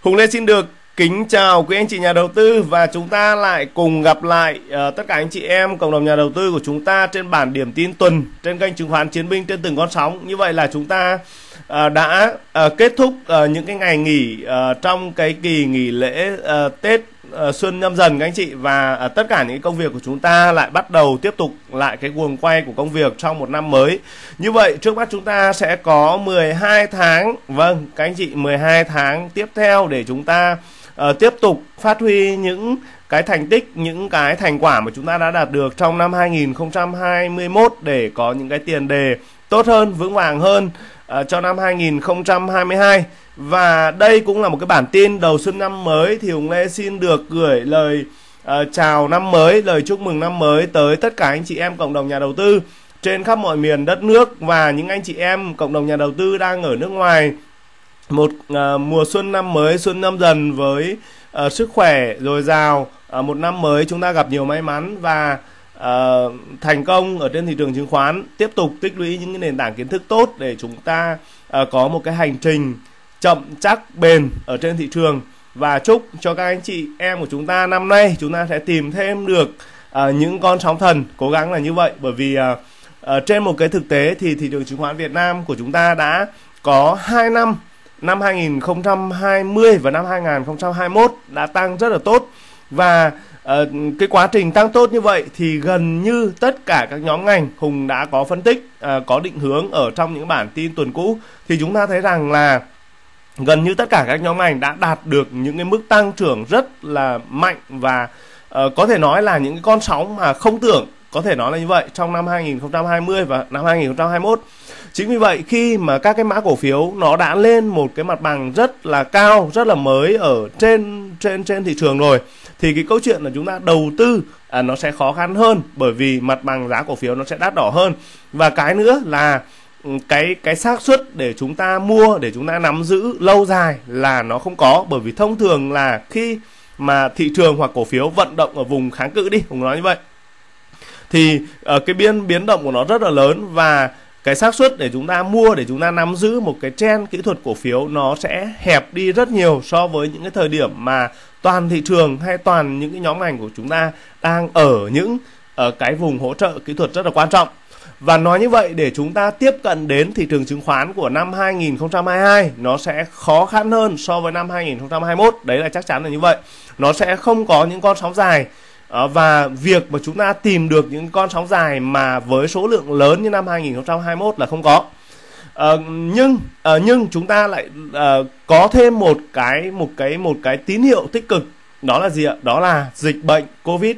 Hùng Lê xin được kính chào quý anh chị nhà đầu tư và chúng ta lại cùng gặp lại tất cả anh chị em cộng đồng nhà đầu tư của chúng ta trên bản điểm tin tuần trên kênh chứng khoán Chiến binh trên từng con sóng. Như vậy là chúng ta đã kết thúc những cái ngày nghỉ trong cái kỳ nghỉ lễ Tết Xuân Nhâm Dần các anh chị, và tất cả những công việc của chúng ta lại bắt đầu tiếp tục lại cái guồng quay của công việc trong một năm mới. Như vậy trước mắt chúng ta sẽ có 12 tháng, vâng các anh chị, 12 tháng tiếp theo để chúng ta tiếp tục phát huy những cái thành tích, những cái thành quả mà chúng ta đã đạt được trong năm 2021 để có những cái tiền đề tốt hơn, vững vàng hơn cho năm 2022. Và đây cũng là một cái bản tin đầu xuân năm mới, thì Hùng Lê xin được gửi lời chào năm mới, lời chúc mừng năm mới tới tất cả anh chị em cộng đồng nhà đầu tư trên khắp mọi miền đất nước và những anh chị em cộng đồng nhà đầu tư đang ở nước ngoài. Một mùa xuân năm mới, xuân Nhâm Dần với sức khỏe dồi dào, một năm mới chúng ta gặp nhiều may mắn và thành công ở trên thị trường chứng khoán, tiếp tục tích lũy những cái nền tảng kiến thức tốt để chúng ta có một cái hành trình chậm chắc bền ở trên thị trường. Và chúc cho các anh chị em của chúng ta năm nay chúng ta sẽ tìm thêm được những con sóng thần, cố gắng là như vậy. Bởi vì trên một cái thực tế thì thị trường chứng khoán Việt Nam của chúng ta đã có 2 năm, năm 2020 và năm 2021 đã tăng rất là tốt. Và cái quá trình tăng tốt như vậy thì gần như tất cả các nhóm ngành Hùng đã có phân tích, có định hướng ở trong những bản tin tuần cũ, thì chúng ta thấy rằng là gần như tất cả các nhóm ngành đã đạt được những cái mức tăng trưởng rất là mạnh và có thể nói là những cái con sóng mà không tưởng, có thể nói là như vậy, trong năm 2020 và năm 2021. Chính vì vậy khi mà các cái mã cổ phiếu nó đã lên một cái mặt bằng rất là cao, rất là mới ở trên thị trường rồi, thì cái câu chuyện là chúng ta đầu tư nó sẽ khó khăn hơn, bởi vì mặt bằng giá cổ phiếu nó sẽ đắt đỏ hơn. Và cái nữa là cái xác suất để chúng ta mua, để chúng ta nắm giữ lâu dài là nó không có. Bởi vì thông thường là khi mà thị trường hoặc cổ phiếu vận động ở vùng kháng cự đi, Hùng nói như vậy, thì cái biến động của nó rất là lớn, và cái xác suất để chúng ta mua, để chúng ta nắm giữ một cái trend kỹ thuật cổ phiếu nó sẽ hẹp đi rất nhiều so với những cái thời điểm mà toàn thị trường hay toàn những cái nhóm ngành của chúng ta đang ở những cái vùng hỗ trợ kỹ thuật rất là quan trọng. Và nói như vậy, để chúng ta tiếp cận đến thị trường chứng khoán của năm 2022 nó sẽ khó khăn hơn so với năm 2021. Đấy là chắc chắn là như vậy. Nó sẽ không có những con sóng dài. Và việc mà chúng ta tìm được những con sóng dài mà với số lượng lớn như năm 2021 là không có. Nhưng chúng ta lại có thêm một cái tín hiệu tích cực. Đó là gì ạ? Đó là dịch bệnh Covid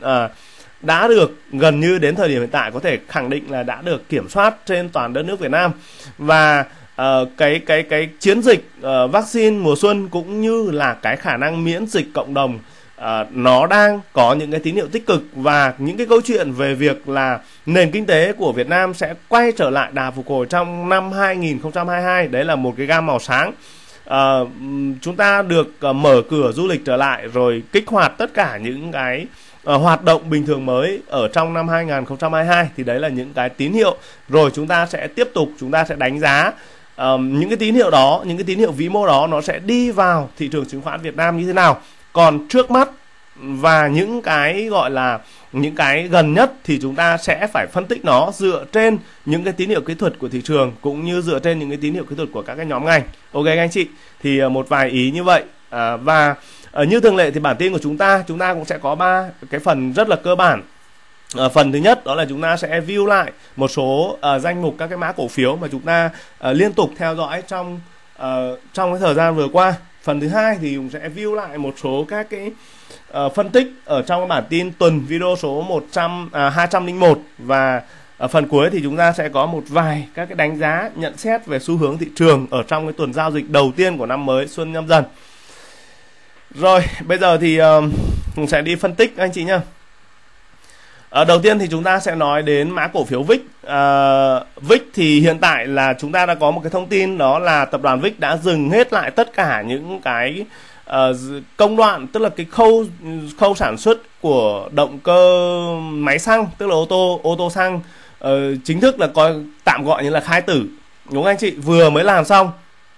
đã được gần như đến thời điểm hiện tại có thể khẳng định là đã được kiểm soát trên toàn đất nước Việt Nam. Và cái chiến dịch vaccine mùa xuân cũng như là cái khả năng miễn dịch cộng đồng nó đang có những cái tín hiệu tích cực. Và những cái câu chuyện về việc là nền kinh tế của Việt Nam sẽ quay trở lại đà phục hồi trong năm 2022, đấy là một cái gam màu sáng. Chúng ta được mở cửa du lịch trở lại, rồi kích hoạt tất cả những cái hoạt động bình thường mới ở trong năm 2022, thì đấy là những cái tín hiệu. Rồi chúng ta sẽ tiếp tục, chúng ta sẽ đánh giá những cái tín hiệu đó, những cái tín hiệu vĩ mô đó nó sẽ đi vào thị trường chứng khoán Việt Nam như thế nào. Còn trước mắt và những cái gọi là những cái gần nhất thì chúng ta sẽ phải phân tích nó dựa trên những cái tín hiệu kỹ thuật của thị trường, cũng như dựa trên những cái tín hiệu kỹ thuật của các cái nhóm ngành. Ok các anh chị, thì một vài ý như vậy. Và như thường lệ thì bản tin của chúng ta cũng sẽ có 3 cái phần rất là cơ bản. Phần thứ nhất đó là chúng ta sẽ view lại một số danh mục các cái mã cổ phiếu mà chúng ta liên tục theo dõi trong cái thời gian vừa qua. Phần thứ hai thì chúng sẽ view lại một số các cái phân tích ở trong cái bản tin tuần video số 201. Và ở phần cuối thì chúng ta sẽ có một vài các cái đánh giá, nhận xét về xu hướng thị trường ở trong cái tuần giao dịch đầu tiên của năm mới Xuân Nhâm Dần. Rồi, bây giờ thì mình sẽ đi phân tích anh chị nhá. Đầu tiên thì chúng ta sẽ nói đến mã cổ phiếu VIX. VIX thì hiện tại là chúng ta đã có một cái thông tin, đó là tập đoàn VIX đã dừng hết lại tất cả những cái công đoạn, tức là cái khâu sản xuất của động cơ máy xăng, tức là ô tô xăng, chính thức là tạm gọi như là khai tử, đúng không anh chị, vừa mới làm xong.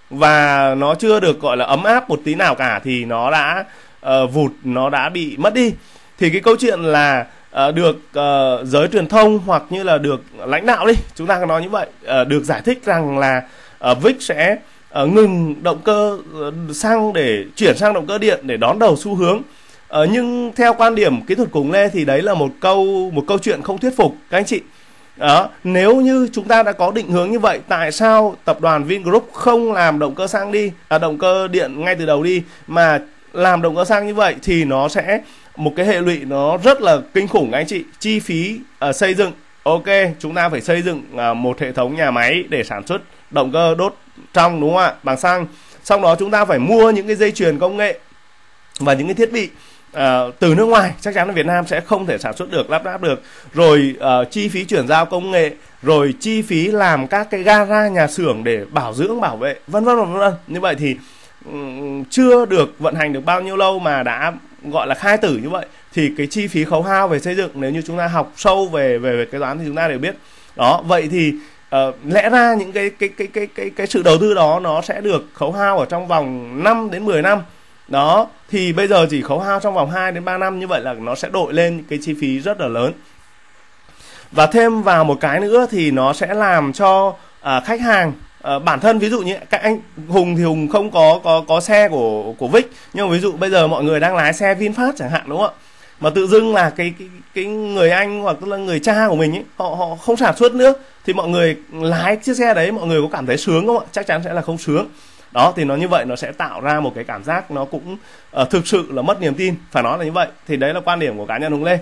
và nó chưa được gọi là ấm áp một tí nào cả thì nó đã vụt, nó đã bị mất đi. Thì cái câu chuyện là được giới truyền thông hoặc như là được lãnh đạo đi, chúng ta có nói như vậy, được giải thích rằng là VIX sẽ ngừng động cơ xăng để chuyển sang động cơ điện để đón đầu xu hướng. Nhưng theo quan điểm kỹ thuật của Hùng Lê thì đấy là một câu chuyện không thuyết phục các anh chị. Đó, nếu như chúng ta đã có định hướng như vậy, tại sao tập đoàn Vingroup không làm động cơ xăng đi, động cơ điện ngay từ đầu đi, mà làm động cơ xăng như vậy thì nó sẽ một cái hệ lụy nó rất là kinh khủng các anh chị. Chi phí xây dựng, ok, chúng ta phải xây dựng một hệ thống nhà máy để sản xuất động cơ đốt trong, đúng không ạ, bằng xăng. Sau đó chúng ta phải mua những cái dây chuyền công nghệ và những cái thiết bị từ nước ngoài, chắc chắn là Việt Nam sẽ không thể sản xuất được, lắp ráp được. Rồi chi phí chuyển giao công nghệ, rồi chi phí làm các cái gara nhà xưởng để bảo dưỡng, bảo vệ, vân vân vân vân. Như vậy thì chưa được vận hành được bao nhiêu lâu mà đã gọi là khai tử như vậy, thì cái chi phí khấu hao về xây dựng, nếu như chúng ta học sâu về kế toán thì chúng ta đều biết. Đó, vậy thì lẽ ra những cái sự đầu tư đó nó sẽ được khấu hao ở trong vòng 5 đến 10 năm. Đó, thì bây giờ chỉ khấu hao trong vòng 2 đến 3 năm, như vậy là nó sẽ đội lên cái chi phí rất là lớn. Và thêm vào một cái nữa thì nó sẽ làm cho khách hàng, bản thân ví dụ như các anh Hùng thì Hùng không có xe của VIX, nhưng mà ví dụ bây giờ mọi người đang lái xe VinFast chẳng hạn, đúng không ạ, mà tự dưng là cái người anh hoặc là người cha của mình ấy, họ không sản xuất nữa, thì mọi người lái chiếc xe đấy mọi người có cảm thấy sướng không ạ? Chắc chắn sẽ là không sướng. Đó, thì nó như vậy nó sẽ tạo ra một cái cảm giác nó cũng thực sự là mất niềm tin, phải nói là như vậy. Thì đấy là quan điểm của cá nhân Hùng Lê.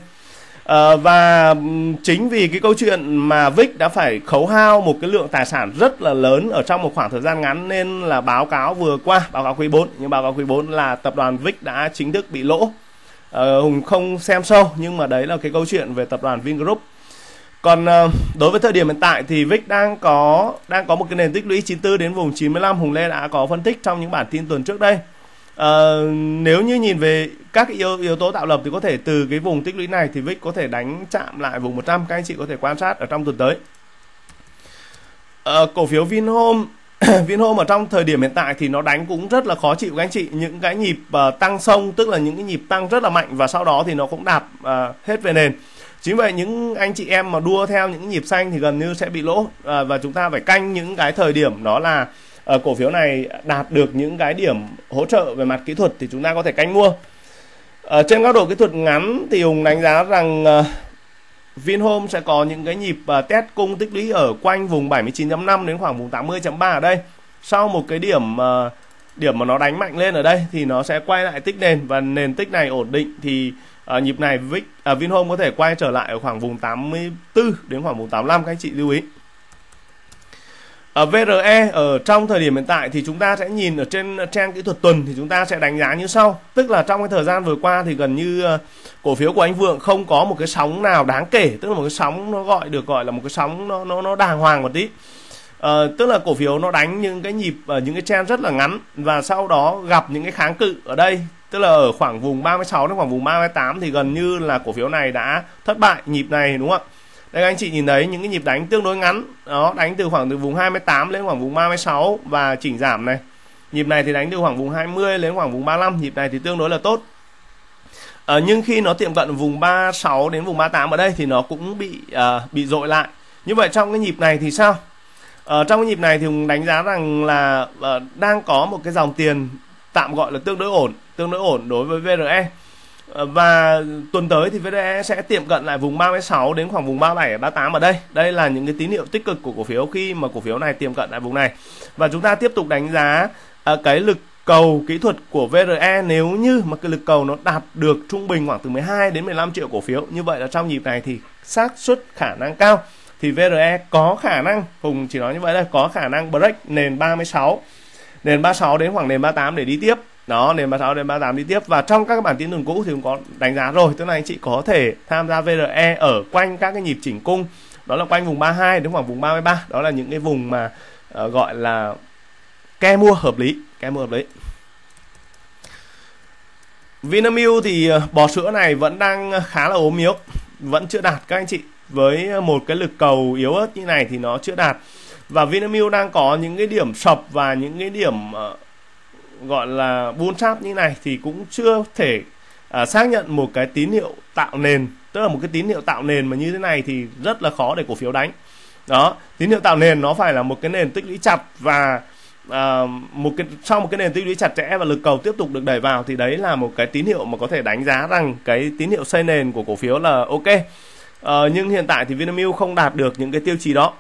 Và chính vì cái câu chuyện mà VIX đã phải khấu hao một cái lượng tài sản rất là lớn ở trong một khoảng thời gian ngắn, nên là báo cáo vừa qua, báo cáo quý 4, nhưng báo cáo quý 4 là tập đoàn VIX đã chính thức bị lỗ. Hùng không xem sâu, nhưng mà đấy là cái câu chuyện về tập đoàn Vingroup. Còn đối với thời điểm hiện tại thì VIX đang có một cái nền tích lũy 94 đến vùng 95. Hùng Lê đã có phân tích trong những bản tin tuần trước đây. Nếu như nhìn về các yếu tố tạo lập thì có thể từ cái vùng tích lũy này thì VIX có thể đánh chạm lại vùng 100. Các anh chị có thể quan sát ở trong tuần tới. Cổ phiếu Vinhome Vinhome ở trong thời điểm hiện tại thì nó đánh cũng rất là khó chịu các anh chị. Những cái nhịp tăng sông, tức là những cái nhịp tăng rất là mạnh, và sau đó thì nó cũng đạp hết về nền. Chính vậy những anh chị em mà đua theo những nhịp xanh thì gần như sẽ bị lỗ, và chúng ta phải canh những cái thời điểm đó là cổ phiếu này đạt được những cái điểm hỗ trợ về mặt kỹ thuật thì chúng ta có thể canh mua. Trên góc độ kỹ thuật ngắn thì Hùng đánh giá rằng Vinhome sẽ có những cái nhịp test cung tích lũy ở quanh vùng 79.5 đến khoảng vùng 80.3 ở đây. Sau một cái điểm mà nó đánh mạnh lên ở đây thì nó sẽ quay lại tích nền, và nền tích này ổn định thì nhịp này Vinhome có thể quay trở lại ở khoảng vùng 84 đến khoảng vùng 85, các anh chị lưu ý. VRE ở trong thời điểm hiện tại thì chúng ta sẽ nhìn ở trên trang kỹ thuật tuần thì chúng ta sẽ đánh giá như sau. Tức là trong cái thời gian vừa qua thì gần như cổ phiếu của anh Vượng không có một cái sóng nào đáng kể, tức là một cái sóng nó gọi là một cái sóng nó đàng hoàng một tí. Tức là cổ phiếu nó đánh những cái nhịp những cái trend rất là ngắn, và sau đó gặp những cái kháng cự ở đây, tức là ở khoảng vùng 36 đến khoảng vùng 38 thì gần như là cổ phiếu này đã thất bại nhịp này, đúng không ạ? Đây anh chị nhìn thấy những cái nhịp đánh tương đối ngắn, đó, đánh từ khoảng từ vùng 28 đến khoảng vùng 36 và chỉnh giảm này. Nhịp này thì đánh từ khoảng vùng 20 đến khoảng vùng 35, nhịp này thì tương đối là tốt. Nhưng khi nó tiệm cận vùng 36 đến vùng 38 ở đây thì nó cũng bị dội lại. Như vậy trong cái nhịp này thì sao? Trong cái nhịp này thì mình đánh giá rằng là đang có một cái dòng tiền tạm gọi là tương đối ổn đối với VRE. Và tuần tới thì VRE sẽ tiệm cận lại vùng 36 đến khoảng vùng 37, 38 ở đây. Đây là những cái tín hiệu tích cực của cổ phiếu khi mà cổ phiếu này tiệm cận lại vùng này. Và chúng ta tiếp tục đánh giá cái lực cầu kỹ thuật của VRE, nếu như mà cái lực cầu nó đạt được trung bình khoảng từ 12 đến 15 triệu cổ phiếu. Như vậy là trong nhịp này thì xác suất khả năng cao thì VRE có khả năng, Hùng chỉ nói như vậy đây, có khả năng break nền 36 đến khoảng nền 38 để đi tiếp. Đó, nền 36 đến 38 đi tiếp. Và trong các bản tin tuần cũ thì cũng có đánh giá rồi, tức là anh chị có thể tham gia VRE ở quanh các cái nhịp chỉnh cung, đó là quanh vùng 32 đến khoảng vùng 33. Đó là những cái vùng mà gọi là ke mua hợp lý. Vinamilk thì bò sữa này vẫn đang khá là ốm yếu, vẫn chưa đạt các anh chị. Với một cái lực cầu yếu ớt như này thì nó chưa đạt. Và Vinamilk đang có những cái điểm sập và những cái điểm gọi là bull trap như này thì cũng chưa thể xác nhận một cái tín hiệu tạo nền, tức là một cái tín hiệu tạo nền mà như thế này thì rất là khó để cổ phiếu đánh. Đó, tín hiệu tạo nền nó phải là một cái nền tích lũy chặt và sau một cái nền tích lũy chặt chẽ và lực cầu tiếp tục được đẩy vào thì đấy là một cái tín hiệu mà có thể đánh giá rằng cái tín hiệu xây nền của cổ phiếu là ok. Nhưng hiện tại thì Vinamilk không đạt được những cái tiêu chí đó.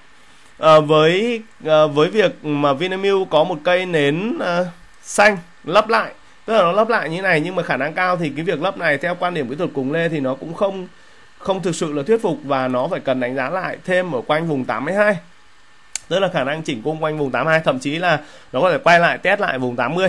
Với việc mà Vinamilk có một cây nến xanh lấp lại, tức là nó lấp lại như này, nhưng mà khả năng cao thì cái việc lấp này theo quan điểm kỹ thuật cùng Lê thì nó cũng không thực sự là thuyết phục, và nó phải cần đánh giá lại thêm ở quanh vùng 82, tức là khả năng chỉnh cung quanh vùng 82, thậm chí là nó có thể quay lại test lại vùng 80.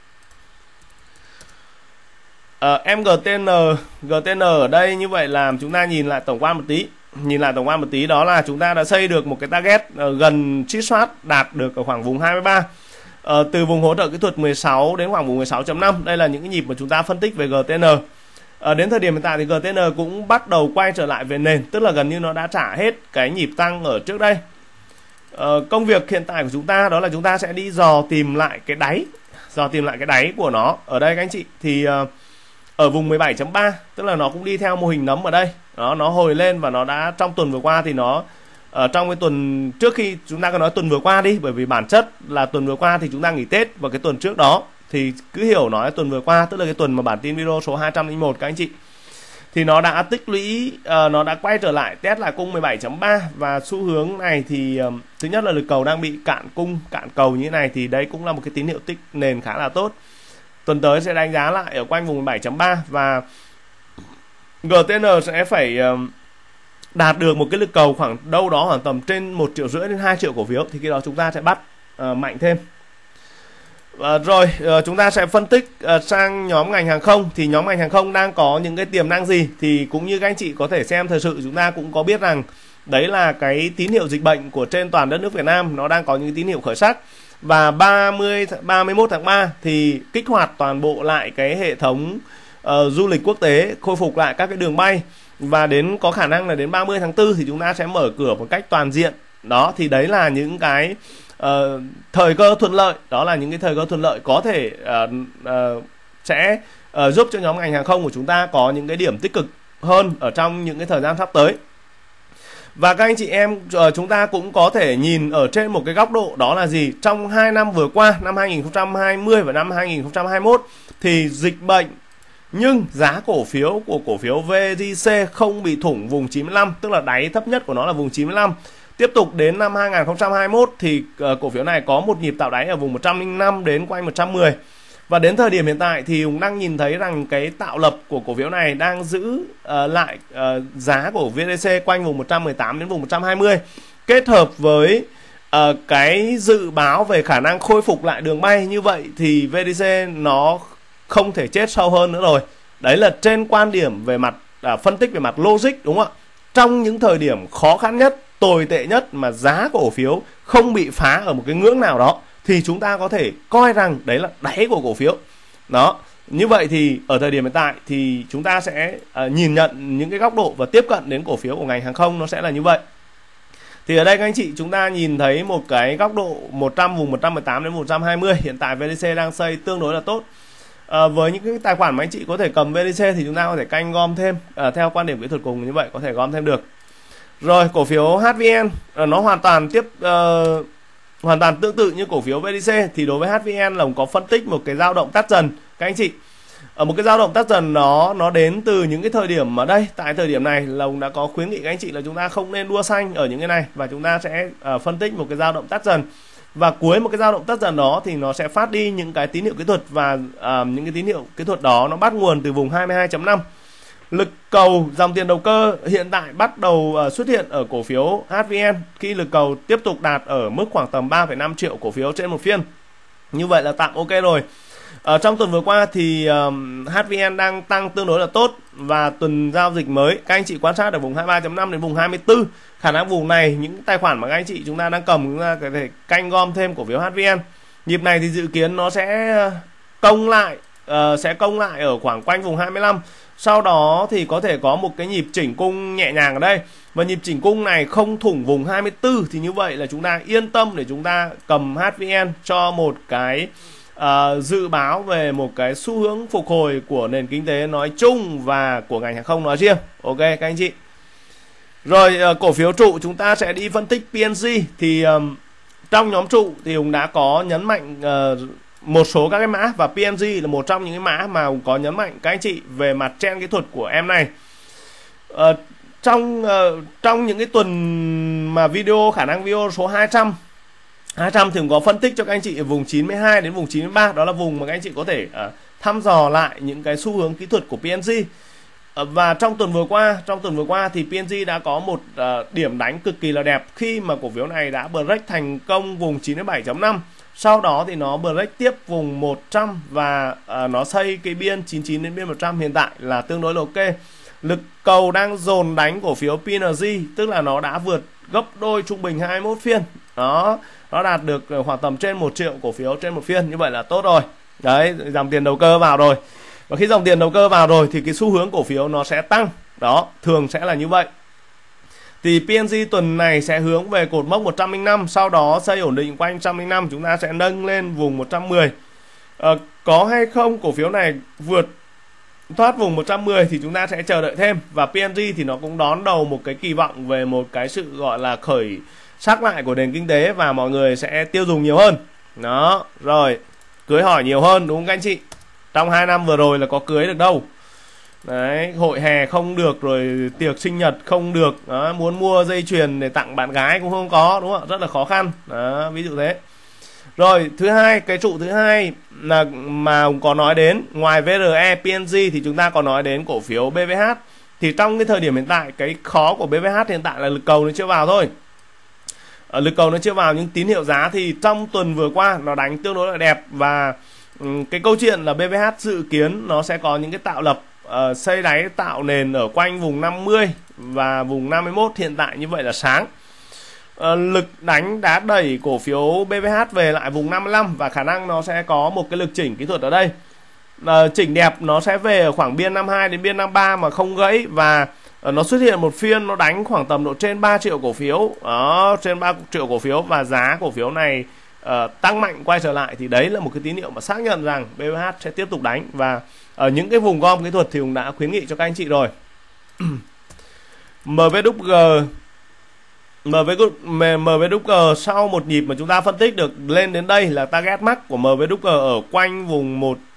GTN ở đây như vậy là chúng ta nhìn lại tổng quan một tí, đó là chúng ta đã xây được một cái target gần chít soát đạt được ở khoảng vùng 23. Từ vùng hỗ trợ kỹ thuật 16 đến khoảng vùng 16.5. Đây là những cái nhịp mà chúng ta phân tích về GTN. Đến thời điểm hiện tại thì GTN cũng bắt đầu quay trở lại về nền, tức là gần như nó đã trả hết cái nhịp tăng ở trước đây. Công việc hiện tại của chúng ta đó là chúng ta sẽ đi dò tìm lại cái đáy của nó. Ở đây các anh chị thì ở vùng 17.3, tức là nó cũng đi theo mô hình nấm ở đây. Đó, nó hồi lên và nó đã trong tuần vừa qua thì nó trong cái tuần trước, khi chúng ta có nói tuần vừa qua đi, bởi vì bản chất là tuần vừa qua thì chúng ta nghỉ Tết, và cái tuần trước đó thì cứ hiểu nói tuần vừa qua, tức là cái tuần mà bản tin video số 201 các anh chị, thì nó đã tích lũy, nó đã quay trở lại test lại cung 17.3, và xu hướng này thì thứ nhất là lực cầu đang bị cạn cung, cạn cầu như thế này, thì đấy cũng là một cái tín hiệu tích nền khá là tốt. Tuần tới sẽ đánh giá lại ở quanh vùng 17.3 và GTN sẽ phải đạt được một cái lực cầu khoảng đâu đó khoảng tầm trên 1,5 triệu đến 2 triệu cổ phiếu, thì khi đó chúng ta sẽ bắt mạnh thêm. Rồi chúng ta sẽ phân tích sang nhóm ngành hàng không. Thì nhóm ngành hàng không đang có những cái tiềm năng gì, thì cũng như các anh chị có thể xem thời sự, chúng ta cũng có biết rằng đấy là cái tín hiệu dịch bệnh của trên toàn đất nước Việt Nam nó đang có những tín hiệu khởi sắc. Và 31 tháng 3 thì kích hoạt toàn bộ lại cái hệ thống du lịch quốc tế, khôi phục lại các cái đường bay, và có khả năng là đến 30 tháng 4 thì chúng ta sẽ mở cửa một cách toàn diện. Đó, thì đấy là những cái thời cơ thuận lợi, đó là những cái thời cơ thuận lợi có thể sẽ giúp cho nhóm ngành hàng không của chúng ta có những cái điểm tích cực hơn ở trong những cái thời gian sắp tới. Và các anh chị em, chúng ta cũng có thể nhìn ở trên một cái góc độ, đó là gì? Trong 2 năm vừa qua, năm 2020 và năm 2021 thì dịch bệnh, nhưng giá cổ phiếu của cổ phiếu VJC không bị thủng vùng 95, tức là đáy thấp nhất của nó là vùng 95. Tiếp tục đến năm 2021 thì cổ phiếu này có một nhịp tạo đáy ở vùng 105 đến quanh 110. Và đến thời điểm hiện tại thì Hùng đang nhìn thấy rằng cái tạo lập của cổ phiếu này đang giữ lại giá của VDC quanh vùng 118 đến vùng 120. Kết hợp với cái dự báo về khả năng khôi phục lại đường bay, như vậy thì VDC nó không thể chết sâu hơn nữa rồi. Đấy là trên quan điểm về mặt phân tích về mặt logic, đúng không ạ? Trong những thời điểm khó khăn nhất, tồi tệ nhất mà giá cổ phiếu không bị phá ở một cái ngưỡng nào đó, thì chúng ta có thể coi rằng đấy là đáy của cổ phiếu. Đó, như vậy thì ở thời điểm hiện tại thì chúng ta sẽ nhìn nhận những cái góc độ và tiếp cận đến cổ phiếu của ngành hàng không nó sẽ là như vậy. Thì ở đây các anh chị, chúng ta nhìn thấy một cái góc độ vùng 118 đến 120. Hiện tại VDC đang xây tương đối là tốt. Với những cái tài khoản mà anh chị có thể cầm VDC thì chúng ta có thể canh gom thêm, theo quan điểm kỹ thuật cùng như vậy có thể gom thêm được. Rồi cổ phiếu HVN nó hoàn toàn tương tự như cổ phiếu VDC. Thì đối với HVN là có phân tích một cái dao động tắt dần các anh chị. Ở một cái dao động tắt dần nó đến từ những cái thời điểm ở đây. Tại thời điểm này là đã có khuyến nghị các anh chị là chúng ta không nên đua xanh ở những cái này, và chúng ta sẽ phân tích một cái dao động tắt dần. Và cuối một cái dao động tắt dần đó thì nó sẽ phát đi những cái tín hiệu kỹ thuật, và những cái tín hiệu kỹ thuật đó nó bắt nguồn từ vùng 22.5. Lực cầu dòng tiền đầu cơ hiện tại bắt đầu xuất hiện ở cổ phiếu HVN khi lực cầu tiếp tục đạt ở mức khoảng tầm 3,5 triệu cổ phiếu trên một phiên. Như vậy là tạm ok rồi. Trong tuần vừa qua thì HVN đang tăng tương đối là tốt, và tuần giao dịch mới các anh chị quan sát ở vùng 23.5 đến vùng 24. Khả năng vùng này những tài khoản mà các anh chị chúng ta đang cầm, chúng ta có thể canh gom thêm cổ phiếu HVN. Nhịp này thì dự kiến nó sẽ công lại ở khoảng quanh vùng 25. Sau đó thì có thể có một cái nhịp chỉnh cung nhẹ nhàng ở đây. Và nhịp chỉnh cung này không thủng vùng 24 thì như vậy là chúng ta yên tâm để chúng ta cầm HVN cho một cái dự báo về một cái xu hướng phục hồi của nền kinh tế nói chung và của ngành hàng không nói riêng. Ok các anh chị. Rồi cổ phiếu trụ chúng ta sẽ đi phân tích PNG. Thì trong nhóm trụ thì Hùng đã có nhấn mạnh một số các cái mã, và PNG là một trong những cái mã mà Hùng có nhấn mạnh các anh chị về mặt trend kỹ thuật của em này. Trong những cái tuần mà khả năng video số 200 thì Hùng có phân tích cho các anh chị ở vùng 92 đến vùng 93. Đó là vùng mà các anh chị có thể thăm dò lại những cái xu hướng kỹ thuật của PNG. Và trong tuần vừa qua thì PNG đã có một điểm đánh cực kỳ là đẹp khi mà cổ phiếu này đã break thành công vùng 97.5. Sau đó thì nó break tiếp vùng 100 và nó xây cái biên 99 đến biên 100 hiện tại là tương đối là ok. Lực cầu đang dồn đánh cổ phiếu PNG, tức là nó đã vượt gấp đôi trung bình 21 phiên. Đó, nó đạt được khoảng tầm trên 1 triệu cổ phiếu trên một phiên, như vậy là tốt rồi. Đấy, dòng tiền đầu cơ vào rồi. Và khi dòng tiền đầu cơ vào rồi thì cái xu hướng cổ phiếu nó sẽ tăng. Đó, thường sẽ là như vậy. Thì PNG tuần này sẽ hướng về cột mốc 105, sau đó xây ổn định quanh 105, chúng ta sẽ nâng lên vùng 110. Có hay không cổ phiếu này vượt thoát vùng 110 thì chúng ta sẽ chờ đợi thêm. Và PNG thì nó cũng đón đầu một cái kỳ vọng về một cái sự gọi là khởi sắc lại của nền kinh tế, và mọi người sẽ tiêu dùng nhiều hơn. Đó, rồi cưới hỏi nhiều hơn đúng không các anh chị? Trong 2 năm vừa rồi là có cưới được đâu. Đấy, hội hè không được, rồi tiệc sinh nhật không được. Đó, muốn mua dây chuyền để tặng bạn gái cũng không có, đúng không? Rất là khó khăn. Đó, ví dụ thế. Rồi, thứ hai, cái trụ thứ hai là mà cũng có nói đến, ngoài VRE, PNG thì chúng ta có nói đến cổ phiếu BVH. Thì trong cái thời điểm hiện tại, cái khó của BVH hiện tại là lực cầu nó chưa vào thôi. Lực cầu nó chưa vào, nhưng tín hiệu giá thì trong tuần vừa qua nó đánh tương đối là đẹp. Và cái câu chuyện là BVH dự kiến nó sẽ có những cái tạo lập xây đáy tạo nền ở quanh vùng 50 và vùng 51 hiện tại, như vậy là sáng. Lực đánh đã đẩy cổ phiếu BVH về lại vùng 55 và khả năng nó sẽ có một cái lực chỉnh kỹ thuật ở đây. Chỉnh đẹp nó sẽ về ở khoảng biên 52 đến biên 53 mà không gãy, và nó xuất hiện một phiên nó đánh khoảng tầm độ trên 3 triệu cổ phiếu. Đó, trên 3 triệu cổ phiếu, và giá cổ phiếu này tăng mạnh quay trở lại, thì đấy là một cái tín hiệu mà xác nhận rằng BVH sẽ tiếp tục đánh. Và ở những cái vùng gom kỹ thuật thì cũng đã khuyến nghị cho các anh chị rồi. MVWG sau một nhịp mà chúng ta phân tích được lên đến đây là target max của MVWG ở quanh vùng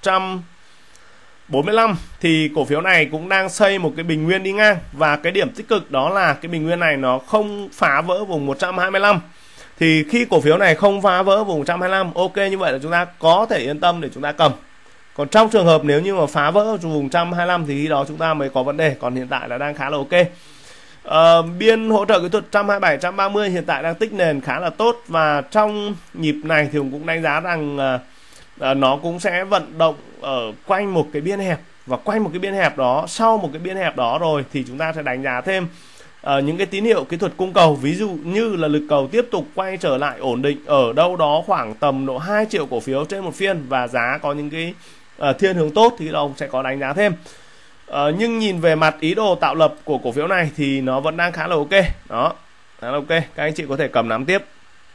145, thì cổ phiếu này cũng đang xây một cái bình nguyên đi ngang. Và cái điểm tích cực đó là cái bình nguyên này nó không phá vỡ vùng 125. Thì khi cổ phiếu này không phá vỡ vùng 125, ok, như vậy là chúng ta có thể yên tâm để chúng ta cầm. Còn trong trường hợp nếu như mà phá vỡ vùng 125 thì khi đó chúng ta mới có vấn đề. Còn hiện tại là đang khá là ok. Biên hỗ trợ kỹ thuật 127, 130 hiện tại đang tích nền khá là tốt. Và trong nhịp này thì cũng đánh giá rằng nó cũng sẽ vận động ở quanh một cái biên hẹp. Và quanh một cái biên hẹp đó, sau một cái biên hẹp đó rồi thì chúng ta sẽ đánh giá thêm những cái tín hiệu kỹ thuật cung cầu. Ví dụ như là lực cầu tiếp tục quay trở lại ổn định ở đâu đó khoảng tầm độ 2 triệu cổ phiếu trên một phiên, và giá có những cái thiên hướng tốt thì ông sẽ có đánh giá thêm. Nhưng nhìn về mặt ý đồ tạo lập của cổ phiếu này thì nó vẫn đang khá là ok. Đó, khá là ok, các anh chị có thể cầm nắm tiếp.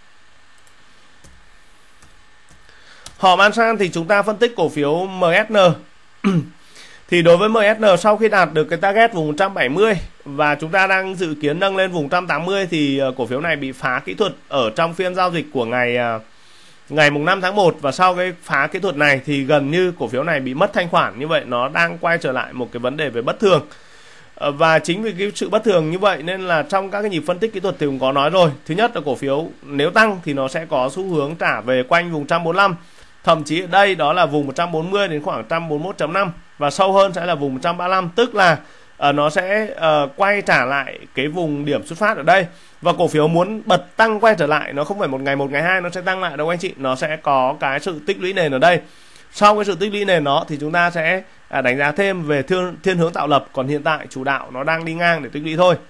Họ Mansan thì chúng ta phân tích cổ phiếu MSN. Thì đối với MSN, sau khi đạt được cái target vùng 170 và chúng ta đang dự kiến nâng lên vùng 180 thì cổ phiếu này bị phá kỹ thuật ở trong phiên giao dịch của ngày mùng 5 tháng 1. Và sau cái phá kỹ thuật này thì gần như cổ phiếu này bị mất thanh khoản. Như vậy nó đang quay trở lại một cái vấn đề về bất thường. Và chính vì cái sự bất thường như vậy nên là trong các cái nhịp phân tích kỹ thuật thì cũng có nói rồi. Thứ nhất là cổ phiếu nếu tăng thì nó sẽ có xu hướng trả về quanh vùng 145. Thậm chí ở đây đó là vùng 140 đến khoảng 141.5. Và sâu hơn sẽ là vùng 135. Tức là nó sẽ quay trả lại cái vùng điểm xuất phát ở đây. Và cổ phiếu muốn bật tăng quay trở lại, nó không phải một ngày hai nó sẽ tăng lại đâu anh chị. Nó sẽ có cái sự tích lũy nền ở đây. Sau cái sự tích lũy nền đó thì chúng ta sẽ đánh giá thêm về thiên hướng tạo lập. Còn hiện tại chủ đạo nó đang đi ngang để tích lũy thôi.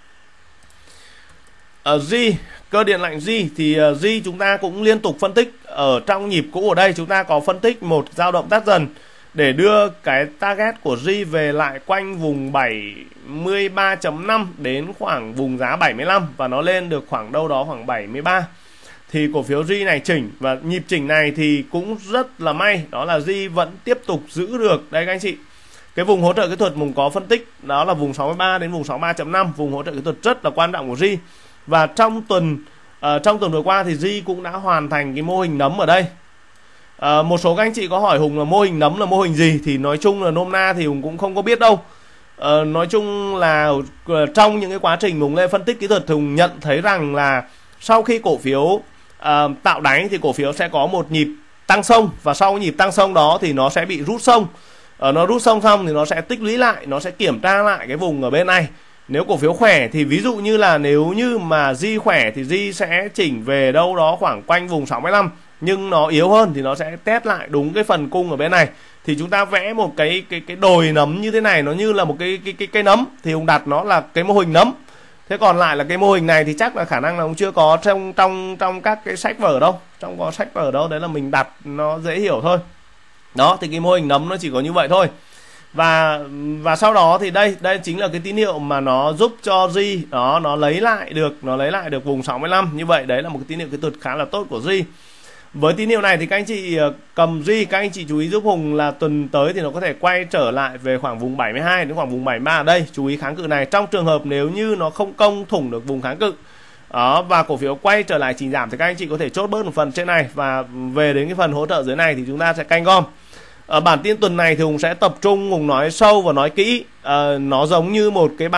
G, cơ điện lạnh G thì G chúng ta cũng liên tục phân tích. Ở trong nhịp cũ ở đây chúng ta có phân tích một dao động tắt dần để đưa cái target của Ri về lại quanh vùng 73.5 đến khoảng vùng giá 75 và nó lên được khoảng đâu đó khoảng 73. Thì cổ phiếu Ri này chỉnh, và nhịp chỉnh này thì cũng rất là may, đó là Ri vẫn tiếp tục giữ được đây các anh chị. Cái vùng hỗ trợ kỹ thuật mình có phân tích đó là vùng 63 đến vùng 63.5, vùng hỗ trợ kỹ thuật rất là quan trọng của Ri. Và trong tuần vừa qua thì Ri cũng đã hoàn thành cái mô hình nấm ở đây. Một số các anh chị có hỏi Hùng là mô hình nấm là mô hình gì, thì nói chung là nôm na thì Hùng cũng không có biết đâu. Nói chung là trong những cái quá trình Hùng lên phân tích kỹ thuật thì Hùng nhận thấy rằng là sau khi cổ phiếu tạo đáy thì cổ phiếu sẽ có một nhịp tăng xông, và sau nhịp tăng xông đó thì nó sẽ bị rút xông. Nó rút xông xong thì nó sẽ tích lũy lại, nó sẽ kiểm tra lại cái vùng ở bên này. Nếu cổ phiếu khỏe thì ví dụ như là nếu như mà Ri khỏe thì Ri sẽ chỉnh về đâu đó khoảng quanh vùng 65, nhưng nó yếu hơn thì nó sẽ test lại đúng cái phần cung ở bên này. Thì chúng ta vẽ một cái đồi nấm như thế này, nó như là một cái nấm, thì Hùng đặt nó là cái mô hình nấm. Thế còn lại là cái mô hình này thì chắc là khả năng là cũng chưa có trong các cái sách vở đâu, trong có sách vở đâu, đấy là mình đặt nó dễ hiểu thôi. Đó, thì cái mô hình nấm nó chỉ có như vậy thôi. Và sau đó thì đây chính là cái tín hiệu mà nó giúp cho Ri đó nó lấy lại được vùng 65. Như vậy đấy là một cái tín hiệu kỹ thuật khá là tốt của Ri. Với tín hiệu này thì các anh chị cầm Ri, các anh chị chú ý giúp Hùng là tuần tới thì nó có thể quay trở lại về khoảng vùng 72 đến khoảng vùng 73 ở đây. Chú ý kháng cự này trong trường hợp nếu như nó không công thủng được vùng kháng cự đó, và cổ phiếu quay trở lại chỉnh giảm thì các anh chị có thể chốt bớt một phần trên này, và về đến cái phần hỗ trợ dưới này thì chúng ta sẽ canh gom. Ở bản tin tuần này thì Hùng sẽ tập trung, Hùng nói sâu và nói kỹ. Nó giống như một cái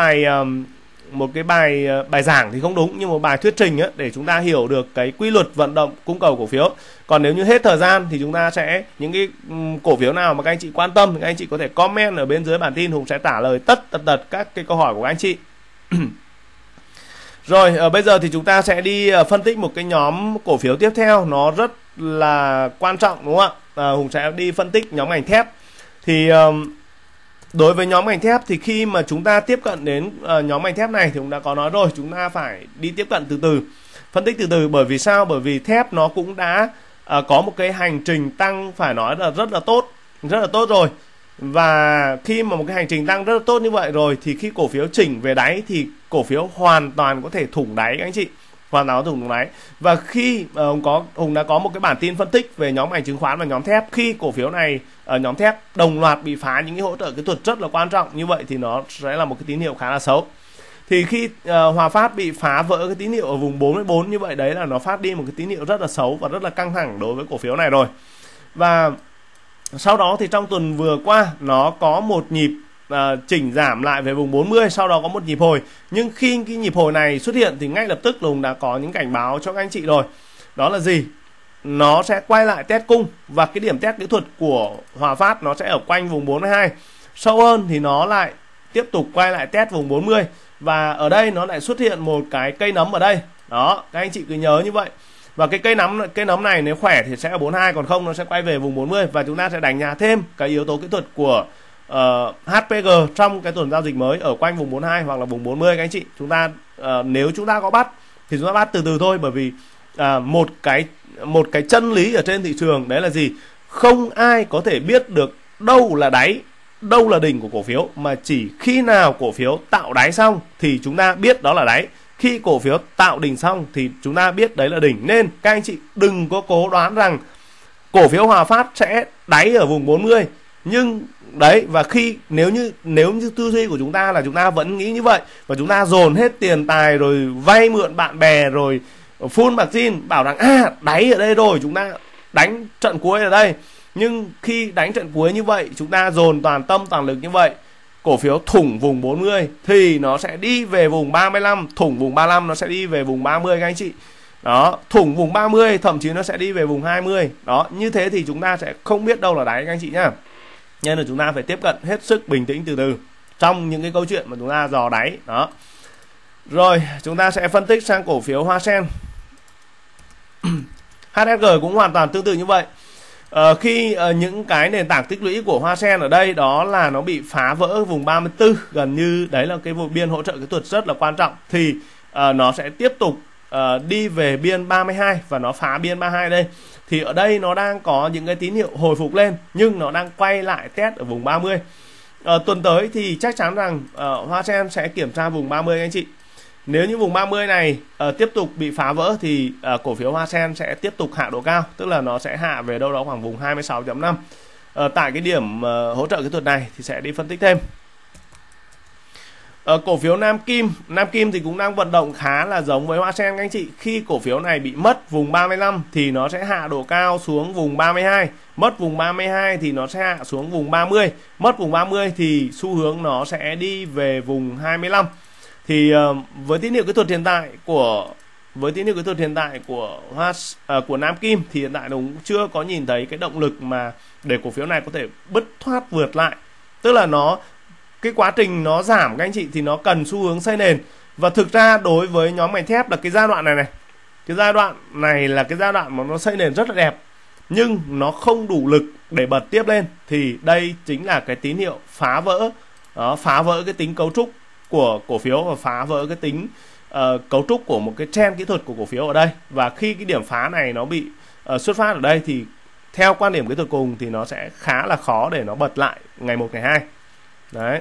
bài giảng thì không đúng, nhưng một bài thuyết trình ấy, để chúng ta hiểu được cái quy luật vận động cung cầu cổ phiếu. Còn nếu như hết thời gian thì chúng ta sẽ những cái cổ phiếu nào mà các anh chị quan tâm thì các anh chị có thể comment ở bên dưới bản tin, Hùng sẽ trả lời tất tật các cái câu hỏi của các anh chị. Rồi bây giờ thì chúng ta sẽ đi phân tích một cái nhóm cổ phiếu tiếp theo, nó rất là quan trọng đúng không ạ? Hùng sẽ đi phân tích nhóm ngành thép. Thì đối với nhóm ngành thép thì khi mà chúng ta tiếp cận đến nhóm ngành thép này thì cũng đã có nói rồi, chúng ta phải đi tiếp cận từ từ, phân tích từ từ. Bởi vì sao? Bởi vì thép nó cũng đã có một cái hành trình tăng phải nói là rất là tốt rồi. Và khi mà một cái hành trình tăng rất là tốt như vậy rồi thì khi cổ phiếu chỉnh về đáy thì cổ phiếu hoàn toàn có thể thủng đáy các anh chị, hoàn toàn có thủng đáy. Và khi Hùng đã có một cái bản tin phân tích về nhóm ngành chứng khoán và nhóm thép, khi cổ phiếu này nhóm thép đồng loạt bị phá những cái hỗ trợ kỹ thuật rất là quan trọng như vậy thì nó sẽ là một cái tín hiệu khá là xấu. Thì khi Hòa Phát bị phá vỡ cái tín hiệu ở vùng 44 như vậy, đấy là nó phát đi một cái tín hiệu rất là xấu và rất là căng thẳng đối với cổ phiếu này rồi. Và sau đó thì trong tuần vừa qua nó có một nhịp chỉnh giảm lại về vùng 40, sau đó có một nhịp hồi. Nhưng khi cái nhịp hồi này xuất hiện thì ngay lập tức Hùng đã có những cảnh báo cho các anh chị rồi. Đó là gì? Nó sẽ quay lại test cung, và cái điểm test kỹ thuật của Hòa Phát nó sẽ ở quanh vùng 42. Sâu hơn thì nó lại tiếp tục quay lại test vùng 40. Và ở đây nó lại xuất hiện một cái cây nấm ở đây. Đó, các anh chị cứ nhớ như vậy. Và cái cây nấm này nếu khỏe thì sẽ ở 42, còn không nó sẽ quay về vùng 40. Và chúng ta sẽ đánh giá thêm cái yếu tố kỹ thuật của HPG trong cái tuần giao dịch mới ở quanh vùng 42 hoặc là vùng 40 các anh chị. Chúng ta nếu chúng ta có bắt thì chúng ta bắt từ từ thôi, bởi vì một cái chân lý ở trên thị trường đấy là gì? Không ai có thể biết được đâu là đáy, đâu là đỉnh của cổ phiếu, mà chỉ khi nào cổ phiếu tạo đáy xong thì chúng ta biết đó là đáy. Khi cổ phiếu tạo đỉnh xong thì chúng ta biết đấy là đỉnh. Nên các anh chị đừng có cố đoán rằng cổ phiếu Hòa Phát sẽ đáy ở vùng 40. Nhưng đấy, và nếu như tư duy của chúng ta là chúng ta vẫn nghĩ như vậy, và chúng ta dồn hết tiền tài rồi vay mượn bạn bè rồi full margin bảo rằng đáy ở đây rồi, chúng ta đánh trận cuối ở đây. Nhưng khi đánh trận cuối như vậy, chúng ta dồn toàn tâm toàn lực như vậy, cổ phiếu thủng vùng 40 thì nó sẽ đi về vùng 35, thủng vùng 35 nó sẽ đi về vùng 30 các anh chị. Đó, thủng vùng 30 thậm chí nó sẽ đi về vùng 20. Đó, như thế thì chúng ta sẽ không biết đâu là đáy các anh chị nhá. Nên là chúng ta phải tiếp cận hết sức bình tĩnh từ từ trong những cái câu chuyện mà chúng ta dò đáy. Đó. Rồi, chúng ta sẽ phân tích sang cổ phiếu Hoa Sen. HSG cũng hoàn toàn tương tự như vậy. Khi những cái nền tảng tích lũy của Hoa Sen ở đây đó là nó bị phá vỡ vùng 34, gần như đấy là cái vùng biên hỗ trợ kỹ thuật rất là quan trọng, thì nó sẽ tiếp tục đi về biên 32 và nó phá biên 32 đây. thì ở đây nó đang có những cái tín hiệu hồi phục lên, nhưng nó đang quay lại test ở vùng 30. Tuần tới thì chắc chắn rằng Hoa Sen sẽ kiểm tra vùng 30 anh chị. Nếu như vùng 30 này tiếp tục bị phá vỡ thì cổ phiếu Hoa Sen sẽ tiếp tục hạ độ cao, tức là nó sẽ hạ về đâu đó khoảng vùng 26.5. Tại cái điểm hỗ trợ kỹ thuật này thì sẽ đi phân tích thêm. Cổ phiếu Nam Kim thì cũng đang vận động khá là giống với Hoa Sen anh chị. Khi cổ phiếu này bị mất vùng 35 thì nó sẽ hạ độ cao xuống vùng 32, mất vùng 32 thì nó sẽ hạ xuống vùng 30, mất vùng 30 thì xu hướng nó sẽ đi về vùng 25. Thì với tín hiệu kỹ thuật hiện tại của Nam Kim thì hiện tại nó cũng chưa có nhìn thấy cái động lực mà để cổ phiếu này có thể bứt thoát vượt lại. Tức là cái quá trình nó giảm các anh chị thì nó cần xu hướng xây nền. Và thực ra đối với nhóm ngành thép là cái giai đoạn này cái giai đoạn này là cái giai đoạn mà nó xây nền rất là đẹp, nhưng nó không đủ lực để bật tiếp lên, thì đây chính là cái tín hiệu phá vỡ. Phá vỡ cái tính cấu trúc của cổ phiếu và phá vỡ cái tính cấu trúc của một cái trend kỹ thuật của cổ phiếu ở đây. Và khi cái điểm phá này nó bị xuất phát ở đây thì theo quan điểm kỹ thuật cùng thì nó sẽ khá là khó để nó bật lại ngày 1 ngày 2. Đấy.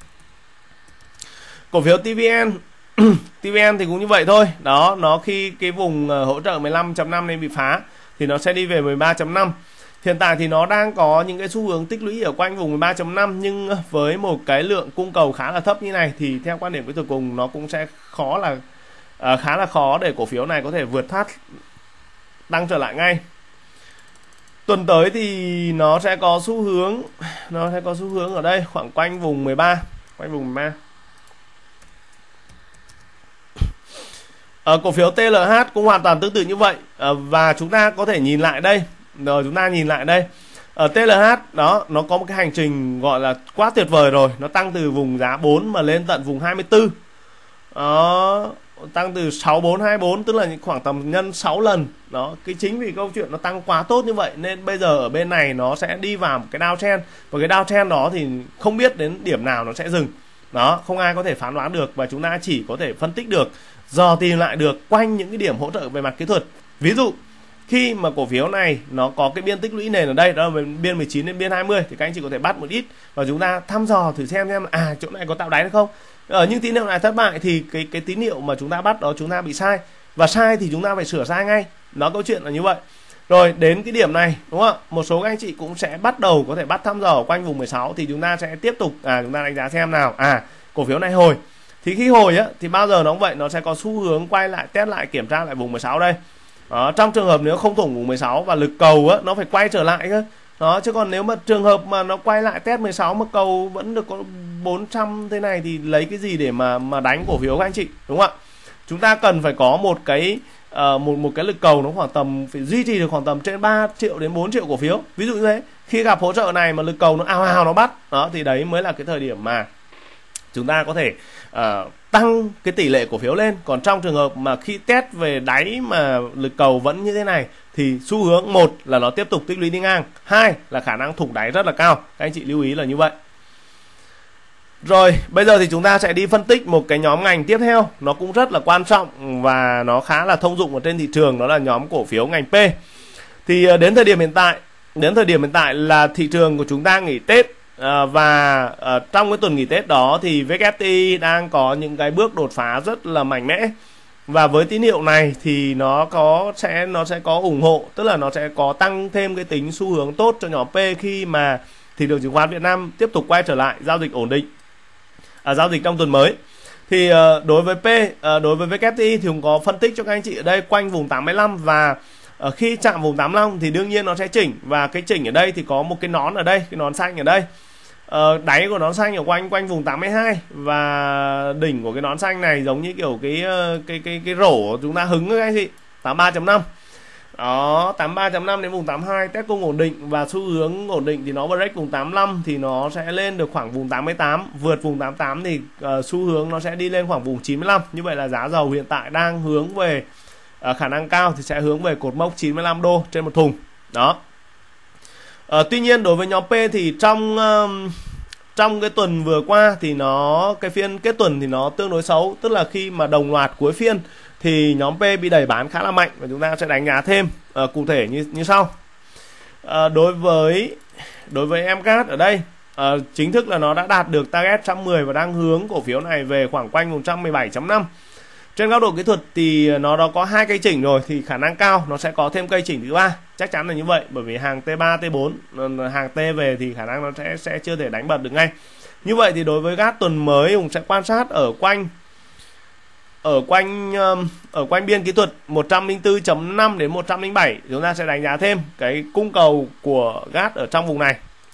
Cổ phiếu TVN TVN thì cũng như vậy thôi. Đó, nó khi cái vùng hỗ trợ 15.5 nên bị phá thì nó sẽ đi về 13.5. Hiện tại thì nó đang có những cái xu hướng tích lũy ở quanh vùng 13.5, nhưng với một cái lượng cung cầu khá là thấp như này thì theo quan điểm kỹ thuật cùng nó cũng sẽ khá là khó để cổ phiếu này có thể vượt thoát tăng trở lại ngay. Tuần tới thì nó sẽ có xu hướng ở đây khoảng quanh vùng 13, cổ phiếu TLH cũng hoàn toàn tương tự như vậy. Và chúng ta có thể nhìn lại đây. Rồi chúng ta nhìn lại đây. Ở TLH đó, nó có một cái hành trình gọi là quá tuyệt vời rồi. Nó tăng từ vùng giá 4 mà lên tận vùng 24. Đó, tăng từ 6424, tức là khoảng tầm nhân 6 lần. Đó, cái chính vì câu chuyện nó tăng quá tốt như vậy nên bây giờ ở bên này nó sẽ đi vào một cái downtrend. Và cái downtrend đó thì không biết đến điểm nào nó sẽ dừng. Đó, không ai có thể phán đoán được và chúng ta chỉ có thể phân tích được, dò tìm lại được quanh những cái điểm hỗ trợ về mặt kỹ thuật. Ví dụ khi mà cổ phiếu này nó có cái biên tích lũy nền ở đây, đó là biên 19 đến biên 20, thì các anh chị có thể bắt một ít và chúng ta thăm dò thử xem chỗ này có tạo đáy hay không. Ở những tín hiệu này thất bại thì cái tín hiệu mà chúng ta bắt đó chúng ta bị sai, và sai thì chúng ta phải sửa sai ngay. Nó câu chuyện là như vậy. Rồi đến cái điểm này, đúng không ạ? Một số các anh chị cũng sẽ bắt đầu có thể bắt thăm dò ở quanh vùng 16 thì chúng ta sẽ tiếp tục chúng ta đánh giá xem nào. Cổ phiếu này hồi. Thì khi hồi thì bao giờ nó cũng vậy, nó sẽ có xu hướng quay lại, test lại, kiểm tra lại vùng 16 đây. Đó, trong trường hợp nếu không thủng vùng 16 và lực cầu nó phải quay trở lại cơ. Đó, chứ còn nếu mà trường hợp mà nó quay lại test 16 mà cầu vẫn được có 400 thế này thì lấy cái gì để mà đánh cổ phiếu các anh chị, đúng không ạ? Chúng ta cần phải có một cái lực cầu nó khoảng tầm, phải duy trì được khoảng tầm trên 3 triệu đến 4 triệu cổ phiếu. Ví dụ như thế, khi gặp hỗ trợ này mà lực cầu nó ào nó bắt, đó thì đấy mới là cái thời điểm mà chúng ta có thể tăng cái tỷ lệ cổ phiếu lên. Còn trong trường hợp mà khi test về đáy mà lực cầu vẫn như thế này thì xu hướng, một là nó tiếp tục tích lũy đi ngang, hai là khả năng thủng đáy rất là cao. Các anh chị lưu ý là như vậy. Rồi bây giờ thì chúng ta sẽ đi phân tích một cái nhóm ngành tiếp theo, nó cũng rất là quan trọng và nó khá là thông dụng ở trên thị trường, đó là nhóm cổ phiếu ngành P. Thì đến thời điểm hiện tại là thị trường của chúng ta nghỉ Tết. Và trong cái tuần nghỉ Tết đó thì WTI đang có những cái bước đột phá rất là mạnh mẽ. Và với tín hiệu này thì nó sẽ có ủng hộ, tức là nó sẽ có tăng thêm cái tính xu hướng tốt cho nhóm P khi mà thị trường chứng khoán Việt Nam tiếp tục quay trở lại giao dịch ổn định, giao dịch trong tuần mới. Thì đối với đối với WTI thì cũng có phân tích cho các anh chị ở đây quanh vùng 85, và khi chạm vùng 85 thì đương nhiên nó sẽ chỉnh, và cái chỉnh ở đây thì có một cái nón ở đây, cái nón xanh ở đây. Đáy của nón xanh ở quanh vùng 82, và đỉnh của cái nón xanh này giống như kiểu cái rổ chúng ta hứng các anh chị, 83.5. Đó, 83.5 đến vùng 82 test cung ổn định, và xu hướng ổn định thì nó break vùng 85 thì nó sẽ lên được khoảng vùng 88, vượt vùng 88 thì xu hướng nó sẽ đi lên khoảng vùng 95. Như vậy là giá dầu hiện tại đang hướng về khả năng cao thì sẽ hướng về cột mốc 95 đô trên một thùng. Đó. Tuy nhiên đối với nhóm P thì trong cái tuần vừa qua thì cái phiên kết tuần thì nó tương đối xấu, tức là khi mà đồng loạt cuối phiên thì nhóm P bị đẩy bán khá là mạnh và chúng ta sẽ đánh giá thêm cụ thể như sau. Đối với MGAT ở đây chính thức là nó đã đạt được target 110 và đang hướng cổ phiếu này về khoảng quanh vùng 117.5. Trên góc độ kỹ thuật thì nó đã có 2 cây chỉnh rồi, thì khả năng cao nó sẽ có thêm cây chỉnh thứ 3, chắc chắn là như vậy, bởi vì hàng T3, T4, hàng T về thì khả năng nó sẽ chưa thể đánh bật được ngay. Như vậy thì đối với GAT tuần mới Hùng sẽ quan sát ở quanh biên kỹ thuật 104.5 đến 107. Chúng ta sẽ đánh giá thêm cái cung cầu của GAT ở trong vùng này.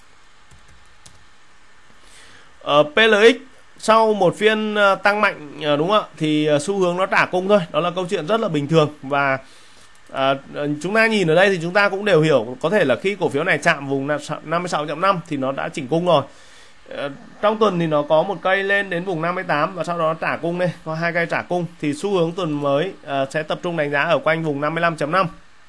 PLX sau một phiên tăng mạnh đúng không ạ, thì xu hướng nó trả cung thôi, đó là câu chuyện rất là bình thường. Và chúng ta nhìn ở đây thì chúng ta cũng đều hiểu, có thể là khi cổ phiếu này chạm vùng 56.5 thì nó đã chỉnh cung rồi. Trong tuần thì nó có một cây lên đến vùng 58 và sau đó nó trả cung đây, có 2 cây trả cung, thì xu hướng tuần mới sẽ tập trung đánh giá ở quanh vùng 55.5.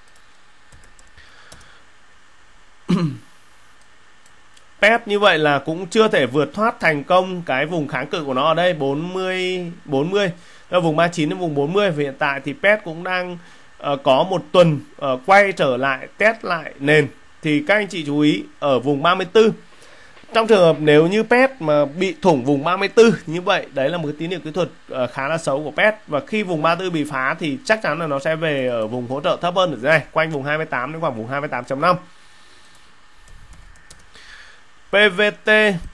PET như vậy là cũng chưa thể vượt thoát thành công cái vùng kháng cự của nó ở đây 40 ở vùng 39 đến vùng 40. Và hiện tại thì PET cũng đang có một tuần quay trở lại test lại nền, thì các anh chị chú ý ở vùng 34. Trong trường hợp nếu như PET mà bị thủng vùng 34 như vậy, đấy là một cái tín hiệu kỹ thuật khá là xấu của PET. Và khi vùng 34 bị phá thì chắc chắn là nó sẽ về ở vùng hỗ trợ thấp hơn ở dưới này, quanh vùng 28 đến khoảng vùng 28.5. PVT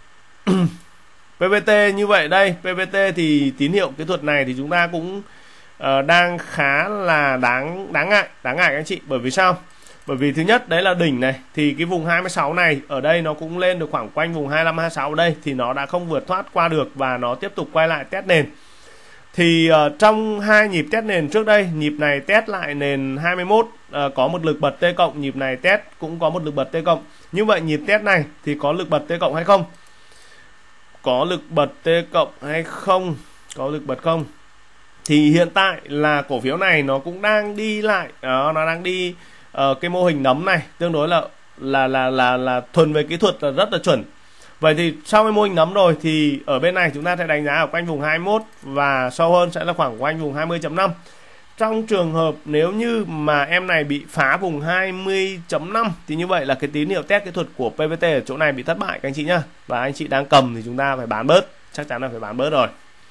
PVT như vậy đây, PVT thì tín hiệu kỹ thuật này thì chúng ta cũng đang khá là đáng ngại các anh chị. Bởi vì sao? Bởi vì thứ nhất đấy là đỉnh này, thì cái vùng 26 này ở đây nó cũng lên được khoảng quanh vùng 25 26 ở đây, thì nó đã không vượt thoát qua được và nó tiếp tục quay lại test nền. Thì trong 2 nhịp test nền trước đây, nhịp này test lại nền 21 có một lực bật T cộng, nhịp này test cũng có một lực bật T cộng. Như vậy nhịp test này thì có lực bật T cộng hay không? Có lực bật T cộng hay không? Có lực bật không? Thì hiện tại là cổ phiếu này nó cũng đang đi lại, nó đang đi cái mô hình nấm này tương đối là thuần về kỹ thuật là rất là chuẩn. Vậy thì sau cái mô hình nấm rồi thì ở bên này chúng ta sẽ đánh giá ở quanh vùng 21 và sâu hơn sẽ là khoảng quanh vùng 20.5. Trong trường hợp nếu như mà em này bị phá vùng 20.5 thì như vậy là cái tín hiệu test kỹ thuật của PVT ở chỗ này bị thất bại các anh chị nhá. Và anh chị đang cầm thì chúng ta phải bán bớt, chắc chắn là phải bán bớt rồi.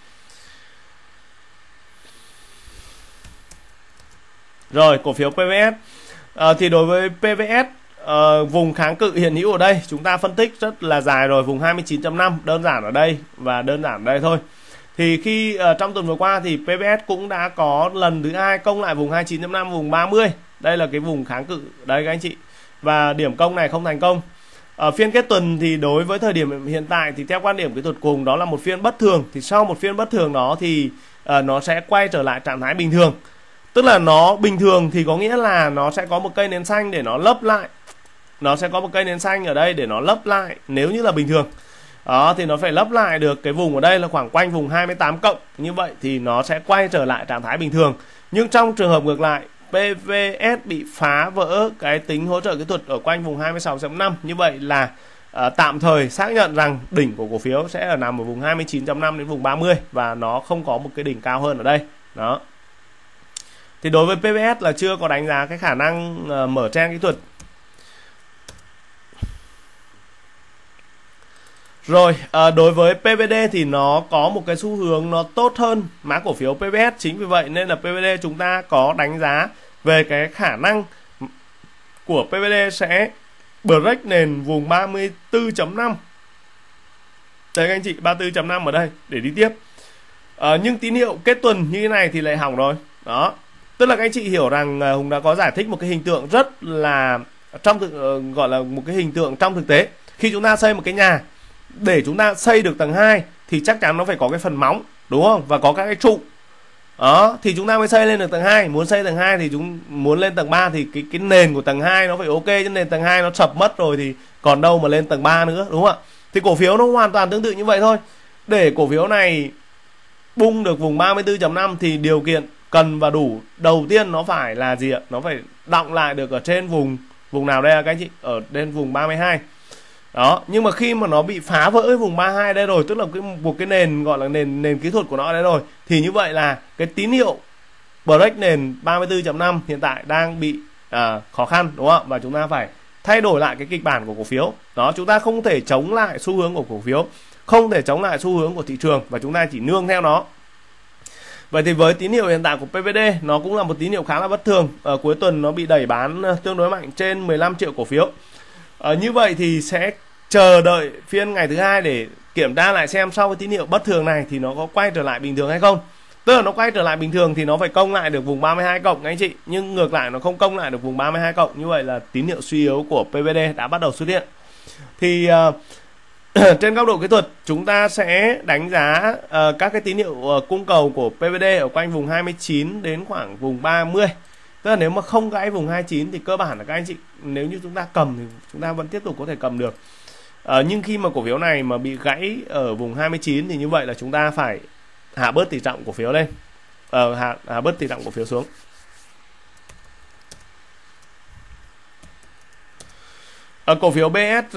Rồi cổ phiếu PVS thì đối với PVS vùng kháng cự hiện hữu ở đây chúng ta phân tích rất là dài rồi, vùng 29.5 đơn giản ở đây và đơn giản ở đây thôi. Thì khi trong tuần vừa qua thì PVS cũng đã có lần thứ 2 công lại vùng 29.5, vùng 30. Đây là cái vùng kháng cự đây các anh chị. Và điểm công này không thành công. Ở phiên kết tuần thì đối với thời điểm hiện tại thì theo quan điểm kỹ thuật cùng đó là một phiên bất thường. Thì sau một phiên bất thường đó thì nó sẽ quay trở lại trạng thái bình thường. Tức là nó bình thường thì có nghĩa là nó sẽ có một cây nến xanh để nó lấp lại. Nó sẽ có một cây nến xanh ở đây để nó lấp lại nếu như là bình thường. Đó thì nó phải lấp lại được cái vùng ở đây là khoảng quanh vùng 28 cộng. Như vậy thì nó sẽ quay trở lại trạng thái bình thường. Nhưng trong trường hợp ngược lại, PVS bị phá vỡ cái tính hỗ trợ kỹ thuật ở quanh vùng 26.5. Như vậy là tạm thời xác nhận rằng đỉnh của cổ phiếu sẽ nằm ở vùng 29.5 đến vùng 30 và nó không có một cái đỉnh cao hơn ở đây. Đó. Thì đối với PVS là chưa có đánh giá cái khả năng mở trend kỹ thuật. Rồi đối với PVD thì nó có một cái xu hướng nó tốt hơn mã cổ phiếu PVS. Chính vì vậy nên là PVD chúng ta có đánh giá về cái khả năng của PVD sẽ break nền vùng 34.5. Đấy các anh chị, 34.5 ở đây để đi tiếp. Nhưng tín hiệu kết tuần như thế này thì lại hỏng rồi. Đó. Tức là các anh chị hiểu rằng Hùng đã có giải thích một cái hình tượng rất là gọi là một cái hình tượng trong thực tế. Khi chúng ta xây một cái nhà, để chúng ta xây được tầng 2 thì chắc chắn nó phải có cái phần móng, đúng không? Và có các cái trụ. Đó, thì chúng ta mới xây lên được tầng 2. Muốn xây tầng 2 thì muốn lên tầng 3 thì cái nền của tầng 2 nó phải ok, chứ nền tầng 2 nó sập mất rồi thì còn đâu mà lên tầng 3 nữa, đúng không ạ? Thì cổ phiếu nó hoàn toàn tương tự như vậy thôi. Để cổ phiếu này bung được vùng 34.5 thì điều kiện cần và đủ đầu tiên nó phải là gì ạ? Nó phải đọng lại được ở trên vùng nào đây các anh chị? Ở trên vùng 32. Đó, nhưng mà khi mà nó bị phá vỡ vùng 32 đây rồi, tức là một cái nền gọi là nền kỹ thuật của nó đây rồi, thì như vậy là cái tín hiệu break nền 34.5 hiện tại đang bị khó khăn, đúng không? Và chúng ta phải thay đổi lại cái kịch bản của cổ phiếu. Đó, chúng ta không thể chống lại xu hướng của cổ phiếu, không thể chống lại xu hướng của thị trường, và chúng ta chỉ nương theo nó. Vậy thì với tín hiệu hiện tại của PVD, nó cũng là một tín hiệu khá là bất thường. Ở cuối tuần nó bị đẩy bán tương đối mạnh trên 15 triệu cổ phiếu. Như vậy thì sẽ chờ đợi phiên ngày thứ hai để kiểm tra lại xem sau cái tín hiệu bất thường này thì nó có quay trở lại bình thường hay không. Tức là nó quay trở lại bình thường thì nó phải công lại được vùng 32 cộng anh chị, nhưng ngược lại nó không công lại được vùng 32 cộng, như vậy là tín hiệu suy yếu của PVD đã bắt đầu xuất hiện. Thì trên góc độ kỹ thuật chúng ta sẽ đánh giá các cái tín hiệu cung cầu của PVD ở quanh vùng 29 đến khoảng vùng 30. Tức là nếu mà không gãy vùng 29 thì cơ bản là các anh chị, nếu như chúng ta cầm thì chúng ta vẫn tiếp tục có thể cầm được. Nhưng khi mà cổ phiếu này mà bị gãy ở vùng 29 thì như vậy là chúng ta phải hạ bớt tỷ trọng cổ phiếu lên, hạ bớt tỷ trọng cổ phiếu xuống. Ở cổ phiếu BSR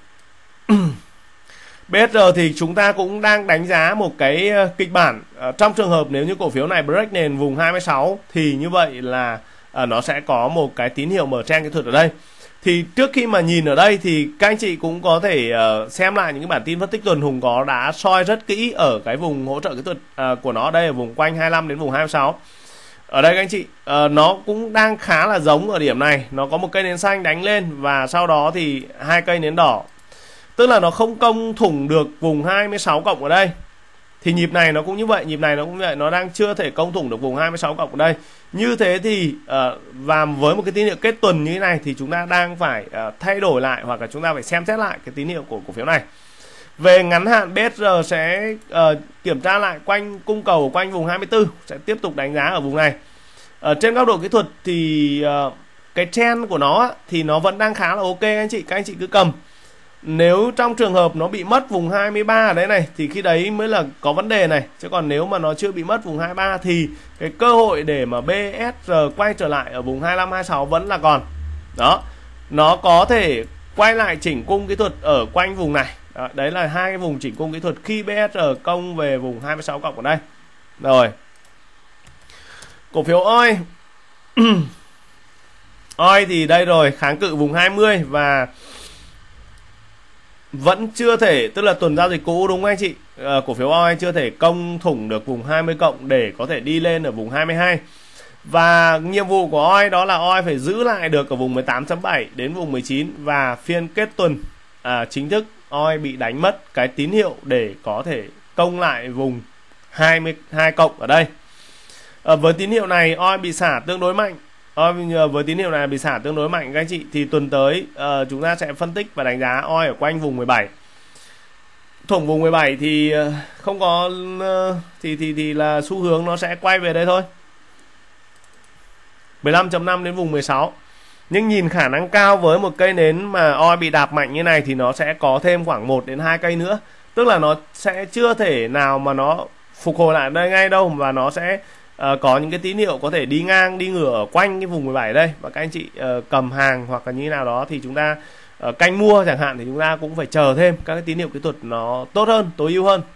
BSR thì chúng ta cũng đang đánh giá một cái kịch bản. Trong trường hợp nếu như cổ phiếu này break nền vùng 26 thì như vậy là nó sẽ có một cái tín hiệu mở trend kỹ thuật ở đây. Thì trước khi mà nhìn ở đây thì các anh chị cũng có thể xem lại những cái bản tin phân tích tuần. Hùng có đã soi rất kỹ ở cái vùng hỗ trợ kỹ thuật của nó, đây ở vùng quanh 25 đến vùng 26. Ở đây các anh chị, nó cũng đang khá là giống ở điểm này. Nó có một cây nến xanh đánh lên và sau đó thì hai cây nến đỏ. Tức là nó không công thủng được vùng 26 cộng ở đây. Thì nhịp này nó cũng như vậy, nhịp này nó cũng như vậy, nó đang chưa thể công thủng được vùng 26 cộng ở đây. Như thế thì và với một cái tín hiệu kết tuần như thế này thì chúng ta đang phải thay đổi lại, hoặc là chúng ta phải xem xét lại cái tín hiệu của cổ phiếu này. Về ngắn hạn, BSR sẽ kiểm tra lại quanh cung cầu quanh vùng 24, sẽ tiếp tục đánh giá ở vùng này. Trên góc độ kỹ thuật thì cái trend của nó thì nó vẫn đang khá là ok các anh chị cứ cầm. Nếu trong trường hợp nó bị mất vùng 23 ở đây này thì khi đấy mới là có vấn đề này. Chứ còn nếu mà nó chưa bị mất vùng 23 thì cái cơ hội để mà BSR quay trở lại ở vùng 25, 26 vẫn là còn. Đó, nó có thể quay lại chỉnh cung kỹ thuật ở quanh vùng này. Đó, đấy là hai cái vùng chỉnh cung kỹ thuật khi BSR công về vùng 26 cộng ở đây. Rồi, cổ phiếu OI OI thì đây rồi, kháng cự vùng 20 và vẫn chưa thể, tức là tuần giao dịch cũ đúng không anh chị, cổ phiếu OI chưa thể công thủng được vùng 20 cộng để có thể đi lên ở vùng 22. Và nhiệm vụ của OI đó là OI phải giữ lại được ở vùng 18.7 đến vùng 19. Và phiên kết tuần chính thức OI bị đánh mất cái tín hiệu để có thể công lại vùng 22 cộng ở đây. Với tín hiệu này OI bị xả tương đối mạnh. Với tín hiệu này bị xả tương đối mạnh các anh chị, thì tuần tới chúng ta sẽ phân tích và đánh giá OI ở quanh vùng 17. Thủng vùng 17 thì không có thì là xu hướng nó sẽ quay về đây thôi, 15.5 đến vùng 16. Nhưng nhìn khả năng cao với một cây nến mà OI bị đạp mạnh như này thì nó sẽ có thêm khoảng 1 đến 2 cây nữa. Tức là nó sẽ chưa thể nào mà nó phục hồi lại đây ngay đâu, và nó sẽ có những cái tín hiệu có thể đi ngang đi ngửa ở quanh cái vùng 17 đây. Và các anh chị cầm hàng hoặc là như thế nào đó thì chúng ta canh mua chẳng hạn, thì chúng ta cũng phải chờ thêm các cái tín hiệu kỹ thuật nó tốt hơn, tối ưu hơn.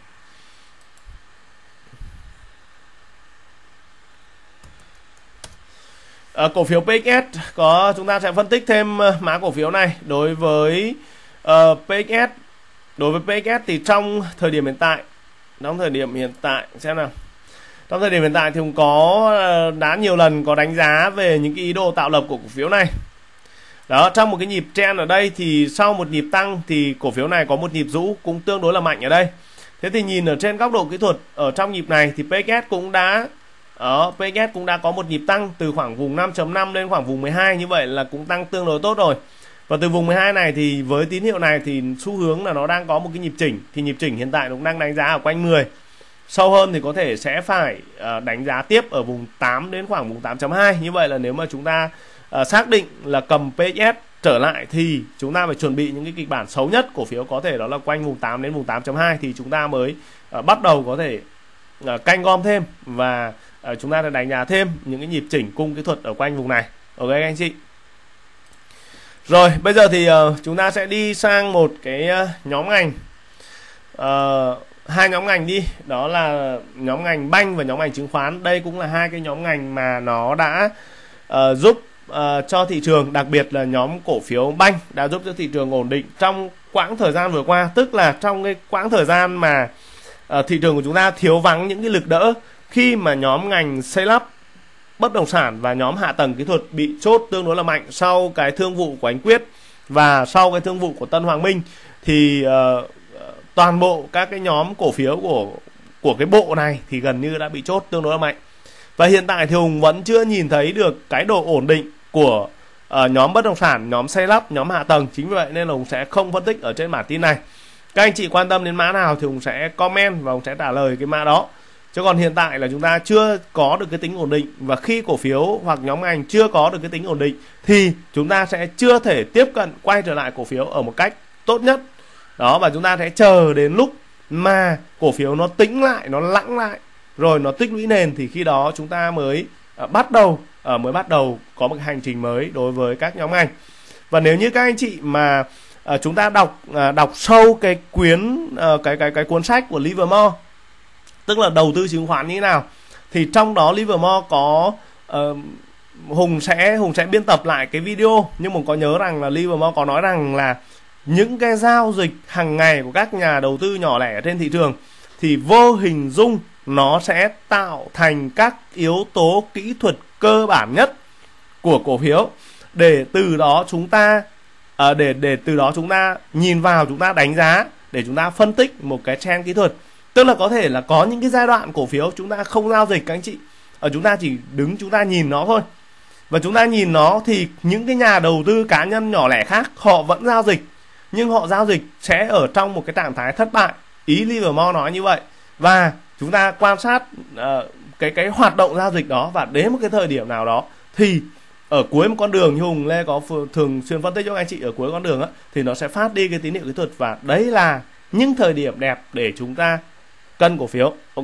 Cổ phiếu PXS chúng ta sẽ phân tích thêm mã cổ phiếu này. Đối với PXS, thì trong thời điểm hiện tại xem nào. Trong thời điểm hiện tại thì cũng có đã nhiều lần có đánh giá về những cái ý đồ tạo lập của cổ phiếu này. Đó, trong một cái nhịp trend ở đây thì sau một nhịp tăng thì cổ phiếu này có một nhịp rũ cũng tương đối là mạnh ở đây. Thế thì nhìn ở trên góc độ kỹ thuật ở trong nhịp này thì PXS cũng đã có một nhịp tăng từ khoảng vùng 5.5 lên khoảng vùng 12, như vậy là cũng tăng tương đối tốt rồi. Và từ vùng 12 này thì với tín hiệu này thì xu hướng là nó đang có một cái nhịp chỉnh, thì nhịp chỉnh hiện tại nó cũng đang đánh giá ở quanh 10. Sâu hơn thì có thể sẽ phải đánh giá tiếp ở vùng 8 đến khoảng vùng 8.2. Như vậy là nếu mà chúng ta xác định là cầm PXS trở lại thì chúng ta phải chuẩn bị những cái kịch bản xấu nhất cổ phiếu có thể đó là quanh vùng 8 đến vùng 8.2 thì chúng ta mới bắt đầu có thể canh gom thêm và chúng ta đã đánh giá thêm những cái nhịp chỉnh cung kỹ thuật ở quanh vùng này. Ok các anh chị. Rồi bây giờ thì chúng ta sẽ đi sang một cái nhóm ngành. hai nhóm ngành đi, đó là nhóm ngành banh và nhóm ngành chứng khoán. Đây cũng là hai cái nhóm ngành mà nó đã giúp cho thị trường, đặc biệt là nhóm cổ phiếu banh đã giúp cho thị trường ổn định trong quãng thời gian vừa qua. Tức là trong cái quãng thời gian mà thị trường của chúng ta thiếu vắng những cái lực đỡ, khi mà nhóm ngành xây lắp, bất động sản và nhóm hạ tầng kỹ thuật bị chốt tương đối là mạnh sau cái thương vụ của Anh Quyết và sau cái thương vụ của Tân Hoàng Minh, thì toàn bộ các cái nhóm cổ phiếu của cái bộ này thì gần như đã bị chốt tương đối là mạnh. Và hiện tại thì Hùng vẫn chưa nhìn thấy được cái độ ổn định của nhóm bất động sản, nhóm xây lắp, nhóm hạ tầng. Chính vì vậy nên là Hùng sẽ không phân tích ở trên bản tin này. Các anh chị quan tâm đến mã nào thì Hùng sẽ comment và Hùng sẽ trả lời cái mã đó. Chứ còn hiện tại là chúng ta chưa có được cái tính ổn định, và khi cổ phiếu hoặc nhóm ngành chưa có được cái tính ổn định thì chúng ta sẽ chưa thể tiếp cận quay trở lại cổ phiếu ở một cách tốt nhất. Đó, và chúng ta sẽ chờ đến lúc mà cổ phiếu nó tĩnh lại, nó lắng lại, rồi nó tích lũy nền, thì khi đó chúng ta mới bắt đầu có một hành trình mới đối với các nhóm ngành. Và nếu như các anh chị mà chúng ta đọc sâu cái cái cuốn sách của Livermore, tức là đầu tư chứng khoán như thế nào, thì trong đó Livermore có Hùng sẽ biên tập lại cái video, nhưng mà có nhớ rằng là Livermore có nói rằng là những cái giao dịch hàng ngày của các nhà đầu tư nhỏ lẻ trên thị trường thì vô hình dung nó sẽ tạo thành các yếu tố kỹ thuật cơ bản nhất của cổ phiếu, để từ đó chúng ta từ đó chúng ta nhìn vào, chúng ta đánh giá, để chúng ta phân tích một cái trend kỹ thuật. Tức là có thể là có những cái giai đoạn cổ phiếu chúng ta không giao dịch các anh chị, chúng ta chỉ đứng chúng ta nhìn nó thôi. Và chúng ta nhìn nó thì những cái nhà đầu tư cá nhân nhỏ lẻ khác họ vẫn giao dịch, nhưng họ giao dịch sẽ ở trong một cái trạng thái thất bại. Ý Livermore nói như vậy. Và chúng ta quan sát cái hoạt động giao dịch đó, và đến một cái thời điểm nào đó thì ở cuối một con đường, như Hùng Lê có thường xuyên phân tích cho anh chị, ở cuối con đường á, thì nó sẽ phát đi cái tín hiệu kỹ thuật, và đấy là những thời điểm đẹp để chúng ta cân cổ phiếu. Ok.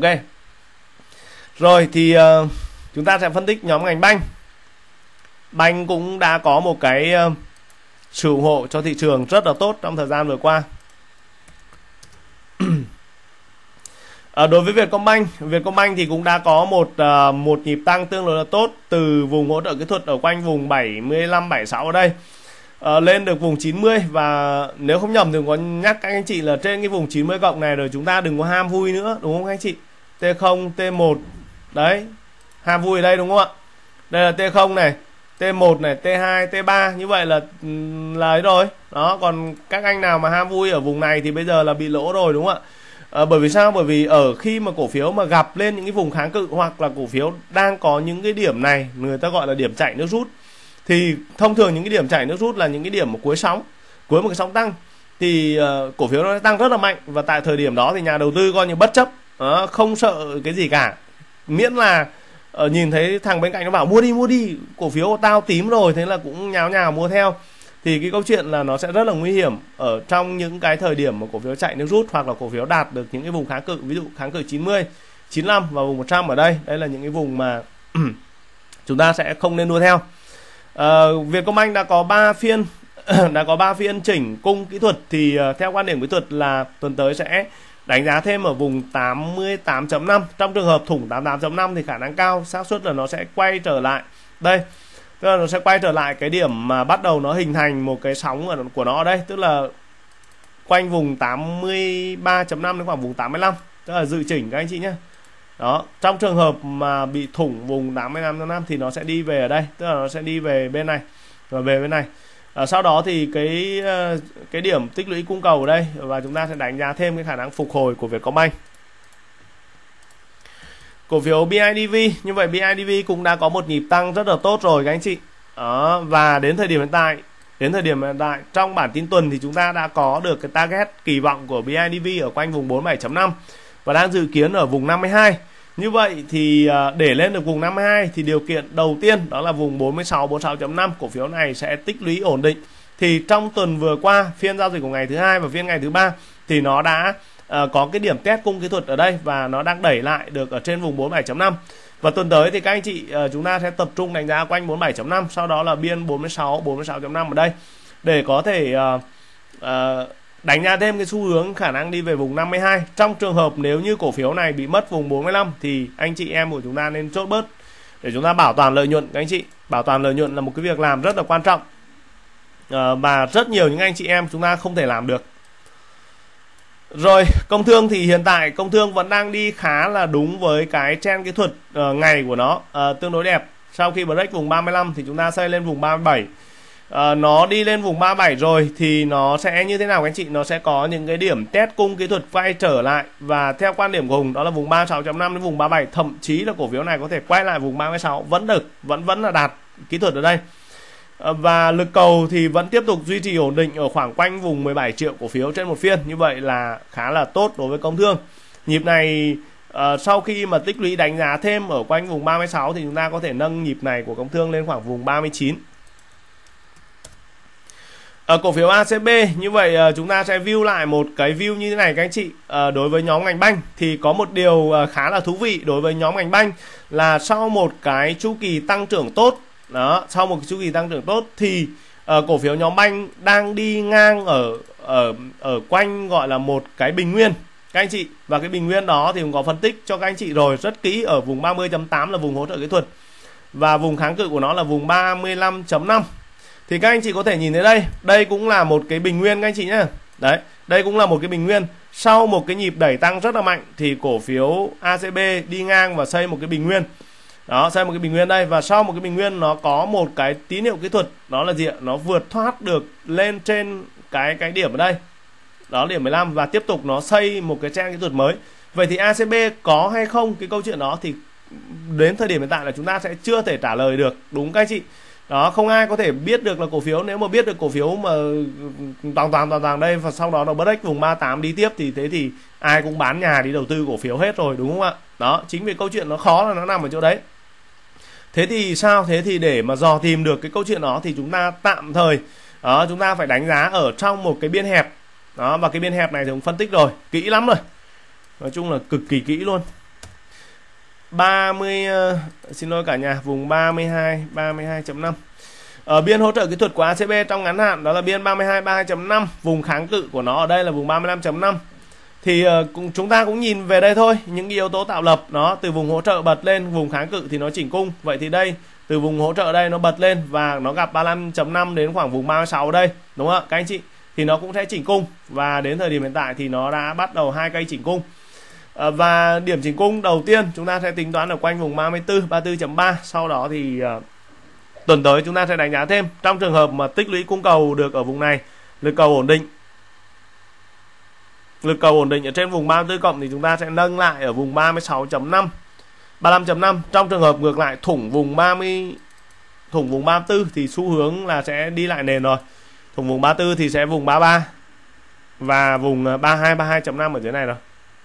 Rồi thì chúng ta sẽ phân tích nhóm ngành banh. Banh cũng đã có một cái sự ủng hộ cho thị trường rất là tốt trong thời gian vừa qua. Đối với Vietcombank thì cũng đã có một nhịp tăng tương đối là tốt từ vùng hỗ trợ kỹ thuật ở quanh vùng 75 76 ở đây, lên được vùng 90. Và nếu không nhầm thì có nhắc các anh chị là trên cái vùng 90 cộng này rồi chúng ta đừng có ham vui nữa, đúng không các anh chị? T0, T1 đấy, ham vui ở đây đúng không ạ? Đây là T0 này, T1 này, T2, T3, như vậy là ấy rồi. Đó, còn các anh nào mà ham vui ở vùng này thì bây giờ là bị lỗ rồi, đúng không ạ? Bởi vì sao? Bởi vì ở khi mà cổ phiếu mà gặp lên những cái vùng kháng cự, hoặc là cổ phiếu đang có những cái điểm này, người ta gọi là điểm chạy nước rút, thì thông thường những cái điểm chạy nước rút là những cái điểm mà cuối một cái sóng tăng, thì cổ phiếu nó tăng rất là mạnh. Và tại thời điểm đó thì nhà đầu tư coi như bất chấp, không sợ cái gì cả, miễn là nhìn thấy thằng bên cạnh nó bảo mua đi, cổ phiếu tao tím rồi, thế là cũng nháo nhào mua theo. Thì cái câu chuyện là nó sẽ rất là nguy hiểm ở trong những cái thời điểm mà cổ phiếu chạy nước rút, hoặc là cổ phiếu đạt được những cái vùng kháng cự, ví dụ kháng cự 90, 95 và vùng 100 ở đây. Đây là những cái vùng mà chúng ta sẽ không nên đua theo. Vietcombank đã có 3 phiên chỉnh cung kỹ thuật, thì theo quan điểm kỹ thuật là tuần tới sẽ đánh giá thêm ở vùng 88.5. Trong trường hợp thủng 88.5 thì khả năng cao xác suất là nó sẽ quay trở lại đây, tức là nó sẽ quay trở lại cái điểm mà bắt đầu nó hình thành một cái sóng của nó ở đây, tức là quanh vùng 83.5 đến khoảng vùng 85, tức là dự chỉnh các anh chị nhé. Đó, trong trường hợp mà bị thủng vùng 85.5 thì nó sẽ đi về ở đây, tức là nó sẽ đi về bên này và về bên này. Sau đó thì cái điểm tích lũy cung cầu ở đây, và chúng ta sẽ đánh giá thêm cái khả năng phục hồi của Vietcombank. Cổ phiếu BIDV, như vậy BIDV cũng đã có một nhịp tăng rất là tốt rồi các anh chị. Đó, và đến thời điểm hiện tại trong bản tin tuần thì chúng ta đã có được cái target kỳ vọng của BIDV ở quanh vùng 47.5 và đang dự kiến ở vùng 52. Như vậy thì để lên được vùng 52 thì điều kiện đầu tiên đó là vùng 46, 46.5, cổ phiếu này sẽ tích lũy ổn định. Thì trong tuần vừa qua, phiên giao dịch của ngày thứ hai và phiên ngày thứ ba thì nó đã có cái điểm test cung kỹ thuật ở đây, và nó đang đẩy lại được ở trên vùng 47.5. Và tuần tới thì các anh chị chúng ta sẽ tập trung đánh giá quanh 47.5, sau đó là biên 46, 46.5 ở đây, để có thể đánh giá thêm cái xu hướng khả năng đi về vùng 52. Trong trường hợp nếu như cổ phiếu này bị mất vùng 45 thì anh chị em của chúng ta nên chốt bớt để chúng ta bảo toàn lợi nhuận các anh chị. Bảo toàn lợi nhuận là một cái việc làm rất là quan trọng, và rất nhiều những anh chị em chúng ta không thể làm được. Rồi, Công Thương thì hiện tại Công Thương vẫn đang đi khá là đúng với cái trend kỹ thuật ngày của nó, tương đối đẹp. Sau khi break vùng 35 thì chúng ta xây lên vùng 37. Nó đi lên vùng 37 rồi thì nó sẽ như thế nào các anh chị? Nó sẽ có những cái điểm test cung kỹ thuật quay trở lại, và theo quan điểm của Hùng đó là vùng 36.5 đến vùng 37, thậm chí là cổ phiếu này có thể quay lại vùng 36 vẫn được, vẫn là đạt kỹ thuật ở đây. Và lực cầu thì vẫn tiếp tục duy trì ổn định ở khoảng quanh vùng 17 triệu cổ phiếu trên một phiên. Như vậy là khá là tốt đối với Công Thương. Nhịp này sau khi mà tích lũy đánh giá thêm ở quanh vùng 36 thì chúng ta có thể nâng nhịp này của Công Thương lên khoảng vùng 39. Ở cổ phiếu ACB như vậy chúng ta sẽ view lại một cái view như thế này các anh chị. Đối với nhóm ngành banh thì có một điều khá là thú vị đối với nhóm ngành banh là sau một cái chu kỳ tăng trưởng tốt, sau một cái chu kỳ tăng trưởng tốt thì cổ phiếu nhóm banh đang đi ngang ở quanh gọi là một cái bình nguyên các anh chị. Và cái bình nguyên đó thì cũng có phân tích cho các anh chị rồi rất kỹ. Ở vùng 30.8 là vùng hỗ trợ kỹ thuật và vùng kháng cự của nó là vùng 35.5. Thì các anh chị có thể nhìn thấy đây, đây cũng là một cái bình nguyên các anh chị nhé. Đấy, đây cũng là một cái bình nguyên. Sau một cái nhịp đẩy tăng rất là mạnh thì cổ phiếu ACB đi ngang và xây một cái bình nguyên. Đó, xây một cái bình nguyên đây, và sau một cái bình nguyên nó có một cái tín hiệu kỹ thuật, đó là gì ạ? Nó vượt thoát được lên trên cái điểm ở đây. Đó, điểm 15, và tiếp tục nó xây một cái trend kỹ thuật mới. Vậy thì ACB có hay không cái câu chuyện đó thì đến thời điểm hiện tại là chúng ta sẽ chưa thể trả lời được, đúng các anh chị. Đó, không ai có thể biết được là cổ phiếu, nếu mà biết được cổ phiếu mà toàn đây và sau đó nó break vùng 38 đi tiếp thì thế thì ai cũng bán nhà đi đầu tư cổ phiếu hết rồi, đúng không ạ? Đó, chính vì câu chuyện nó khó là nó nằm ở chỗ đấy. Thế thì sao? Thế thì để mà dò tìm được cái câu chuyện đó thì chúng ta tạm thời đó, chúng ta phải đánh giá ở trong một cái biên hẹp. Đó, và cái biên hẹp này thì cũng phân tích rồi, kỹ lắm rồi. Nói chung là cực kỳ kỹ luôn. 30 xin lỗi cả nhà, vùng 32.5. Ở biên hỗ trợ kỹ thuật của ACB trong ngắn hạn đó là biên 32.5, vùng kháng cự của nó ở đây là vùng 35.5. Thì chúng ta cũng nhìn về đây thôi, những yếu tố tạo lập nó từ vùng hỗ trợ bật lên, vùng kháng cự thì nó chỉnh cung. Vậy thì đây từ vùng hỗ trợ đây nó bật lên và nó gặp 35.5 đến khoảng vùng 36 đây, đúng không ạ các anh chị? Thì nó cũng sẽ chỉnh cung, và đến thời điểm hiện tại thì nó đã bắt đầu hai cây chỉnh cung. Và điểm chỉnh cung đầu tiên chúng ta sẽ tính toán ở quanh vùng 34.3. Sau đó thì tuần tới chúng ta sẽ đánh giá thêm. Trong trường hợp mà tích lũy cung cầu được ở vùng này, lực cầu ổn định, ở trên vùng 34 cộng thì chúng ta sẽ nâng lại ở vùng 36.5, 35.5. Trong trường hợp ngược lại thủng vùng 34 thì xu hướng là sẽ đi lại nền rồi. Thủng vùng 34 thì sẽ vùng 33 và vùng 32.5 ở dưới này rồi.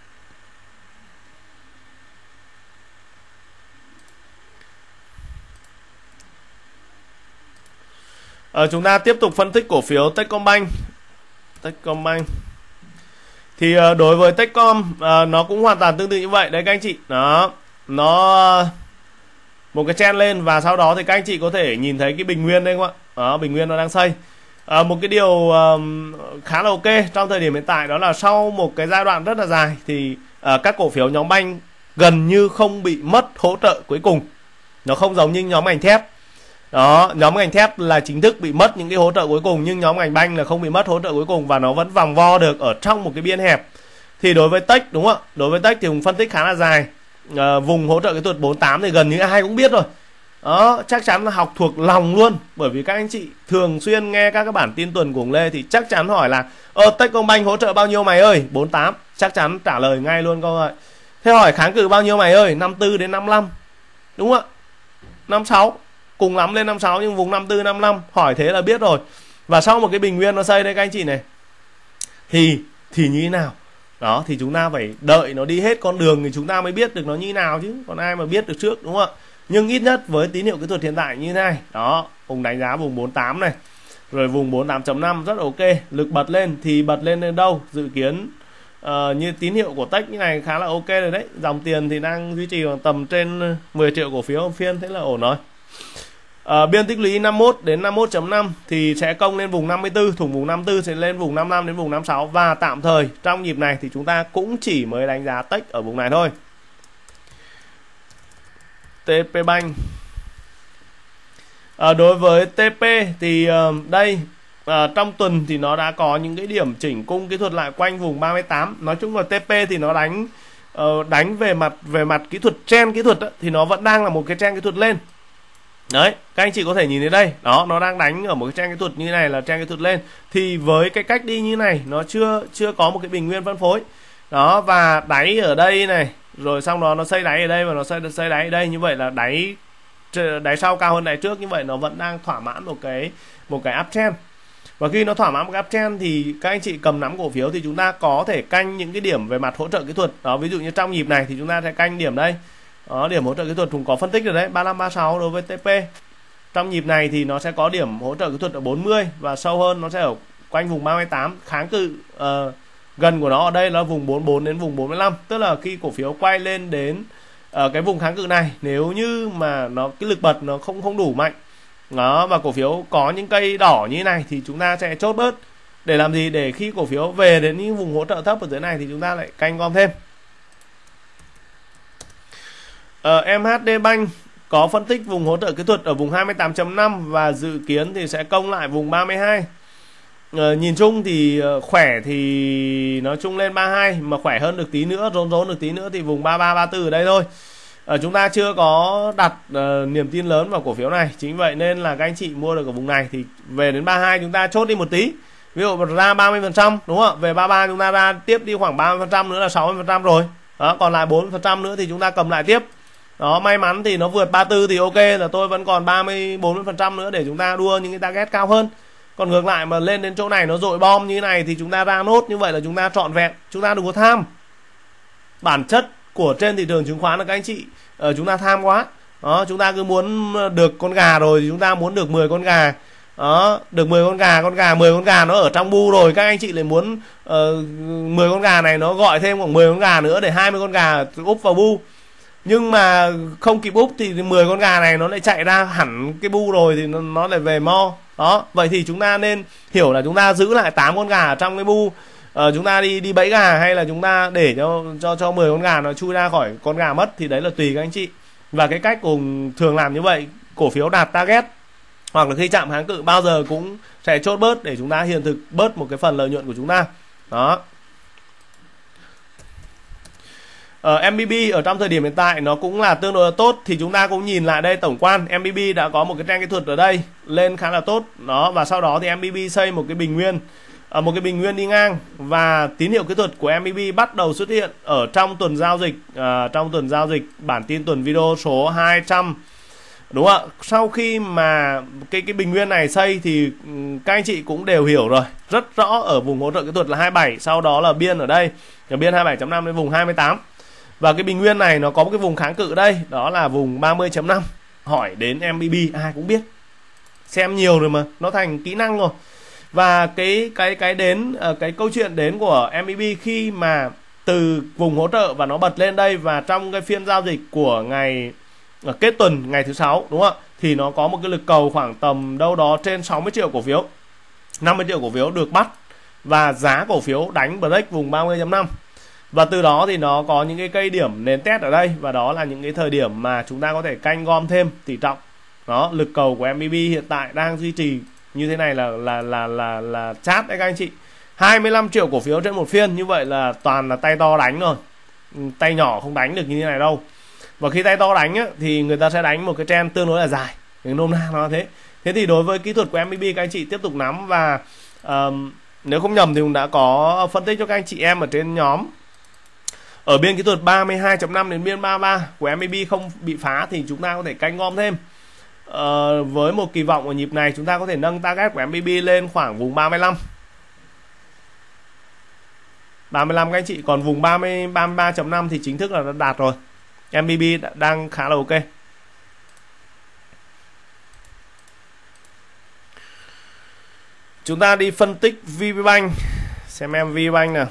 Chúng ta tiếp tục phân tích cổ phiếu Techcombank. Thì đối với Techcom nó cũng hoàn toàn tương tự như vậy đấy các anh chị. Đó, nó một cái trend lên và sau đó thì các anh chị có thể nhìn thấy cái bình nguyên đây không ạ? Đó, bình nguyên nó đang xây. Một cái điều khá là ok trong thời điểm hiện tại đó là sau một cái giai đoạn rất là dài thì các cổ phiếu nhóm banh gần như không bị mất hỗ trợ cuối cùng. Nó không giống như nhóm ngành thép. Đó, nhóm ngành thép là chính thức bị mất những cái hỗ trợ cuối cùng, nhưng nhóm ngành banh là không bị mất hỗ trợ cuối cùng và nó vẫn vòng vo được ở trong một cái biên hẹp. Thì đối với Tech, đúng không ạ? Đối với Tech thì cũng phân tích khá là dài. Vùng hỗ trợ kỹ thuật 48 thì gần như ai cũng biết rồi. Đó, chắc chắn là học thuộc lòng luôn, bởi vì các anh chị thường xuyên nghe các bản tin tuần của Lê thì chắc chắn hỏi là Techcombank hỗ trợ bao nhiêu mày ơi? 48, chắc chắn trả lời ngay luôn câu hỏi. Thế hỏi kháng cự bao nhiêu mày ơi? 54 đến 55. Đúng không ạ? 56, cùng lắm lên 56 nhưng vùng 54 55, hỏi thế là biết rồi. Và sau một cái bình nguyên nó xây đây các anh chị này thì như thế nào? Đó, thì chúng ta phải đợi nó đi hết con đường thì chúng ta mới biết được nó như thế nào chứ, còn ai mà biết được trước, đúng không ạ? Nhưng ít nhất với tín hiệu kỹ thuật hiện tại như thế này, đó, Hùng đánh giá vùng 48 này, rồi vùng 48.5 rất ok. Lực bật lên thì bật lên đến đâu? Dự kiến như tín hiệu của Tech như này khá là ok rồi đấy. Dòng tiền thì đang duy trì khoảng tầm trên 10 triệu cổ phiếu một phiên, thế là ổn rồi. Biên tích lũy 51 đến 51.5 thì sẽ công lên vùng 54, thủng vùng 54 sẽ lên vùng 55 đến vùng 56, và tạm thời trong nhịp này thì chúng ta cũng chỉ mới đánh giá tech ở vùng này thôi. TP Bank. Đối với TP thì đây trong tuần thì nó đã có những cái điểm chỉnh cung kỹ thuật lại quanh vùng 38. Nói chung là TP thì nó đánh về mặt kỹ thuật, trend kỹ thuật đó, thì nó vẫn đang là một cái trend kỹ thuật lên. Đấy, các anh chị có thể nhìn thấy đây, đó, nó đang đánh ở một cái trend kỹ thuật như này là trend kỹ thuật lên. Thì với cái cách đi như này, nó chưa có một cái bình nguyên phân phối. Đó, và đáy ở đây này, rồi xong đó nó xây đáy ở đây và nó xây đáy ở đây, như vậy là đáy sau cao hơn đáy trước, như vậy nó vẫn đang thỏa mãn một cái uptrend. Và khi nó thỏa mãn một cái uptrend thì các anh chị cầm nắm cổ phiếu thì chúng ta có thể canh những cái điểm về mặt hỗ trợ kỹ thuật. Đó, ví dụ như trong nhịp này thì chúng ta sẽ canh điểm đây. Đó, điểm hỗ trợ kỹ thuật cũng có phân tích rồi đấy, 35 36 đối với TP. Trong nhịp này thì nó sẽ có điểm hỗ trợ kỹ thuật ở 40 và sâu hơn nó sẽ ở quanh vùng 38. Kháng cự gần của nó ở đây là vùng 44 đến vùng 45, tức là khi cổ phiếu quay lên đến cái vùng kháng cự này, nếu như mà cái lực bật nó không đủ mạnh đó, và cổ phiếu có những cây đỏ như thế này thì chúng ta sẽ chốt bớt. Để làm gì? Để khi cổ phiếu về đến những vùng hỗ trợ thấp ở dưới này thì chúng ta lại canh gom thêm. MHD Bank có phân tích vùng hỗ trợ kỹ thuật ở vùng 28.5 và dự kiến thì sẽ công lại vùng 32. Nhìn chung thì khỏe thì nói chung lên 32, mà khỏe hơn được tí nữa, rốn được tí nữa thì vùng 33 34 ở đây thôi. Chúng ta chưa có đặt niềm tin lớn vào cổ phiếu này, chính vậy nên là các anh chị mua được ở vùng này thì về đến 32 chúng ta chốt đi một tí. Ví dụ ra 30% đúng không ạ? Về 33 chúng ta ra tiếp đi khoảng 30% nữa là 60% rồi. Đó, còn lại 4% nữa thì chúng ta cầm lại tiếp. Đó, may mắn thì nó vượt 34 thì ok, là tôi vẫn còn 30-40% nữa để chúng ta đua những cái target cao hơn. Còn ngược lại mà lên đến chỗ này nó dội bom như thế này thì chúng ta ra nốt, như vậy là chúng ta trọn vẹn, chúng ta đừng có tham. Bản chất của trên thị trường chứng khoán là các anh chị chúng ta tham quá. Đó, chúng ta cứ muốn được con gà rồi thì chúng ta muốn được 10 con gà. Đó, được 10 con gà 10 con gà nó ở trong bu rồi, các anh chị lại muốn 10 con gà này nó gọi thêm khoảng 10 con gà nữa để 20 con gà úp vào bu. Nhưng mà không kịp úp thì 10 con gà này nó lại chạy ra hẳn cái bu rồi thì nó lại về mo. Đó, vậy thì chúng ta nên hiểu là chúng ta giữ lại 8 con gà ở trong cái bu. Chúng ta đi bẫy gà hay là chúng ta để cho 10 con gà nó chui ra khỏi con gà mất thì đấy là tùy các anh chị. Và cái cách cùng thường làm như vậy, cổ phiếu đạt target hoặc là khi chạm kháng cự bao giờ cũng sẽ chốt bớt để chúng ta hiện thực bớt một cái phần lợi nhuận của chúng ta. Đó. MBB ở trong thời điểm hiện tại nó cũng là tương đối là tốt, thì chúng ta cũng nhìn lại đây tổng quan MBB đã có một cái trend kỹ thuật ở đây lên khá là tốt đó, và sau đó thì MBB xây một cái bình nguyên đi ngang, và tín hiệu kỹ thuật của MBB bắt đầu xuất hiện ở trong tuần giao dịch bản tin tuần video số 200, đúng không ạ? Sau khi mà cái bình nguyên này xây thì các anh chị cũng đều hiểu rồi, rất rõ ở vùng hỗ trợ kỹ thuật là 27, sau đó là biên ở đây, biên 27.5 đến vùng 28. Và cái bình nguyên này nó có một cái vùng kháng cự đây, đó là vùng 30.5. Hỏi đến MBB ai cũng biết, xem nhiều rồi mà, nó thành kỹ năng rồi. Và cái câu chuyện đến của MBB khi mà từ vùng hỗ trợ và nó bật lên đây, và trong cái phiên giao dịch của ngày kết tuần ngày thứ 6 đúng không ạ, thì nó có một cái lực cầu khoảng tầm đâu đó trên 60 triệu cổ phiếu, 50 triệu cổ phiếu được bắt, và giá cổ phiếu đánh break vùng 30.5. Và từ đó thì nó có những cái cây điểm nền test ở đây, và đó là những cái thời điểm mà chúng ta có thể canh gom thêm tỷ trọng. Đó, lực cầu của MBB hiện tại đang duy trì như thế này là chát đấy các anh chị. 25 triệu cổ phiếu trên một phiên, như vậy là toàn là tay to đánh rồi. Tay nhỏ không đánh được như thế này đâu. Và khi tay to đánh á, thì người ta sẽ đánh một cái trend tương đối là dài. Cái nôm na nó thế. Thế thì đối với kỹ thuật của MBB các anh chị tiếp tục nắm, và nếu không nhầm thì cũng đã có phân tích cho các anh chị em ở trên nhóm. Ở biên kỹ thuật 32.5 đến biên 33 của MBB không bị phá thì chúng ta có thể canh gom thêm. Với một kỳ vọng ở nhịp này chúng ta có thể nâng target của MBB lên khoảng vùng 35 các anh chị. Còn vùng 33.5 thì chính thức là đã đạt rồi. MBB đang khá là ok. Chúng ta đi phân tích VPBank, xem em VPBank nào.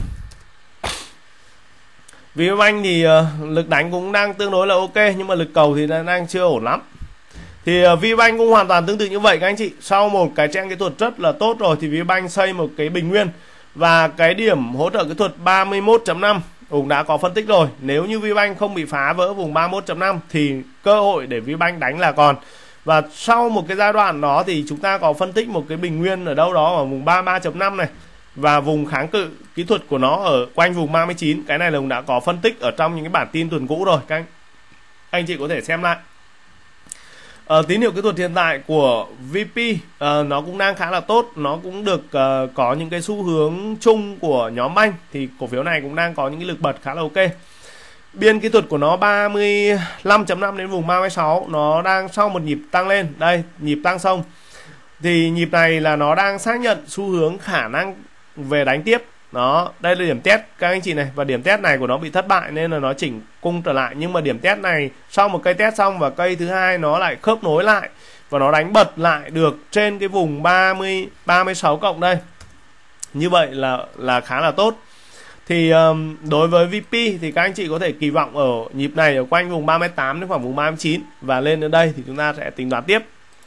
VPBank thì lực đánh cũng đang tương đối là ok, nhưng mà lực cầu thì đang chưa ổn lắm. Thì VPBank cũng hoàn toàn tương tự như vậy các anh chị. Sau một cái trend kỹ thuật rất là tốt rồi thì VPBank xây một cái bình nguyên và cái điểm hỗ trợ kỹ thuật 31.5 cũng đã có phân tích rồi. Nếu như VPBank không bị phá vỡ vùng 31.5 thì cơ hội để VPBank đánh là còn. Và sau một cái giai đoạn đó thì chúng ta có phân tích một cái bình nguyên ở đâu đó ở vùng 33.5 này, và vùng kháng cự kỹ thuật của nó ở quanh vùng 39. Cái này là cũng đã có phân tích ở trong những cái bản tin tuần cũ rồi, các anh chị có thể xem lại. Tín hiệu kỹ thuật hiện tại của VP nó cũng đang khá là tốt, nó cũng được có những cái xu hướng chung của nhóm banh, thì cổ phiếu này cũng đang có những cái lực bật khá là ok. Biên kỹ thuật của nó 35.5 đến vùng 36, nó đang sau một nhịp tăng lên, đây nhịp tăng xong thì nhịp này là nó đang xác nhận xu hướng khả năng về đánh tiếp. Đó, đây là điểm test các anh chị này, và điểm test này của nó bị thất bại nên là nó chỉnh cung trở lại. Nhưng mà điểm test này sau một cây test xong và cây thứ hai nó lại khớp nối lại và nó đánh bật lại được trên cái vùng 36 cộng đây. Như vậy là khá là tốt. Thì đối với VP thì các anh chị có thể kỳ vọng ở nhịp này ở quanh vùng 38 đến khoảng vùng 39 và lên đến đây thì chúng ta sẽ tính toán tiếp.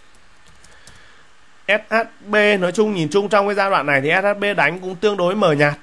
SHB nói chung nhìn chung trong cái giai đoạn này thì SHB đánh cũng tương đối mờ nhạt.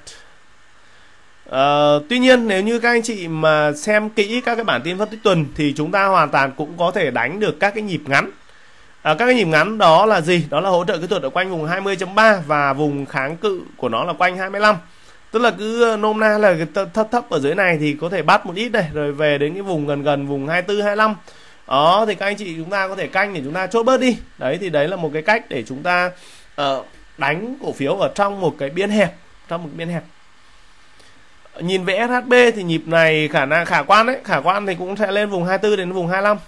Tuy nhiên nếu như các anh chị mà xem kỹ các cái bản tin phân tích tuần thì chúng ta hoàn toàn cũng có thể đánh được các cái nhịp ngắn. Các cái nhịp ngắn đó là gì? Đó là hỗ trợ kỹ thuật ở quanh vùng 20.3 và vùng kháng cự của nó là quanh 25. Tức là cứ nôm na là thấp ở dưới này thì có thể bắt một ít này, rồi về đến cái vùng gần vùng 24 25. Đó thì các anh chị chúng ta có thể canh để chúng ta chốt bớt đi. Đấy thì đấy là một cái cách để chúng ta đánh cổ phiếu ở trong một cái biên hẹp, Nhìn về SHB thì nhịp này khả quan đấy, khả quan thì cũng sẽ lên vùng 24 đến vùng 25.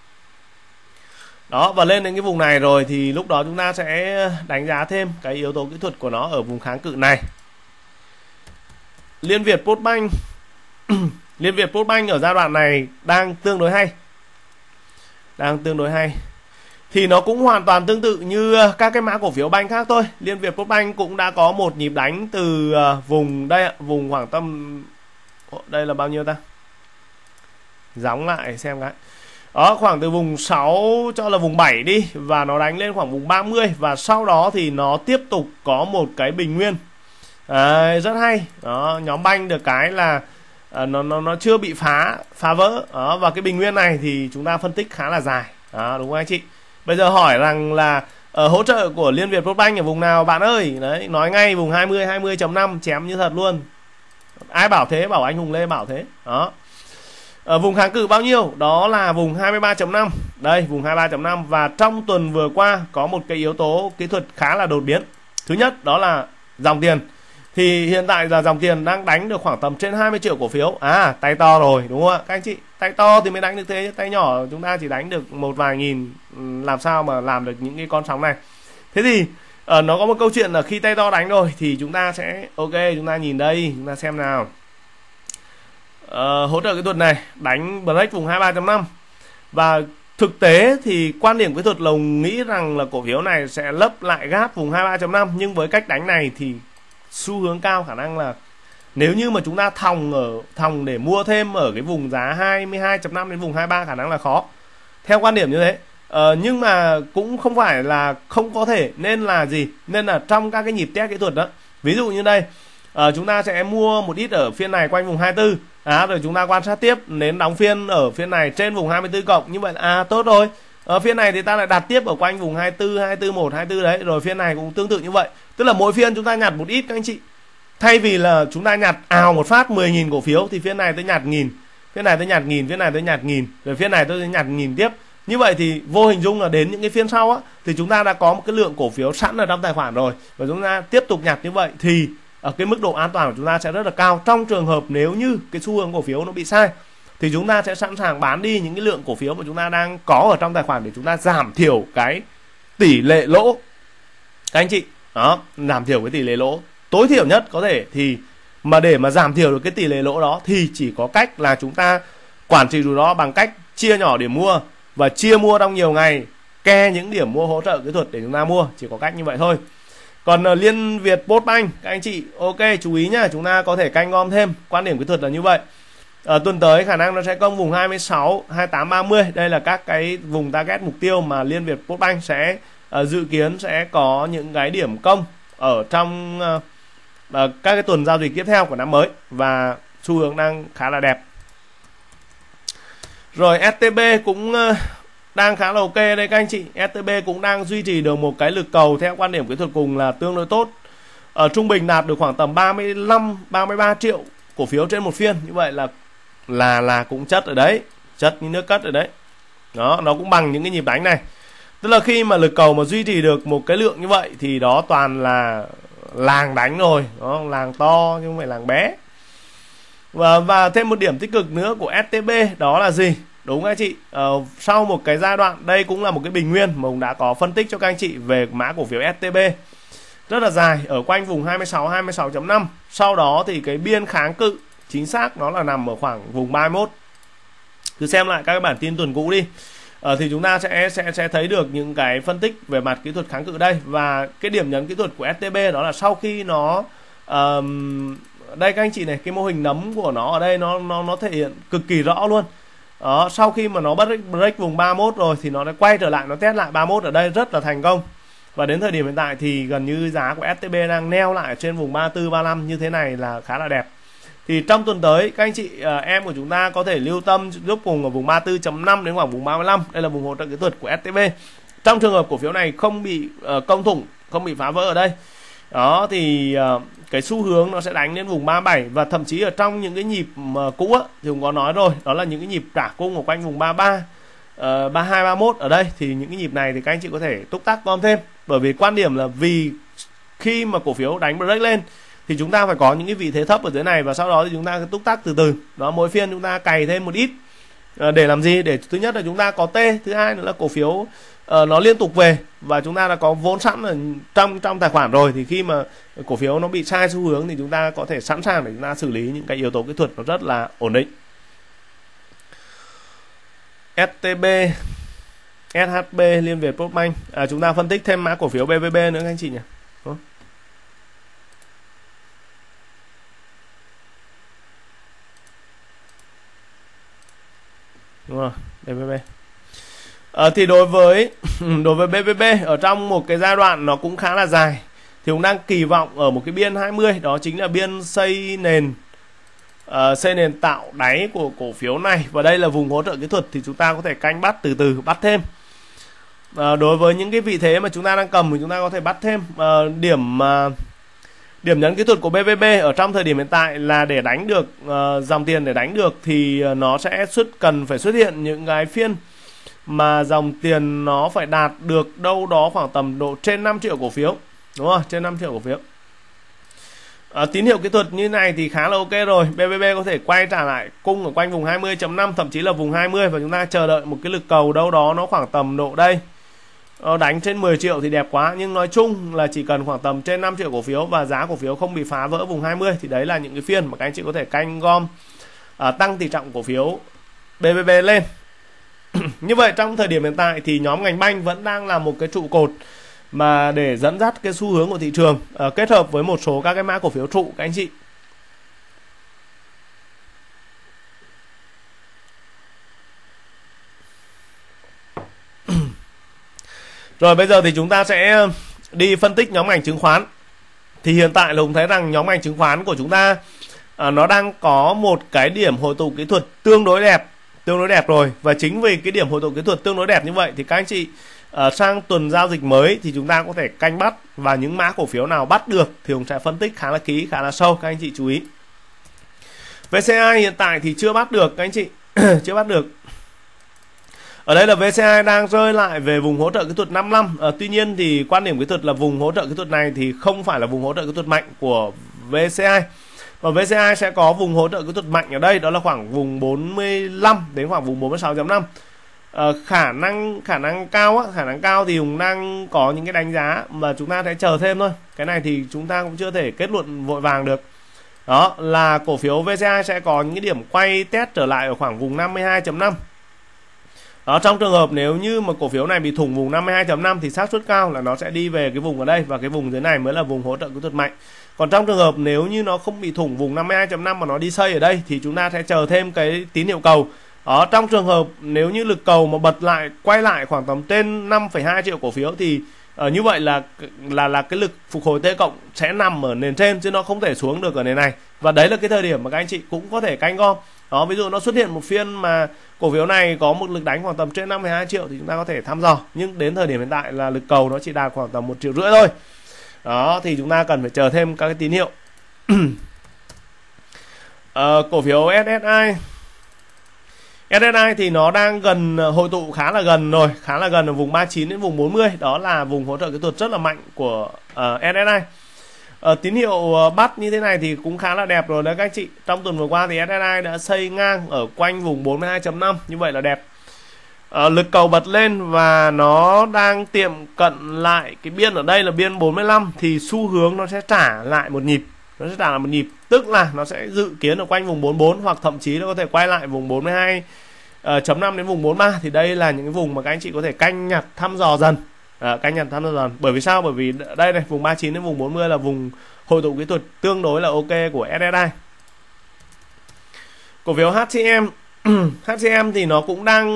Đó, và lên đến cái vùng này rồi thì lúc đó chúng ta sẽ đánh giá thêm cái yếu tố kỹ thuật của nó ở vùng kháng cự này. Liên Việt Postbank Liên Việt Postbank ở giai đoạn này đang tương đối hay. Thì nó cũng hoàn toàn tương tự như các cái mã cổ phiếu banh khác thôi. Liên Việt Postbank cũng đã có một nhịp đánh từ vùng đây, vùng khoảng tầm đây là bao nhiêu ta? Gióng lại xem cái. Đó, khoảng từ vùng 6 cho là vùng 7 đi, và nó đánh lên khoảng vùng 30 và sau đó thì nó tiếp tục có một cái bình nguyên. Rất hay. Đó, nhóm banh được cái là nó chưa bị phá vỡ. Đó, và cái bình nguyên này thì chúng ta phân tích khá là dài. Đó, đúng không anh chị? Bây giờ hỏi rằng là hỗ trợ của Liên Việt Postbank ở vùng nào bạn ơi? Đấy, nói ngay vùng 20.5 chém như thật luôn. Ai bảo thế? Bảo anh Hùng Lê bảo thế. Đó. Vùng kháng cự bao nhiêu? Đó là vùng 23.5. Đây, vùng 23.5. Và trong tuần vừa qua có một cái yếu tố kỹ thuật khá là đột biến. Thứ nhất đó là dòng tiền. Thì hiện tại là dòng tiền đang đánh được khoảng tầm trên 20 triệu cổ phiếu. Tay to rồi đúng không ạ các anh chị? Tay to thì mới đánh được thế, tay nhỏ chúng ta chỉ đánh được một vài nghìn, làm sao mà làm được những cái con sóng này. Thế thì nó có một câu chuyện là khi tay to đánh rồi thì chúng ta sẽ ok, chúng ta nhìn đây, chúng ta xem nào. Hỗ trợ kỹ thuật này đánh break vùng 23.5 và thực tế thì quan điểm kỹ thuật là nghĩ rằng là cổ phiếu này sẽ lấp lại gap vùng 23.5, nhưng với cách đánh này thì xu hướng cao khả năng là nếu như mà chúng ta thòng để mua thêm ở cái vùng giá 22.5 đến vùng 23 khả năng là khó, theo quan điểm như thế. Nhưng mà cũng không phải là không có thể, nên là gì? Nên là trong các cái nhịp test kỹ thuật đó, ví dụ như đây chúng ta sẽ mua một ít ở phiên này quanh vùng 24, rồi chúng ta quan sát tiếp đến đóng phiên ở phiên này trên vùng 24 cộng, như vậy tốt rồi. Ở phiên này thì ta lại đặt tiếp ở quanh vùng 24, 24, 24 đấy, rồi phiên này cũng tương tự như vậy. Tức là mỗi phiên chúng ta nhặt một ít các anh chị. Thay vì là chúng ta nhặt một phát 10.000 cổ phiếu thì phiên này tôi nhặt 1.000, phiên này tôi nhặt 1.000, phiên này tôi nhặt 1.000, rồi phiên này tôi nhặt 1.000 tiếp. Như vậy thì vô hình dung là đến những cái phiên sau á thì chúng ta đã có một cái lượng cổ phiếu sẵn ở trong tài khoản rồi, và chúng ta tiếp tục nhặt như vậy thì ở cái mức độ an toàn của chúng ta sẽ rất là cao. Trong trường hợp nếu như cái xu hướng cổ phiếu nó bị sai thì chúng ta sẽ sẵn sàng bán đi những cái lượng cổ phiếu mà chúng ta đang có ở trong tài khoản để chúng ta giảm thiểu cái tỷ lệ lỗ. Các anh chị, đó, giảm thiểu cái tỷ lệ lỗ tối thiểu nhất có thể. Thì mà để mà giảm thiểu được cái tỷ lệ lỗ đó thì chỉ có cách là chúng ta quản trị rủi ro bằng cách chia nhỏ điểm mua và chia mua trong nhiều ngày, ke những điểm mua hỗ trợ kỹ thuật để chúng ta mua, chỉ có cách như vậy thôi. Còn Liên Việt Postbank các anh chị ok chú ý nhá, chúng ta có thể canh gom thêm, quan điểm kỹ thuật là như vậy. Tuần tới khả năng nó sẽ công vùng 26, 28, 30. Đây là các cái vùng target mục tiêu mà Liên Việt Postbank sẽ dự kiến sẽ có những cái điểm công ở trong các cái tuần giao dịch tiếp theo của năm mới, và xu hướng đang khá là đẹp. Rồi STB cũng đang khá là ok đây các anh chị. STB cũng đang duy trì được một cái lực cầu theo quan điểm kỹ thuật cùng là tương đối tốt. Ở trung bình đạt được khoảng tầm 35, 33 triệu cổ phiếu trên một phiên. Như vậy là cũng chất ở đấy, chất như nước cất ở đấy. Đó, nó cũng bằng những cái nhịp đánh này. Tức là khi mà lực cầu mà duy trì được một cái lượng như vậy thì đó toàn là làng đánh rồi, đó, làng to chứ không phải làng bé. Và thêm một điểm tích cực nữa của STB đó là gì? Đúng anh chị, sau một cái giai đoạn, đây cũng là một cái bình nguyên mà ông đã có phân tích cho các anh chị về mã cổ phiếu STB rất là dài ở quanh vùng 26, 26.5. Sau đó thì cái biên kháng cự chính xác nó là nằm ở khoảng vùng 31. Cứ xem lại các cái bản tin tuần cũ đi, thì chúng ta sẽ thấy được những cái phân tích về mặt kỹ thuật kháng cự đây. Và cái điểm nhấn kỹ thuật của STB đó là sau khi nó đây các anh chị này, cái mô hình nấm của nó ở đây nó thể hiện cực kỳ rõ luôn. Đó, sau khi mà nó break vùng 31 rồi thì nó đã quay trở lại, nó test lại 31 ở đây rất là thành công. Và đến thời điểm hiện tại thì gần như giá của STB đang neo lại trên vùng 34, 35 như thế này là khá là đẹp. Thì trong tuần tới các anh chị em của chúng ta có thể lưu tâm giúp cùng ở vùng 34.5 đến khoảng vùng 35. Đây là vùng hỗ trợ kỹ thuật của STB. Trong trường hợp cổ phiếu này không bị công thủng, không bị phá vỡ ở đây, đó thì cái xu hướng nó sẽ đánh đến vùng 37. Và thậm chí ở trong những cái nhịp cũ thì cũng có nói rồi, đó là những cái nhịp trả cung ở quanh vùng 33, 32, 31 ở đây. Thì những cái nhịp này thì các anh chị có thể túc tắc gom thêm. Bởi vì quan điểm là vì khi mà cổ phiếu đánh break lên thì chúng ta phải có những cái vị thế thấp ở dưới này, và sau đó thì chúng ta túc tắc từ từ. Đó, mỗi phiên chúng ta cày thêm một ít. Để làm gì? Để thứ nhất là chúng ta có T, thứ hai nữa là cổ phiếu nó liên tục về và chúng ta đã có vốn sẵn ở trong tài khoản rồi, thì khi mà cổ phiếu nó bị sai xu hướng thì chúng ta có thể sẵn sàng để chúng ta xử lý những cái yếu tố kỹ thuật nó rất là ổn định. STB, SHB, Liên Việt Postbank, chúng ta phân tích thêm mã cổ phiếu BVB nữa các anh chị nhỉ. Đúng rồi, BVB. Thì đối với BVB ở trong một cái giai đoạn nó cũng khá là dài, thì cũng đang kỳ vọng ở một cái biên 20, đó chính là biên xây nền tạo đáy của cổ phiếu này, và đây là vùng hỗ trợ kỹ thuật thì chúng ta có thể canh bắt từ từ, bắt thêm. Đối với những cái vị thế mà chúng ta đang cầm thì chúng ta có thể bắt thêm. Điểm nhấn kỹ thuật của BVB ở trong thời điểm hiện tại là để đánh được dòng tiền, để đánh được thì nó sẽ cần phải xuất hiện những cái phiên mà dòng tiền nó phải đạt được đâu đó khoảng tầm độ trên 5 triệu cổ phiếu. Đúng không? Trên 5 triệu cổ phiếu. Tín hiệu kỹ thuật như này thì khá là ok rồi. BVB có thể quay trả lại cung ở quanh vùng 20.5, thậm chí là vùng 20, và chúng ta chờ đợi một cái lực cầu đâu đó nó khoảng tầm độ đây. Đánh trên 10 triệu thì đẹp quá, nhưng nói chung là chỉ cần khoảng tầm trên 5 triệu cổ phiếu và giá cổ phiếu không bị phá vỡ vùng 20 thì đấy là những cái phiên mà các anh chị có thể canh gom, tăng tỷ trọng cổ phiếu BVB lên. Như vậy trong thời điểm hiện tại thì nhóm ngành banh vẫn đang là một cái trụ cột mà để dẫn dắt cái xu hướng của thị trường, kết hợp với một số các cái mã cổ phiếu trụ các anh chị. Rồi bây giờ thì chúng ta sẽ đi phân tích nhóm ngành chứng khoán. Thì hiện tại là Hùng thấy rằng nhóm ngành chứng khoán của chúng ta nó đang có một cái điểm hội tụ kỹ thuật tương đối đẹp rồi. Và chính vì cái điểm hội tụ kỹ thuật tương đối đẹp như vậy thì các anh chị sang tuần giao dịch mới thì chúng ta có thể canh bắt, và những mã cổ phiếu nào bắt được thì Hùng sẽ phân tích khá là kỹ, khá là sâu, các anh chị chú ý. VCI hiện tại thì chưa bắt được các anh chị. Chưa bắt được. Ở đây là VCI đang rơi lại về vùng hỗ trợ kỹ thuật 55. Tuy nhiên thì quan điểm kỹ thuật là vùng hỗ trợ kỹ thuật này thì không phải là vùng hỗ trợ kỹ thuật mạnh của VCI. Và VCI sẽ có vùng hỗ trợ kỹ thuật mạnh ở đây, đó là khoảng vùng 45 đến khoảng vùng 46.5. Khả năng cao thì Hùng đang có những cái đánh giá mà chúng ta sẽ chờ thêm thôi. Cái này thì chúng ta cũng chưa thể kết luận vội vàng được. Đó là cổ phiếu VCI sẽ có những cái điểm quay test trở lại ở khoảng vùng 52.5. Đó, trong trường hợp nếu như mà cổ phiếu này bị thủng vùng 52.5 thì xác suất cao là nó sẽ đi về cái vùng ở đây, và cái vùng dưới này mới là vùng hỗ trợ kỹ thuật mạnh. Còn trong trường hợp nếu như nó không bị thủng vùng 52.5 mà nó đi xây ở đây thì chúng ta sẽ chờ thêm cái tín hiệu cầu. Đó, trong trường hợp nếu như lực cầu mà bật lại, quay lại khoảng tầm trên 5,2 triệu cổ phiếu thì như vậy là cái lực phục hồi T cộng sẽ nằm ở nền trên chứ nó không thể xuống được ở nền này. Và đấy là cái thời điểm mà các anh chị cũng có thể canh gom. Đó, ví dụ nó xuất hiện một phiên mà cổ phiếu này có một lực đánh khoảng tầm trên 5,2 triệu thì chúng ta có thể thăm dò. Nhưng đến thời điểm hiện tại là lực cầu nó chỉ đạt khoảng tầm 1,5 triệu thôi. Đó, thì chúng ta cần phải chờ thêm các cái tín hiệu. Cổ phiếu SSI thì nó đang gần, hội tụ khá là gần rồi, khá là gần ở vùng 39 đến vùng 40. Đó là vùng hỗ trợ kỹ thuật rất là mạnh của SSI. Tín hiệu bắt như thế này thì cũng khá là đẹp rồi đấy các anh chị. Trong tuần vừa qua thì SSI đã xây ngang ở quanh vùng 42.5, như vậy là đẹp. Lực cầu bật lên và nó đang tiệm cận lại cái biên ở đây là biên 45 thì xu hướng nó sẽ trả lại một nhịp. Nó sẽ trả lại một nhịp, tức là nó sẽ dự kiến ở quanh vùng 44 hoặc thậm chí nó có thể quay lại vùng 42.5 đến vùng 43. Thì đây là những cái vùng mà các anh chị có thể canh nhặt thăm dò dần. Canh nhặt thăm dò dần. Bởi vì sao? Bởi vì đây này, vùng 39 đến vùng 40 là vùng hội tụ kỹ thuật tương đối là ok của SSI. Cổ phiếu HCM HCM thì nó cũng đang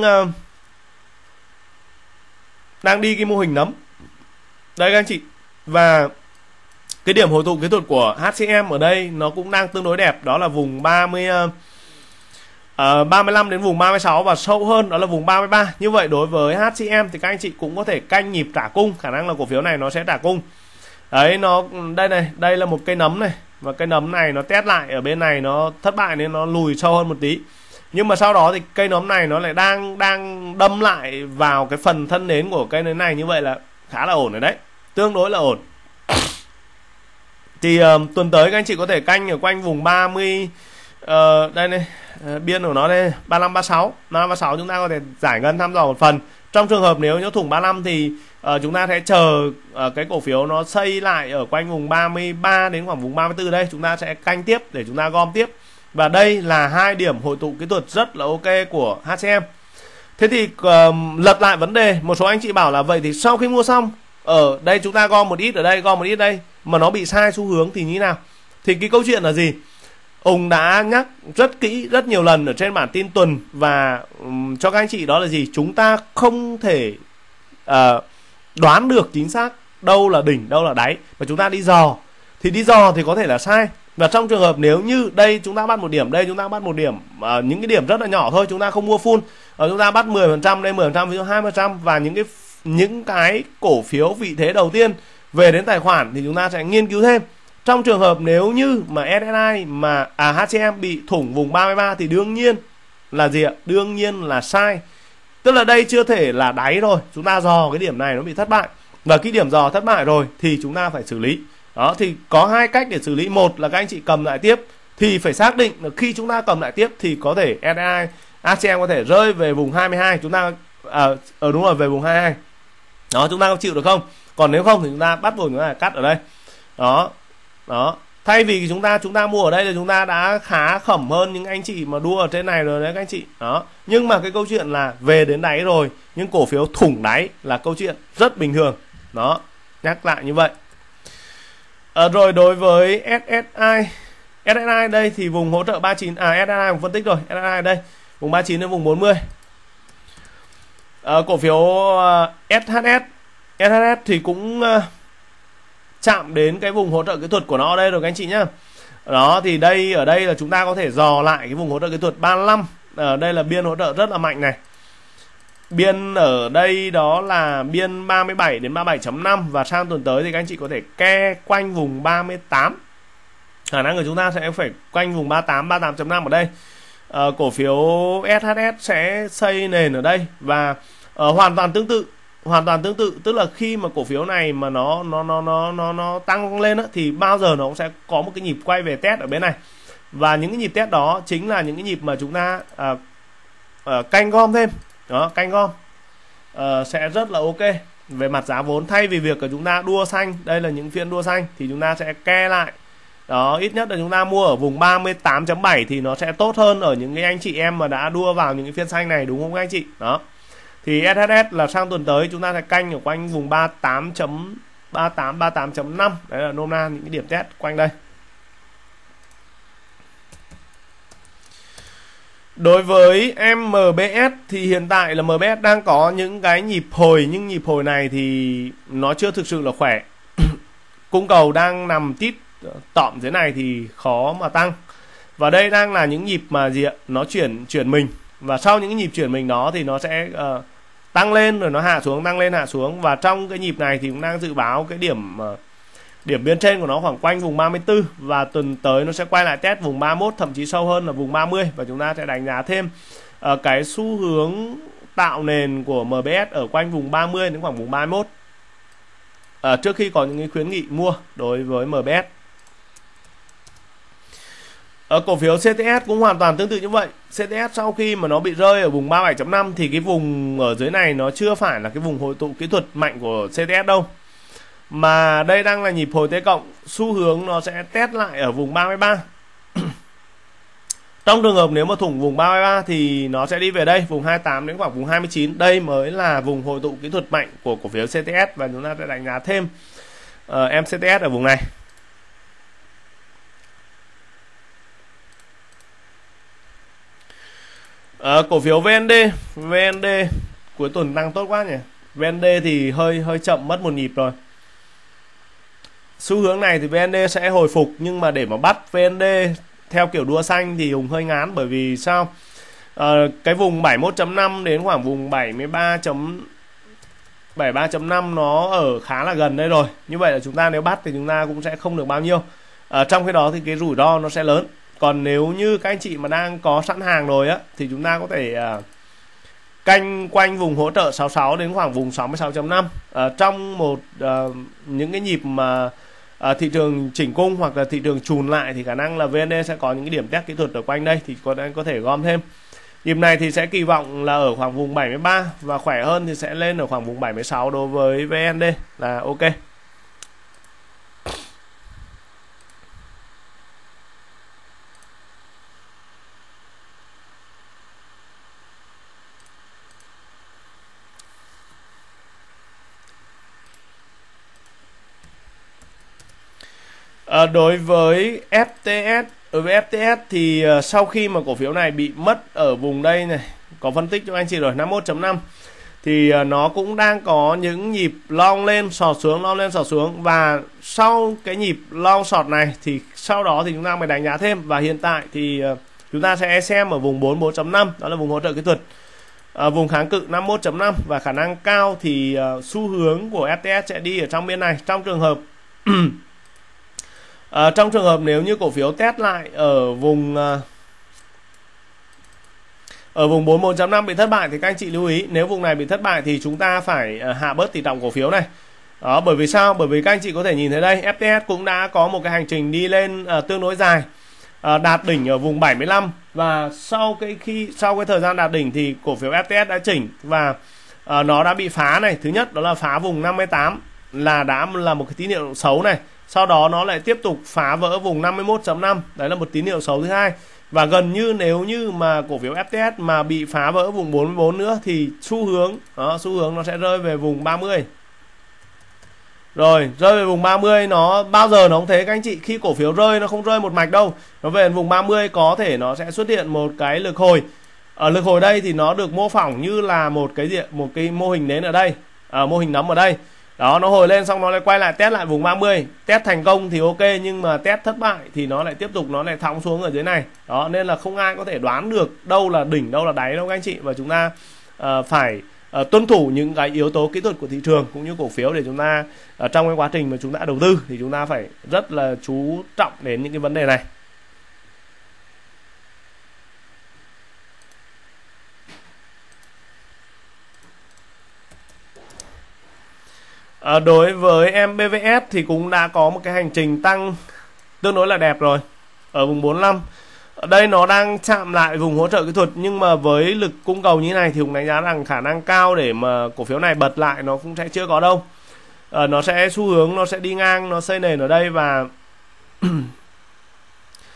đi cái mô hình nấm đây các anh chị, và cái điểm hồi tụ kỹ thuật của HCM ở đây nó cũng đang tương đối đẹp, đó là vùng 35 đến vùng 36 và sâu hơn đó là vùng 33. Như vậy đối với HCM thì các anh chị cũng có thể canh nhịp trả cung, khả năng là cổ phiếu này nó sẽ trả cung. Đấy, nó đây này, đây là một cây nấm này, và cây nấm này nó test lại ở bên này nó thất bại nên nó lùi sâu hơn một tí. Nhưng mà sau đó thì cây nấm này nó lại đang đâm lại vào cái phần thân nến của cây nến này, như vậy là khá là ổn rồi đấy, tương đối là ổn. Thì tuần tới các anh chị có thể canh ở quanh vùng 30 đây này, biên của nó đây 35 36 chúng ta có thể giải ngân thăm dò một phần. Trong trường hợp nếu nhớ thủng 35 thì chúng ta sẽ chờ cái cổ phiếu nó xây lại ở quanh vùng 33 đến khoảng vùng 34 đây, chúng ta sẽ canh tiếp để chúng ta gom tiếp. Và đây là hai điểm hội tụ kỹ thuật rất là ok của HCM. Thế thì lật lại vấn đề, một số anh chị bảo là vậy thì sau khi mua xong ở đây chúng ta gom một ít ở đây, gom một ít đây mà nó bị sai xu hướng thì như thế nào? Thì cái câu chuyện là gì? Hùng đã nhắc rất kỹ, rất nhiều lần ở trên bản tin tuần và cho các anh chị đó là gì? Chúng ta không thể đoán được chính xác đâu là đỉnh, đâu là đáy, và chúng ta đi dò. Thì đi dò thì có thể là sai. Và trong trường hợp nếu như đây chúng ta bắt một điểm, đây chúng ta bắt một điểm, những cái điểm rất là nhỏ thôi, chúng ta không mua full, chúng ta bắt 10%, đây 10%, ví dụ 20%, và những cái cổ phiếu vị thế đầu tiên về đến tài khoản thì chúng ta sẽ nghiên cứu thêm. Trong trường hợp nếu như mà SSI mà HCM bị thủng vùng 33 thì đương nhiên là gì ạ? Đương nhiên là sai. Tức là đây chưa thể là đáy rồi, chúng ta dò cái điểm này nó bị thất bại, và cái điểm dò thất bại rồi thì chúng ta phải xử lý. Đó, thì có hai cách để xử lý. Một là các anh chị cầm lại tiếp, thì phải xác định là khi chúng ta cầm lại tiếp thì có thể SSI, HCM có thể rơi về vùng 22, chúng ta đúng rồi, về vùng 22. Đó, chúng ta có chịu được không? Còn nếu không thì chúng ta bắt buộc chúng ta cắt ở đây. Đó. Thay vì chúng ta mua ở đây là chúng ta đã khá khẩm hơn những anh chị mà đua ở trên này rồi đấy các anh chị. Đó. Nhưng mà cái câu chuyện là về đến đáy rồi, nhưng cổ phiếu thủng đáy là câu chuyện rất bình thường. Đó, nhắc lại như vậy. Rồi đối với SSI đây thì vùng hỗ trợ 39, SSI vùng phân tích rồi, SSI đây vùng 39 đến vùng 40. Cổ phiếu SHS thì cũng chạm đến cái vùng hỗ trợ kỹ thuật của nó ở đây rồi các anh chị nhá. Đó, thì ở đây là chúng ta có thể dò lại cái vùng hỗ trợ kỹ thuật 35. Ở đây là biên hỗ trợ rất là mạnh này. Biên ở đây đó là biên 37 đến 37.5, và sang tuần tới thì các anh chị có thể ke quanh vùng 38. Khả năng của chúng ta sẽ phải quanh vùng 38, 38.5 ở đây. Cổ phiếu SHS sẽ xây nền ở đây, và hoàn toàn tương tự, tức là khi mà cổ phiếu này mà nó tăng lên á, thì bao giờ nó cũng sẽ có một cái nhịp quay về test ở bên này, và những cái nhịp test đó chính là những cái nhịp mà chúng ta canh gom thêm. Đó, canh gom sẽ rất là ok về mặt giá vốn. Thay vì việc của chúng ta đua xanh, đây là những phiên đua xanh, thì chúng ta sẽ ke lại. Đó, ít nhất là chúng ta mua ở vùng 38.7 thì nó sẽ tốt hơn ở những cái anh chị em mà đã đua vào những cái phiên xanh này, đúng không các anh chị? Đó. Thì SHS là sang tuần tới chúng ta sẽ canh ở quanh vùng 38.38 38.5. Đấy là nôm na những cái điểm test quanh đây. Đối với MBS thì hiện tại là MBS đang có những cái nhịp hồi, nhưng nhịp hồi này thì nó chưa thực sự là khỏe. Cung cầu đang nằm tít tọm dưới này thì khó mà tăng. Và đây đang là những nhịp mà gì ạ? Nó chuyển mình. Và sau những nhịp chuyển mình đó thì nó sẽ tăng lên rồi nó hạ xuống, tăng lên hạ xuống. Và trong cái nhịp này thì cũng đang dự báo cái điểm biên trên của nó khoảng quanh vùng 34. Và tuần tới nó sẽ quay lại test vùng 31, thậm chí sâu hơn là vùng 30. Và chúng ta sẽ đánh giá thêm cái xu hướng tạo nền của MBS ở quanh vùng 30 đến khoảng vùng 31 trước khi có những cái khuyến nghị mua đối với MBS. Cổ phiếu CTS cũng hoàn toàn tương tự như vậy. CTS sau khi mà nó bị rơi ở vùng 37.5 thì cái vùng ở dưới này nó chưa phải là cái vùng hội tụ kỹ thuật mạnh của CTS đâu. Mà đây đang là nhịp hồi T cộng, xu hướng nó sẽ test lại ở vùng 33. Trong trường hợp nếu mà thủng vùng 33 thì nó sẽ đi về đây, vùng 28 đến khoảng vùng 29. Đây mới là vùng hội tụ kỹ thuật mạnh của cổ phiếu CTS. Và chúng ta sẽ đánh giá thêm MCTS ở vùng này. Cổ phiếu VND cuối tuần tăng tốt quá nhỉ. VND thì hơi chậm, mất một nhịp rồi. Xu hướng này thì VND sẽ hồi phục, nhưng mà để mà bắt VND theo kiểu đua xanh thì Hùng hơi ngán. Bởi vì sao? Cái vùng 71.5 đến khoảng vùng 73.5 nó ở khá là gần đây rồi. Như vậy là chúng ta nếu bắt thì chúng ta cũng sẽ không được bao nhiêu. Trong khi đó thì cái rủi ro nó sẽ lớn. Còn nếu như các anh chị mà đang có sẵn hàng rồi á thì chúng ta có thể canh quanh vùng hỗ trợ 66 đến khoảng vùng 66.5. Trong những cái nhịp mà thị trường chỉnh cung hoặc là thị trường chùn lại thì khả năng là VND sẽ có những cái điểm test kỹ thuật ở quanh đây, thì có thể gom thêm. Nhịp này thì sẽ kỳ vọng là ở khoảng vùng 73 và khỏe hơn thì sẽ lên ở khoảng vùng 76 đối với VND là ok. Đối với FTS thì sau khi mà cổ phiếu này bị mất ở vùng đây này, có phân tích cho anh chị rồi, 51.5 thì nó cũng đang có những nhịp long lên sọt xuống, long lên sọt xuống. Và sau cái nhịp long sọt này thì sau đó thì chúng ta mới đánh giá thêm. Và hiện tại thì chúng ta sẽ xem ở vùng 44.5, đó là vùng hỗ trợ kỹ thuật, vùng kháng cự 51.5. Và khả năng cao thì xu hướng của FTS sẽ đi ở trong biên này. Trong trường hợp trong trường hợp nếu như cổ phiếu test lại ở vùng 41.5 bị thất bại thì các anh chị lưu ý, nếu vùng này bị thất bại thì chúng ta phải hạ bớt tỷ trọng cổ phiếu này. Đó, bởi vì sao? Bởi vì các anh chị có thể nhìn thấy đây, FTS cũng đã có một cái hành trình đi lên tương đối dài, đạt đỉnh ở vùng 75. Và sau cái thời gian đạt đỉnh thì cổ phiếu FTS đã chỉnh và nó đã bị phá này. Thứ nhất đó là phá vùng 58 là đã là một cái tín hiệu xấu này. Sau đó nó lại tiếp tục phá vỡ vùng 51.5. Đấy là một tín hiệu xấu thứ hai. Và gần như nếu như mà cổ phiếu FTS mà bị phá vỡ vùng 44 nữa thì xu hướng nó sẽ rơi về vùng 30. Rồi, rơi về vùng 30 nó bao giờ nó cũng thế các anh chị. Khi cổ phiếu rơi nó không rơi một mạch đâu. Nó về vùng 30 có thể nó sẽ xuất hiện một cái lực hồi. Ở lực hồi đây thì nó được mô phỏng như là một cái mô hình nến ở đây, mô hình nấm ở đây. Đó, nó hồi lên xong nó lại quay lại test lại vùng 30. Test thành công thì ok, nhưng mà test thất bại thì nó lại tiếp tục nó lại thõng xuống ở dưới này. Đó, nên là không ai có thể đoán được đâu là đỉnh, đâu là đáy đâu các anh chị. Và chúng ta phải tuân thủ những cái yếu tố kỹ thuật của thị trường cũng như cổ phiếu để chúng ta trong cái quá trình mà chúng ta đầu tư thì chúng ta phải rất là chú trọng đến những cái vấn đề này. Đối với MBVS thì cũng đã có một cái hành trình tăng tương đối là đẹp rồi ở vùng 45. Ở đây nó đang chạm lại vùng hỗ trợ kỹ thuật, nhưng mà với lực cung cầu như thế này thì cũng đánh giá rằng khả năng cao để mà cổ phiếu này bật lại nó cũng sẽ chưa có đâu. Nó sẽ xu hướng nó sẽ đi ngang, nó xây nền ở đây. Và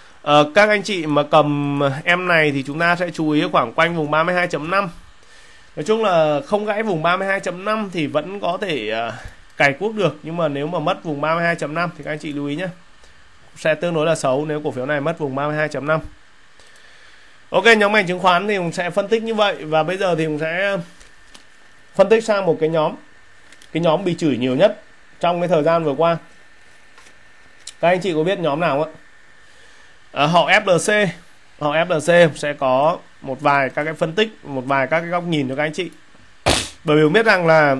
các anh chị mà cầm em này thì chúng ta sẽ chú ý khoảng quanh vùng 32.5. Nói chung là không gãy vùng 32.5 thì vẫn có thể cày cuốc được, nhưng mà nếu mà mất vùng 32.5 thì các anh chị lưu ý nhé, sẽ tương đối là xấu nếu cổ phiếu này mất vùng 32.5. Ok, nhóm ngành chứng khoán thì cũng sẽ phân tích như vậy, và bây giờ thì cũng sẽ phân tích sang một cái nhóm bị chửi nhiều nhất trong cái thời gian vừa qua. Các anh chị có biết nhóm nào không ạ? Họ FLC sẽ có một vài các cái phân tích, một vài các cái góc nhìn cho các anh chị. Bởi vì biết rằng là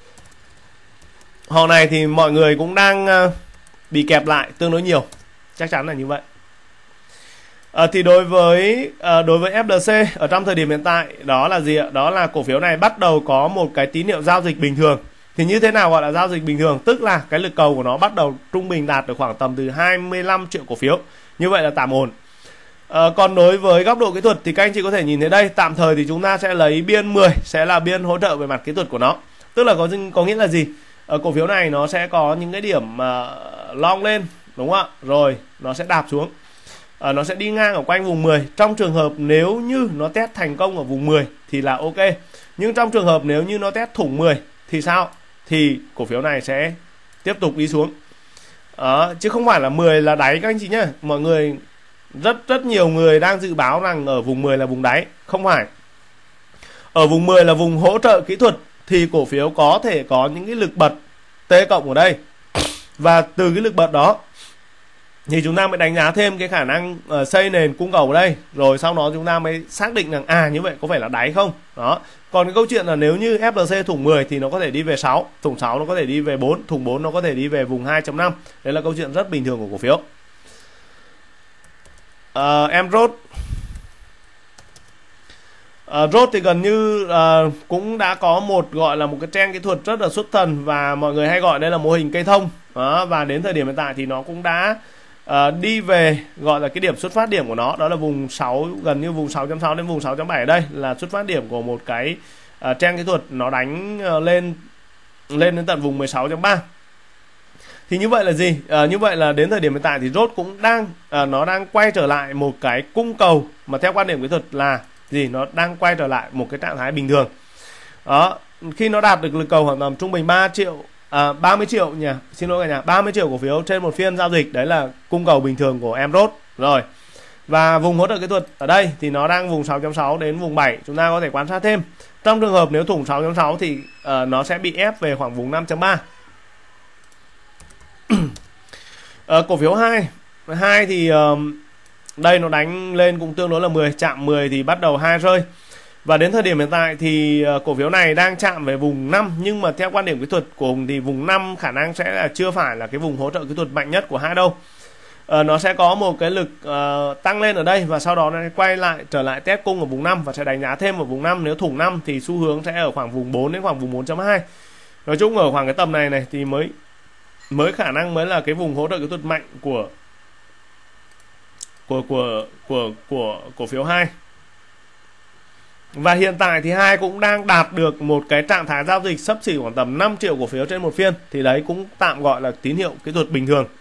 họ này thì mọi người cũng đang bị kẹp lại tương đối nhiều, chắc chắn là như vậy. Thì đối với FLC ở trong thời điểm hiện tại đó là gì ạ? Đó là cổ phiếu này bắt đầu có một cái tín hiệu giao dịch bình thường. Thì như thế nào gọi là giao dịch bình thường? Tức là cái lực cầu của nó bắt đầu trung bình đạt được khoảng tầm từ 25 triệu cổ phiếu. Như vậy là tạm ổn. Còn đối với góc độ kỹ thuật thì các anh chị có thể nhìn thấy đây, tạm thời thì chúng ta sẽ lấy biên 10 sẽ là biên hỗ trợ về mặt kỹ thuật của nó. Tức là có nghĩa là gì? Cổ phiếu này nó sẽ có những cái điểm long lên, đúng không ạ? Rồi nó sẽ đạp xuống. Nó sẽ đi ngang ở quanh vùng 10. Trong trường hợp nếu như nó test thành công ở vùng 10 thì là ok. Nhưng trong trường hợp nếu như nó test thủng 10 thì sao? Thì cổ phiếu này sẽ tiếp tục đi xuống. Chứ không phải là 10 là đáy các anh chị nhé. Mọi người rất nhiều người đang dự báo rằng ở vùng 10 là vùng đáy. Không phải. Ở vùng 10 là vùng hỗ trợ kỹ thuật thì cổ phiếu có thể có những cái lực bật T cộng ở đây. Và từ cái lực bật đó thì chúng ta mới đánh giá thêm cái khả năng xây nền cung cầu ở đây. Rồi sau đó chúng ta mới xác định rằng như vậy có phải là đáy không. Đó. Còn cái câu chuyện là nếu như FLC thủng 10 thì nó có thể đi về 6, thủng 6 nó có thể đi về 4, thủng 4 nó có thể đi về vùng 2.5. Đấy là câu chuyện rất bình thường của cổ phiếu. Emrod Rốt thì gần như cũng đã có một gọi là một cái trend kỹ thuật rất là xuất thần, và mọi người hay gọi đây là mô hình cây thông. Đó, và đến thời điểm hiện tại thì nó cũng đã đi về gọi là cái điểm xuất phát điểm của nó, đó là vùng 6, gần như vùng 6.6 đến vùng 6.7. Ở đây là xuất phát điểm của một cái trend kỹ thuật, nó đánh lên đến tận vùng 16.3. Thì như vậy là gì? Như vậy là đến thời điểm hiện tại thì Rốt cũng nó đang quay trở lại một cái cung cầu mà theo quan điểm kỹ thuật là gì? Nó đang quay trở lại một cái trạng thái bình thường. Đó, khi nó đạt được lực cầu khoảng tầm trung bình 30 triệu nhỉ, xin lỗi cả nhà, 30 triệu cổ phiếu trên một phiên giao dịch, đấy là cung cầu bình thường của Emrod. Rồi. Và vùng hỗ trợ kỹ thuật ở đây thì nó đang vùng 6.6 đến vùng 7, chúng ta có thể quan sát thêm. Trong trường hợp nếu thủng 6.6 thì nó sẽ bị ép về khoảng vùng 5.3. Cổ phiếu 2 thì đây nó đánh lên cũng tương đối là 10, chạm 10 thì bắt đầu 2 rơi. Và đến thời điểm hiện tại thì cổ phiếu này đang chạm về vùng 5, nhưng mà theo quan điểm kỹ thuật của Hùng thì vùng 5 khả năng sẽ là chưa phải là cái vùng hỗ trợ kỹ thuật mạnh nhất của hai đâu. Nó sẽ có một cái lực tăng lên ở đây và sau đó nó quay lại trở lại test cung ở vùng 5 và sẽ đánh giá thêm ở vùng 5. Nếu thủng 5 thì xu hướng sẽ ở khoảng vùng 4 đến khoảng vùng 4.2. Nói chung ở khoảng cái tầm này thì mới khả năng mới là cái vùng hỗ trợ kỹ thuật mạnh của cổ phiếu 2. Và hiện tại thì 2 cũng đang đạt được một cái trạng thái giao dịch xấp xỉ khoảng tầm 5 triệu cổ phiếu trên một phiên, thì đấy cũng tạm gọi là tín hiệu kỹ thuật bình thường.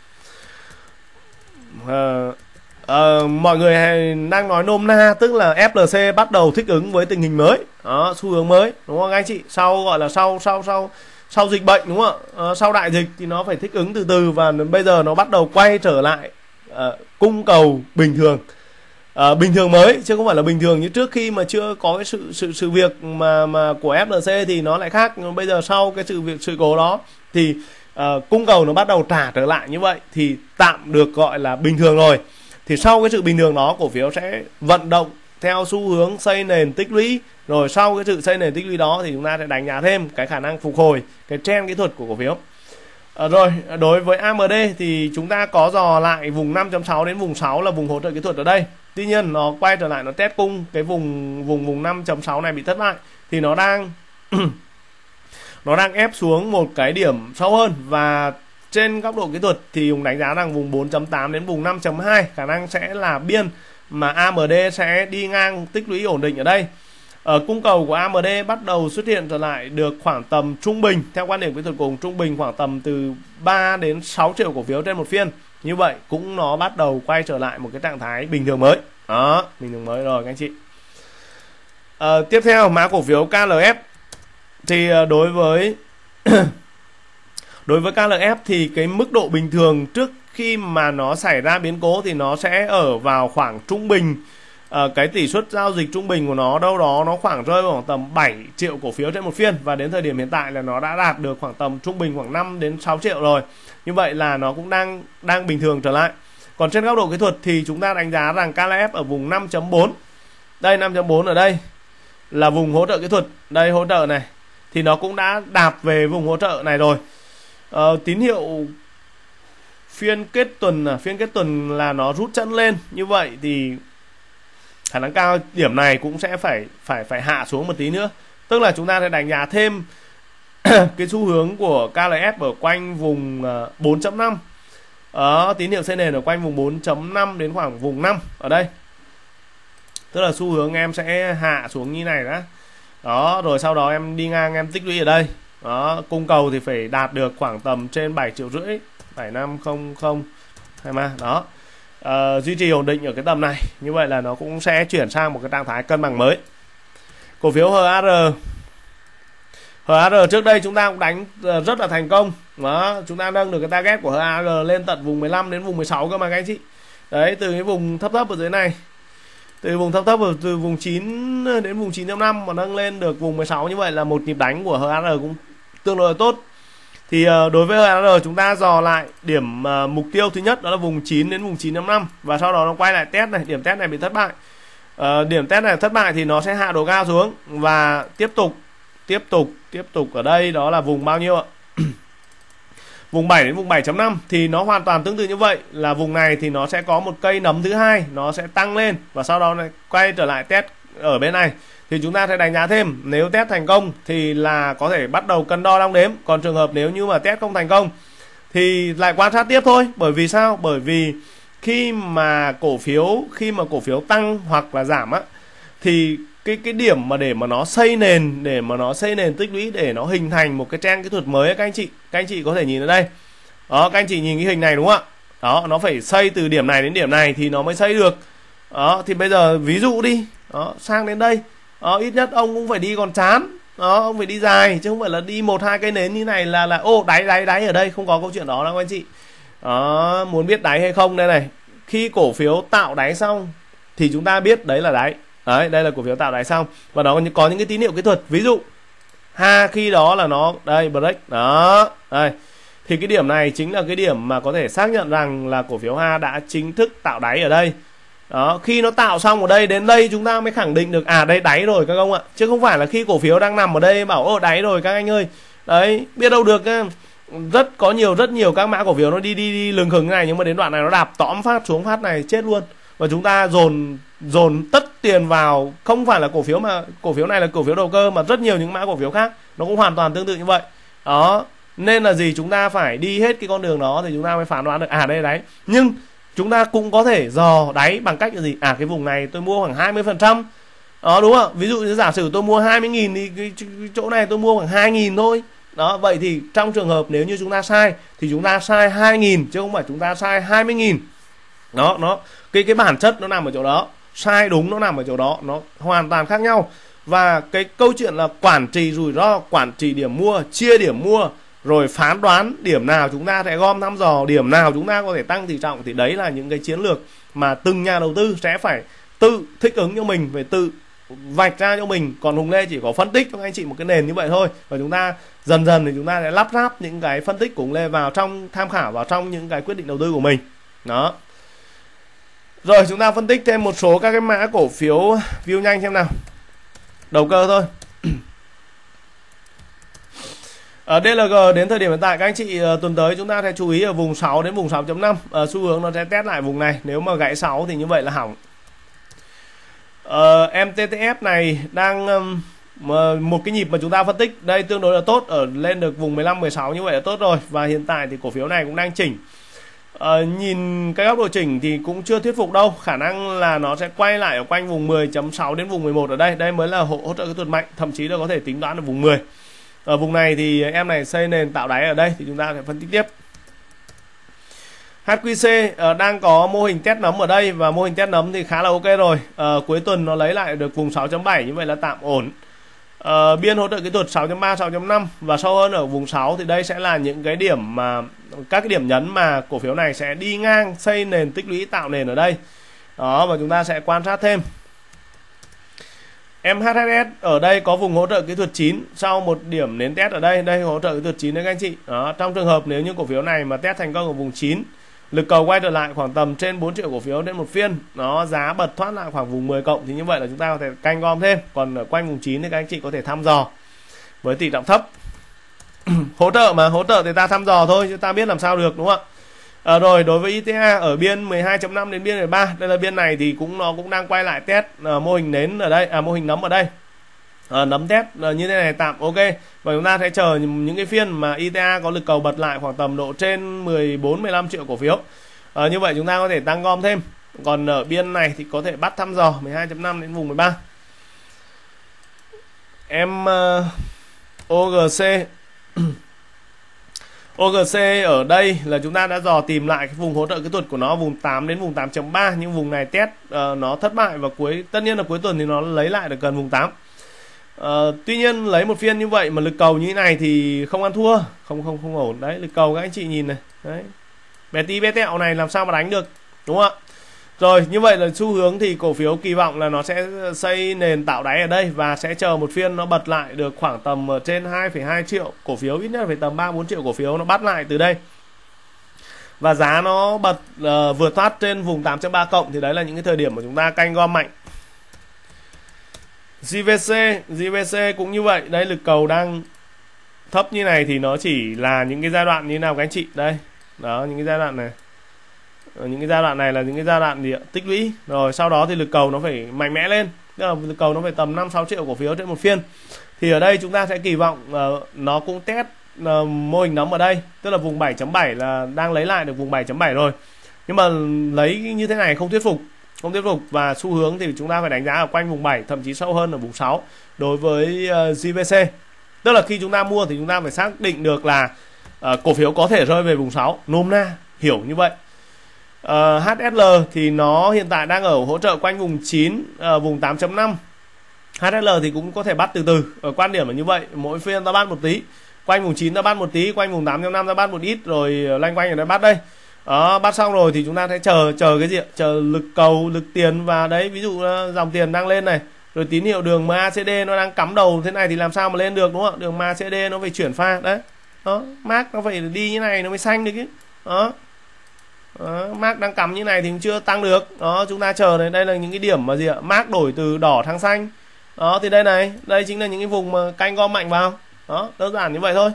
Mọi người đang nói nôm na, tức là FLC bắt đầu thích ứng với tình hình mới, đó, xu hướng mới, đúng không anh chị? Sau gọi là sau dịch bệnh, đúng không ạ? Sau đại dịch thì nó phải thích ứng từ từ, và bây giờ nó bắt đầu quay trở lại cung cầu bình thường. Bình thường mới chứ không phải là bình thường như trước khi mà chưa có cái sự việc mà của FLC thì nó lại khác. Nhưng bây giờ sau cái sự cố đó thì cung cầu nó bắt đầu trả trở lại như vậy thì tạm được gọi là bình thường rồi. Thì sau cái sự bình thường đó, cổ phiếu sẽ vận động theo xu hướng xây nền tích lũy. Rồi sau cái sự xây nền tích lũy đó thì chúng ta sẽ đánh giá thêm cái khả năng phục hồi, cái trend kỹ thuật của cổ phiếu. Rồi đối với AMD thì chúng ta có dò lại vùng 5.6 đến vùng 6 là vùng hỗ trợ kỹ thuật ở đây. Tuy nhiên nó quay trở lại, nó test cung cái vùng 5.6 này bị thất bại thì nó đang nó đang ép xuống một cái điểm sâu hơn. Và trên góc độ kỹ thuật thì Hùng đánh giá rằng vùng 4.8 đến vùng 5.2 khả năng sẽ là biên mà AMD sẽ đi ngang tích lũy ổn định ở đây. Cung cầu của AMD bắt đầu xuất hiện trở lại được khoảng tầm trung bình, theo quan điểm kỹ thuật của Hùng, trung bình khoảng tầm từ 3 đến 6 triệu cổ phiếu trên một phiên. Như vậy cũng nó bắt đầu quay trở lại một cái trạng thái bình thường mới. Đó, bình thường mới rồi các anh chị. Tiếp theo mã cổ phiếu KLF. Thì đối với KLF thì cái mức độ bình thường trước khi mà nó xảy ra biến cố thì nó sẽ ở vào khoảng trung bình. Cái tỷ suất giao dịch trung bình của nó đâu đó nó khoảng rơi vào khoảng tầm 7 triệu cổ phiếu trên một phiên, và đến thời điểm hiện tại là nó đã đạt được khoảng tầm trung bình khoảng 5 đến 6 triệu rồi. Như vậy là nó cũng đang bình thường trở lại. Còn trên góc độ kỹ thuật thì chúng ta đánh giá rằng KLF ở vùng 5.4. Đây 5.4 ở đây là vùng hỗ trợ kỹ thuật. Đây hỗ trợ này thì nó cũng đã đạp về vùng hỗ trợ này rồi. Tín hiệu phiên kết tuần là nó rút chân lên. Như vậy thì khả năng cao điểm này cũng sẽ phải hạ xuống một tí nữa. Tức là chúng ta sẽ đánh giá thêm cái xu hướng của KLF ở quanh vùng 4.5. Tín hiệu xây nền ở quanh vùng 4.5 đến khoảng vùng 5 ở đây. Tức là xu hướng em sẽ hạ xuống như này đó. Đó, rồi sau đó em đi ngang em tích lũy ở đây. Đó, cung cầu thì phải đạt được khoảng tầm trên 7,5 triệu, 750023. Đó. Duy trì ổn định ở cái tầm này. Như vậy là nó cũng sẽ chuyển sang một cái trạng thái cân bằng mới. Cổ phiếu HAR trước đây chúng ta cũng đánh rất là thành công. Đó, chúng ta nâng được cái target của HAR lên tận vùng 15 đến vùng 16 cơ mà các anh chị. Đấy, từ cái vùng thấp ở dưới này. Từ vùng thấp từ vùng 9 đến vùng 9.5 mà nâng lên được vùng 16, như vậy là một nhịp đánh của HAR cũng tương đối tốt. Thì đối với HAR chúng ta dò lại điểm mục tiêu thứ nhất đó là vùng 9 đến vùng 9.5, và sau đó nó quay lại test này, điểm test này bị thất bại. Điểm test này thất bại thì nó sẽ hạ độ cao xuống và tiếp tục ở đây đó là vùng bao nhiêu ạ? Vùng 7 đến vùng 7.5 thì nó hoàn toàn tương tự như vậy, là vùng này thì nó sẽ có một cây nấm thứ hai, nó sẽ tăng lên và sau đó này quay trở lại test ở bên này. Thì chúng ta sẽ đánh giá thêm, nếu test thành công thì là có thể bắt đầu cân đo đong đếm. Còn trường hợp nếu như mà test không thành công thì lại quan sát tiếp thôi. Bởi vì sao? Bởi vì khi mà cổ phiếu tăng hoặc là giảm á, thì cái điểm mà để mà nó xây nền, tích lũy để nó hình thành một cái trend kỹ thuật mới ấy, các anh chị có thể nhìn ở đây. Đó, các anh chị nhìn cái hình này đúng không ạ? Đó, nó phải xây từ điểm này đến điểm này thì nó mới xây được. Đó, thì bây giờ ví dụ đi, đó, sang đến đây, đó, ít nhất ông cũng phải đi còn chán. Đó, ông phải đi dài chứ không phải là đi 1-2 cây nến như này là ô đáy ở đây, không có câu chuyện đó đâu các anh chị. Đó, muốn biết đáy hay không đây này. Khi cổ phiếu tạo đáy xong thì chúng ta biết đấy là đáy. Đấy, đây là cổ phiếu tạo đáy xong và nó có những cái tín hiệu kỹ thuật. Ví dụ khi đó là nó đây break đó. Đây. Thì cái điểm này chính là cái điểm mà có thể xác nhận rằng là cổ phiếu HA đã chính thức tạo đáy ở đây. Đó, khi nó tạo xong ở đây, đến đây chúng ta mới khẳng định được đây đáy rồi các ông ạ. Chứ không phải là khi cổ phiếu đang nằm ở đây bảo đáy rồi các anh ơi. Đấy, biết đâu được. Rất nhiều các mã cổ phiếu nó đi lừng khừng này, nhưng mà đến đoạn này nó đạp tõm phát xuống phát này chết luôn. Và chúng ta dồn tất tiền vào, không phải là cổ phiếu này là cổ phiếu đầu cơ, mà rất nhiều những mã cổ phiếu khác nó cũng hoàn toàn tương tự như vậy. Đó, nên là gì, chúng ta phải đi hết cái con đường đó thì chúng ta mới phán đoán được đây là đáy. Nhưng chúng ta cũng có thể dò đáy bằng cách là gì, cái vùng này tôi mua khoảng 20%. Đó, đúng không? Ví dụ như giả sử tôi mua 20.000 thì cái chỗ này tôi mua khoảng 2.000 thôi. Đó, vậy thì trong trường hợp nếu như chúng ta sai thì chúng ta sai 2.000 chứ không phải chúng ta sai 20.000. Đó, cái bản chất nó nằm ở chỗ đó, sai đúng nó nằm ở chỗ đó, nó hoàn toàn khác nhau. Và cái câu chuyện là quản trị rủi ro, quản trị điểm mua, chia điểm mua, rồi phán đoán điểm nào chúng ta sẽ gom thăm dò, điểm nào chúng ta có thể tăng tỷ trọng, thì đấy là những cái chiến lược mà từng nhà đầu tư sẽ phải tự thích ứng cho mình, phải tự vạch ra cho mình. Còn Hùng Lê chỉ có phân tích cho anh chị một cái nền như vậy thôi, và chúng ta dần thì chúng ta sẽ lắp ráp những cái phân tích của Hùng Lê vào trong, tham khảo vào trong những cái quyết định đầu tư của mình. Đó. Rồi chúng ta phân tích thêm một số các cái mã cổ phiếu view nhanh xem nào. Đầu cơ thôi. Ở DLG đến thời điểm hiện tại các anh chị tuần tới chúng ta sẽ chú ý ở vùng 6 đến vùng 6.5. Xu hướng nó sẽ test lại vùng này. Nếu mà gãy 6 thì như vậy là hỏng. MTTF này đang một cái nhịp mà chúng ta phân tích đây tương đối là tốt, ở lên được vùng 15-16 như vậy là tốt rồi. Và hiện tại thì cổ phiếu này cũng đang chỉnh. Nhìn cái góc độ chỉnh thì cũng chưa thuyết phục đâu. Khả năng là nó sẽ quay lại ở quanh vùng 10.6 đến vùng 11 ở đây. Đây mới là hỗ trợ kỹ thuật mạnh, thậm chí là có thể tính toán ở vùng 10. Ở vùng này thì em này xây nền tạo đáy ở đây thì chúng ta sẽ phân tích tiếp. HQC đang có mô hình test nấm ở đây, và mô hình test nấm thì khá là ok rồi. Cuối tuần nó lấy lại được vùng 6.7, như vậy là tạm ổn. Biên hỗ trợ kỹ thuật 6.3, 6.5 và sâu hơn ở vùng 6 thì đây sẽ là những cái điểm mà các cái điểm nhấn mà cổ phiếu này sẽ đi ngang, xây nền, tích lũy, tạo nền ở đây. Đó, và chúng ta sẽ quan sát thêm. MHSS ở đây có vùng hỗ trợ kỹ thuật 9 sau một điểm nến test ở đây, đây hỗ trợ kỹ thuật 9 đấy các anh chị. Đó, trong trường hợp nếu như cổ phiếu này mà test thành công ở vùng 9, lực cầu quay trở lại khoảng tầm trên 4 triệu cổ phiếu trên một phiên, nó giá bật thoát lại khoảng vùng 10 cộng, thì như vậy là chúng ta có thể canh gom thêm. Còn ở quanh vùng 9 thì các anh chị có thể thăm dò với tỷ trọng thấp. Hỗ trợ mà, hỗ trợ thì ta thăm dò thôi chứ ta biết làm sao được, đúng không ạ? Rồi đối với ITA ở biên 12.5 đến biên 13, đây là biên này thì nó cũng đang quay lại test mô hình nến ở đây, mô hình nấm ở đây. Nấm test như thế này tạm ok, và chúng ta sẽ chờ những cái phiên mà ITA có lực cầu bật lại khoảng tầm độ trên 14-15 triệu cổ phiếu. Như vậy chúng ta có thể tăng gom thêm. Còn ở biên này thì có thể bắt thăm dò 12.5 đến vùng 13. OGC OGC ở đây là chúng ta đã dò tìm lại cái vùng hỗ trợ kỹ thuật của nó, vùng 8 đến vùng 8.3, nhưng vùng này test nó thất bại, và tất nhiên là cuối tuần thì nó lấy lại được gần vùng 8. Tuy nhiên lấy một phiên như vậy mà lực cầu như thế này thì không ăn thua, không ổn đấy. Lực cầu các anh chị nhìn này, đấy, bé tí bé tẹo này làm sao mà đánh được, đúng không ạ? Rồi, như vậy là xu hướng thì cổ phiếu kỳ vọng là nó sẽ xây nền tạo đáy ở đây, và sẽ chờ một phiên nó bật lại được khoảng tầm trên 2,2 triệu cổ phiếu, ít nhất phải tầm 3-4 triệu cổ phiếu nó bắt lại từ đây, và giá nó bật vượt thoát trên vùng 8.3 cộng, thì đấy là những cái thời điểm mà chúng ta canh gom mạnh. JVC cũng như vậy, đây lực cầu đang thấp như này thì nó chỉ là những cái giai đoạn như nào các anh chị, đây đó, những cái giai đoạn này. Những cái giai đoạn này là những cái giai đoạn gì ạ? Tích lũy. Rồi sau đó thì lực cầu nó phải mạnh mẽ lên, tức là lực cầu nó phải tầm 5-6 triệu cổ phiếu trên một phiên. Thì ở đây chúng ta sẽ kỳ vọng nó cũng test mô hình nấm ở đây, tức là vùng 7.7 là đang lấy lại được vùng 7.7 rồi. Nhưng mà lấy như thế này không thuyết phục, và xu hướng thì chúng ta phải đánh giá ở quanh vùng 7, thậm chí sâu hơn ở vùng 6 đối với JVC. Tức là khi chúng ta mua thì chúng ta phải xác định được là cổ phiếu có thể rơi về vùng 6, nôm na hiểu như vậy. HSL thì nó hiện tại đang ở hỗ trợ quanh vùng 9, vùng 8.5. HSL thì cũng có thể bắt từ từ, ở quan điểm là như vậy, mỗi phiên ta bắt một tí, quanh vùng 9 ta bắt một tí, quanh vùng 8.5 ta bắt một ít, rồi loanh quanh ở đây bắt đây. Đó, bắt xong rồi thì chúng ta sẽ chờ cái gì ạ? Chờ lực cầu, lực tiền, và đấy ví dụ dòng tiền đang lên này, rồi tín hiệu đường MACD nó đang cắm đầu thế này thì làm sao mà lên được, đúng không ạ? Đường MACD nó phải chuyển pha đấy. Đó, MACD nó phải đi như này nó mới xanh được chứ. Đó. MACD đang cắm như này thì chưa tăng được. Đó, chúng ta chờ này, đây là những cái điểm mà gì ạ? MACD đổi từ đỏ sang xanh. Đó, thì đây này, đây chính là những cái vùng mà canh gom mạnh vào. Đó, đơn giản như vậy thôi.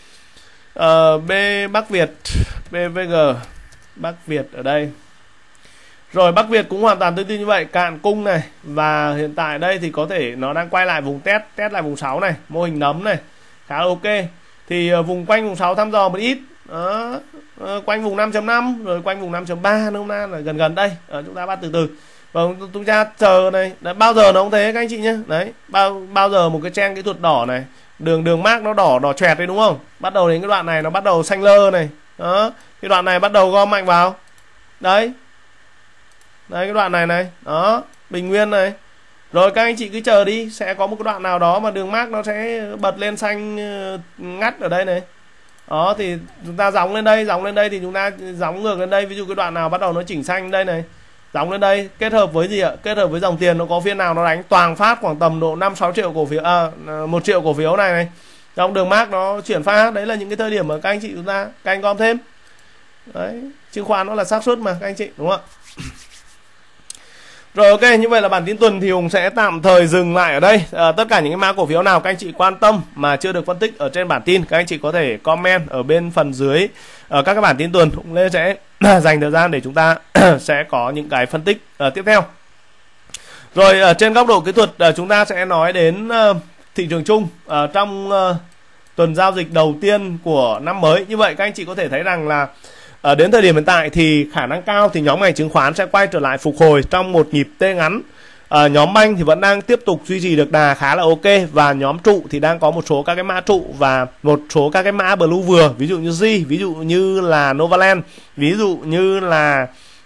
Bắc Việt, BVG, Bắc Việt ở đây. Rồi Bắc Việt cũng hoàn toàn tương tự như vậy, cạn cung này, và hiện tại đây thì có thể nó đang quay lại vùng test lại vùng 6 này, mô hình nấm này, khá là ok. Thì vùng quanh vùng 6 thăm dò một ít. Đó, quanh vùng 5.5 rồi quanh vùng 5.3, nôm na là gần đây. Chúng ta bắt từ từ. Và chúng ta chờ này, đấy, bao giờ nó cũng thế các anh chị nhé. Đấy, bao giờ một cái trend kỹ thuật đỏ này, đường MACD nó đỏ chẹt đấy, đúng không? Bắt đầu đến cái đoạn này nó bắt đầu xanh lơ này. Đó, cái đoạn này bắt đầu gom mạnh vào. Đấy, cái đoạn này. Đó, Bình Nguyên này. Rồi các anh chị cứ chờ đi, sẽ có một cái đoạn nào đó mà đường MACD nó sẽ bật lên xanh ngắt ở đây này. Đó, thì chúng ta gióng lên đây thì chúng ta gióng ngược lên đây. Ví dụ cái đoạn nào bắt đầu nó chỉnh xanh đây này, gióng lên đây, kết hợp với gì ạ? Kết hợp với dòng tiền nó có phiên nào nó đánh toàn phát khoảng tầm độ 5-6 triệu cổ phiếu, 1 triệu cổ phiếu này. Trong đường MACD nó chuyển pha, đấy là những cái thời điểm mà các anh chị chúng ta canh gom thêm. Đấy, chứng khoán nó là xác suất mà các anh chị, đúng không ạ? Rồi ok, như vậy là bản tin tuần thì Hùng sẽ tạm thời dừng lại ở đây. Tất cả những cái mã cổ phiếu nào các anh chị quan tâm mà chưa được phân tích ở trên bản tin, các anh chị có thể comment ở bên phần dưới các cái bản tin tuần. Hùng Lê sẽ dành thời gian để chúng ta sẽ có những cái phân tích tiếp theo. Rồi ở trên góc độ kỹ thuật chúng ta sẽ nói đến thị trường chung trong tuần giao dịch đầu tiên của năm mới. Như vậy các anh chị có thể thấy rằng là đến thời điểm hiện tại thì khả năng cao thì nhóm ngành chứng khoán sẽ quay trở lại phục hồi trong một nhịp T ngắn Nhóm banh thì vẫn đang tiếp tục duy trì được đà khá là ok, và nhóm trụ thì đang có một số các cái mã trụ và một số các cái mã blue vừa, ví dụ như G, ví dụ như là Novaland, ví dụ như là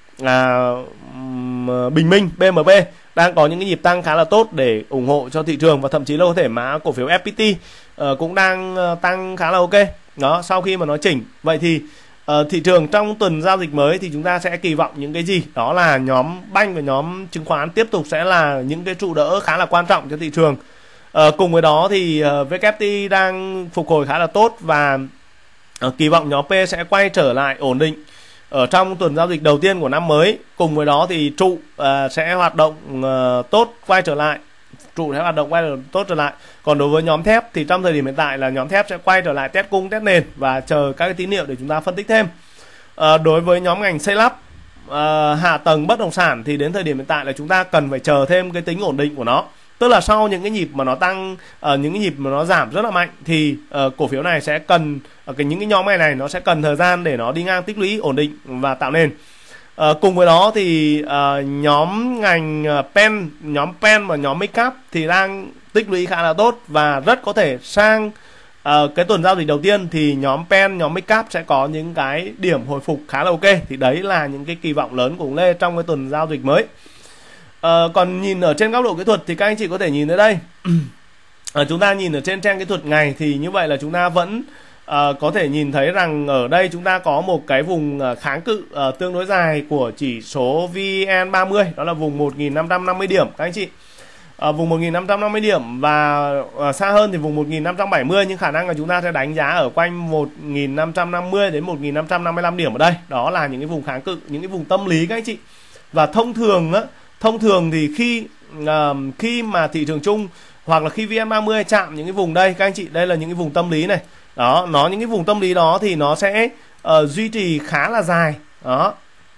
Bình Minh, BMB đang có những cái nhịp tăng khá là tốt để ủng hộ cho thị trường, và thậm chí là có thể mã cổ phiếu FPT cũng đang tăng khá là ok đó sau khi mà nó chỉnh. Vậy thì thị trường trong tuần giao dịch mới thì chúng ta sẽ kỳ vọng những cái gì? Đó là nhóm banh và nhóm chứng khoán tiếp tục sẽ là những cái trụ đỡ khá là quan trọng cho thị trường. Cùng với đó thì WT đang phục hồi khá là tốt, và kỳ vọng nhóm P sẽ quay trở lại ổn định ở trong tuần giao dịch đầu tiên của năm mới. Cùng với đó thì trụ sẽ hoạt động tốt quay trở lại. Trụ sẽ hoạt động quay tốt trở lại. Còn đối với nhóm thép thì trong thời điểm hiện tại là nhóm thép sẽ quay trở lại test cung, test nền và chờ các cái tín hiệu để chúng ta phân tích thêm. Đối với nhóm ngành xây lắp, hạ tầng bất động sản thì đến thời điểm hiện tại là chúng ta cần phải chờ thêm cái tính ổn định của nó. Tức là sau những cái nhịp mà nó tăng, những cái nhịp mà nó giảm rất là mạnh thì cổ phiếu này sẽ cần, những cái nhóm này nó sẽ cần thời gian để nó đi ngang tích lũy ổn định và tạo nền. Cùng với đó thì nhóm ngành nhóm pen và nhóm make up thì đang tích lũy khá là tốt, và rất có thể sang cái tuần giao dịch đầu tiên thì nhóm pen, nhóm make up sẽ có những cái điểm hồi phục khá là ok. Thì đấy là những cái kỳ vọng lớn của Lê trong cái tuần giao dịch mới. Còn nhìn ở trên góc độ kỹ thuật thì các anh chị có thể nhìn ở đây. Chúng ta nhìn ở trên trang kỹ thuật ngày thì như vậy là chúng ta vẫn có thể nhìn thấy rằng ở đây chúng ta có một cái vùng kháng cự tương đối dài của chỉ số VN30, đó là vùng 1550 điểm các anh chị. Vùng 1550 điểm và xa hơn thì vùng 1570, nhưng khả năng là chúng ta sẽ đánh giá ở quanh 1550 đến 1555 điểm ở đây. Đó là những cái vùng kháng cự, những cái vùng tâm lý các anh chị. Và thông thường thì khi mà thị trường chung hoặc là khi VN30 chạm những cái vùng đây các anh chị, đây là những cái vùng tâm lý này. Đó, những cái vùng tâm lý đó thì nó sẽ duy trì khá là dài. Đó.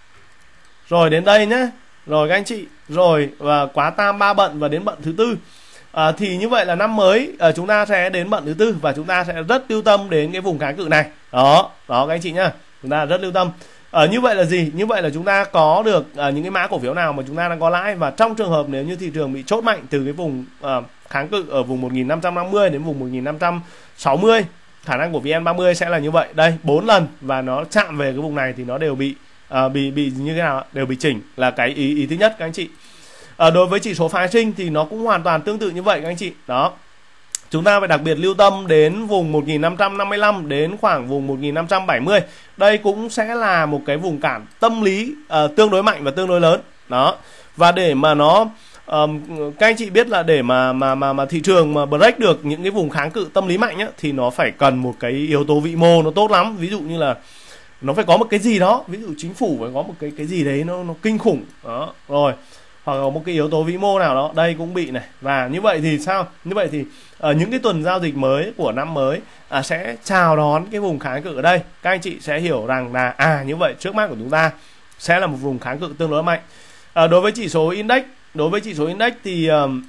Rồi đến đây nhé. Rồi các anh chị, rồi và quá tam ba bận và đến bận thứ tư. Thì như vậy là năm mới chúng ta sẽ đến bận thứ tư và chúng ta sẽ rất lưu tâm đến cái vùng kháng cự này. Đó các anh chị nhá. Chúng ta rất lưu tâm. Như vậy là gì? Như vậy là chúng ta có được những cái mã cổ phiếu nào mà chúng ta đang có lãi, và trong trường hợp nếu như thị trường bị chốt mạnh từ cái vùng kháng cự ở vùng 1550 đến vùng 1560, khả năng của VN30 sẽ là như vậy. Đây 4 lần và nó chạm về cái vùng này thì nó đều bị như thế nào? Đều bị chỉnh, là cái ý thứ nhất các anh chị. Đối với chỉ số phái sinh thì nó cũng hoàn toàn tương tự như vậy các anh chị. Đó. Chúng ta phải đặc biệt lưu tâm đến vùng 1555 đến khoảng vùng 1570. Đây cũng sẽ là một cái vùng cản tâm lý tương đối mạnh và tương đối lớn. Đó. Và để mà nó các anh chị biết là để mà thị trường mà break được những cái vùng kháng cự tâm lý mạnh á, thì nó phải cần một cái yếu tố vĩ mô nó tốt lắm. Ví dụ như là nó phải có một cái gì đó, ví dụ chính phủ phải có một cái gì đấy nó kinh khủng đó, rồi hoặc là một cái yếu tố vĩ mô nào đó, đây cũng bị này. Và như vậy thì sao? Như vậy thì ở những cái tuần giao dịch mới của năm mới sẽ chào đón cái vùng kháng cự ở đây. Các anh chị sẽ hiểu rằng là như vậy trước mắt của chúng ta sẽ là một vùng kháng cự tương đối mạnh. Đối với chỉ số index thì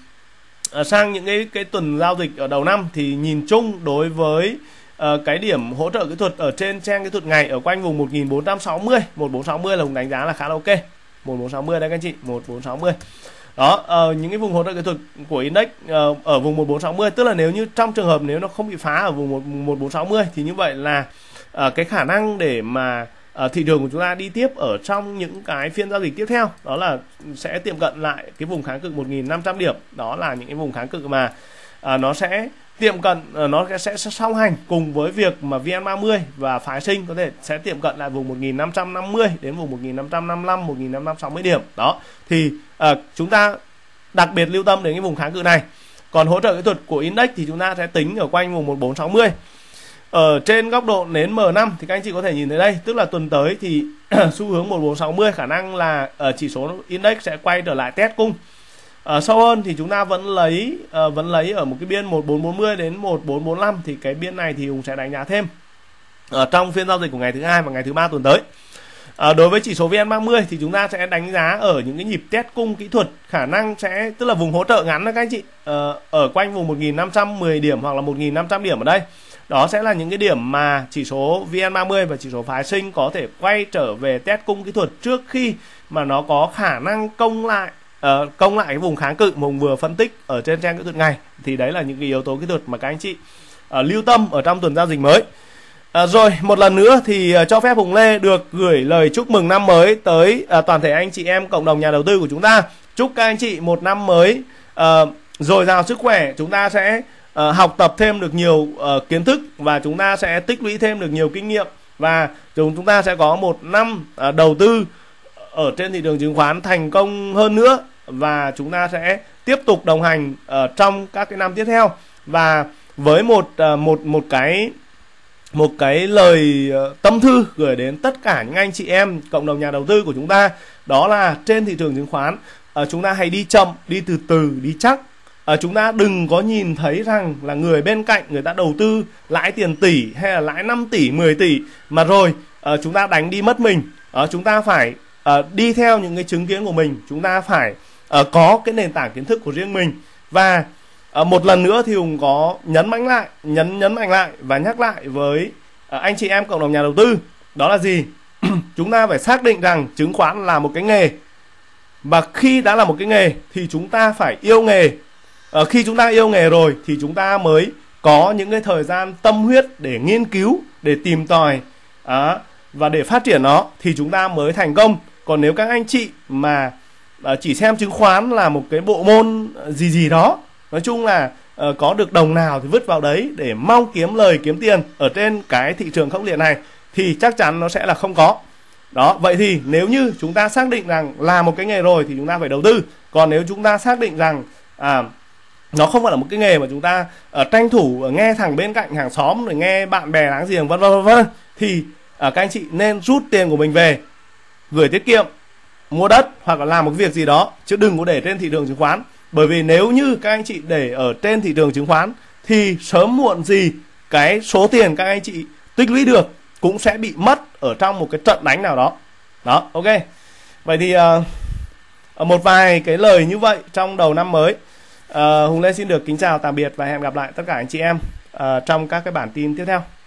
sang những cái tuần giao dịch ở đầu năm thì nhìn chung đối với cái điểm hỗ trợ kỹ thuật ở trên trang kỹ thuật ngày ở quanh vùng 1460. 1460 là vùng đánh giá là khá là ok. 1460 đây các anh chị, 1460. Đó, những cái vùng hỗ trợ kỹ thuật của index ở vùng 1460, tức là nếu như trong trường hợp nếu nó không bị phá ở vùng 1460 thì như vậy là cái khả năng để mà thị trường của chúng ta đi tiếp ở trong những cái phiên giao dịch tiếp theo đó là sẽ tiệm cận lại cái vùng kháng cự 1500 điểm. Đó là những cái vùng kháng cự mà nó sẽ tiệm cận, nó sẽ song hành cùng với việc mà VN30 và phái sinh có thể sẽ tiệm cận lại vùng 1550 đến vùng 1555, 1560 điểm. Đó, thì chúng ta đặc biệt lưu tâm đến cái vùng kháng cự này. Còn hỗ trợ kỹ thuật của index thì chúng ta sẽ tính ở quanh vùng 1460. Ở trên góc độ nến M5 thì các anh chị có thể nhìn thấy đây, tức là tuần tới thì xu hướng 1460 khả năng là chỉ số index sẽ quay trở lại test cung. Sâu hơn thì chúng ta vẫn lấy ở một cái biên 1440 đến 1445, thì cái biên này thì Hùng sẽ đánh giá thêm trong phiên giao dịch của ngày thứ hai và ngày thứ ba tuần tới. Đối với chỉ số VN30 thì chúng ta sẽ đánh giá ở những cái nhịp test cung kỹ thuật, khả năng sẽ tức là vùng hỗ trợ ngắn đó các anh chị, ở quanh vùng 1510 điểm hoặc là 1500 điểm ở đây. Đó sẽ là những cái điểm mà chỉ số VN30 và chỉ số phái sinh có thể quay trở về test cung kỹ thuật trước khi mà nó có khả năng công lại công lại cái vùng kháng cự mà Hùng vừa phân tích ở trên trang kỹ thuật ngày. Thì đấy là những cái yếu tố kỹ thuật mà các anh chị lưu tâm ở trong tuần giao dịch mới. Rồi một lần nữa thì cho phép Hùng Lê được gửi lời chúc mừng năm mới tới toàn thể anh chị em cộng đồng nhà đầu tư của chúng ta. Chúc các anh chị một năm mới dồi dào sức khỏe. Chúng ta sẽ học tập thêm được nhiều kiến thức và chúng ta sẽ tích lũy thêm được nhiều kinh nghiệm, và chúng ta sẽ có một năm đầu tư ở trên thị trường chứng khoán thành công hơn nữa, và chúng ta sẽ tiếp tục đồng hành trong các cái năm tiếp theo. Và với một cái lời tâm thư gửi đến tất cả những anh chị em cộng đồng nhà đầu tư của chúng ta, đó là trên thị trường chứng khoán chúng ta hãy đi chậm, đi từ từ, đi chắc. Chúng ta đừng có nhìn thấy rằng là người bên cạnh người ta đầu tư lãi tiền tỷ hay là lãi 5 tỷ, 10 tỷ mà rồi chúng ta đánh đi mất mình. Chúng ta phải đi theo những cái chứng kiến của mình, chúng ta phải có cái nền tảng kiến thức của riêng mình. Và một lần nữa thì Hùng có nhấn mạnh lại và nhắc lại với anh chị em cộng đồng nhà đầu tư, đó là gì? Chúng ta phải xác định rằng chứng khoán là một cái nghề, và khi đã là một cái nghề thì chúng ta phải yêu nghề. Khi chúng ta yêu nghề rồi thì chúng ta mới có những cái thời gian tâm huyết để nghiên cứu, để tìm tòi và để phát triển nó, thì chúng ta mới thành công. Còn nếu các anh chị mà chỉ xem chứng khoán là một cái bộ môn gì đó, nói chung là có được đồng nào thì vứt vào đấy để mong kiếm lời kiếm tiền ở trên cái thị trường khốc liệt này, thì chắc chắn nó sẽ là không có. Đó, vậy thì nếu như chúng ta xác định rằng là một cái nghề rồi thì chúng ta phải đầu tư. Còn nếu chúng ta xác định rằng nó không phải là một cái nghề mà chúng ta tranh thủ nghe thằng bên cạnh hàng xóm, rồi nghe bạn bè láng giềng vân vân, thì các anh chị nên rút tiền của mình về, gửi tiết kiệm, mua đất hoặc là làm một việc gì đó, chứ đừng có để trên thị trường chứng khoán. Bởi vì nếu như các anh chị để ở trên thị trường chứng khoán thì sớm muộn gì cái số tiền các anh chị tích lũy được cũng sẽ bị mất ở trong một cái trận đánh nào đó. Đó, ok. Vậy thì một vài cái lời như vậy trong đầu năm mới. Hùng Lê xin được kính chào tạm biệt và hẹn gặp lại tất cả anh chị em trong các cái bản tin tiếp theo.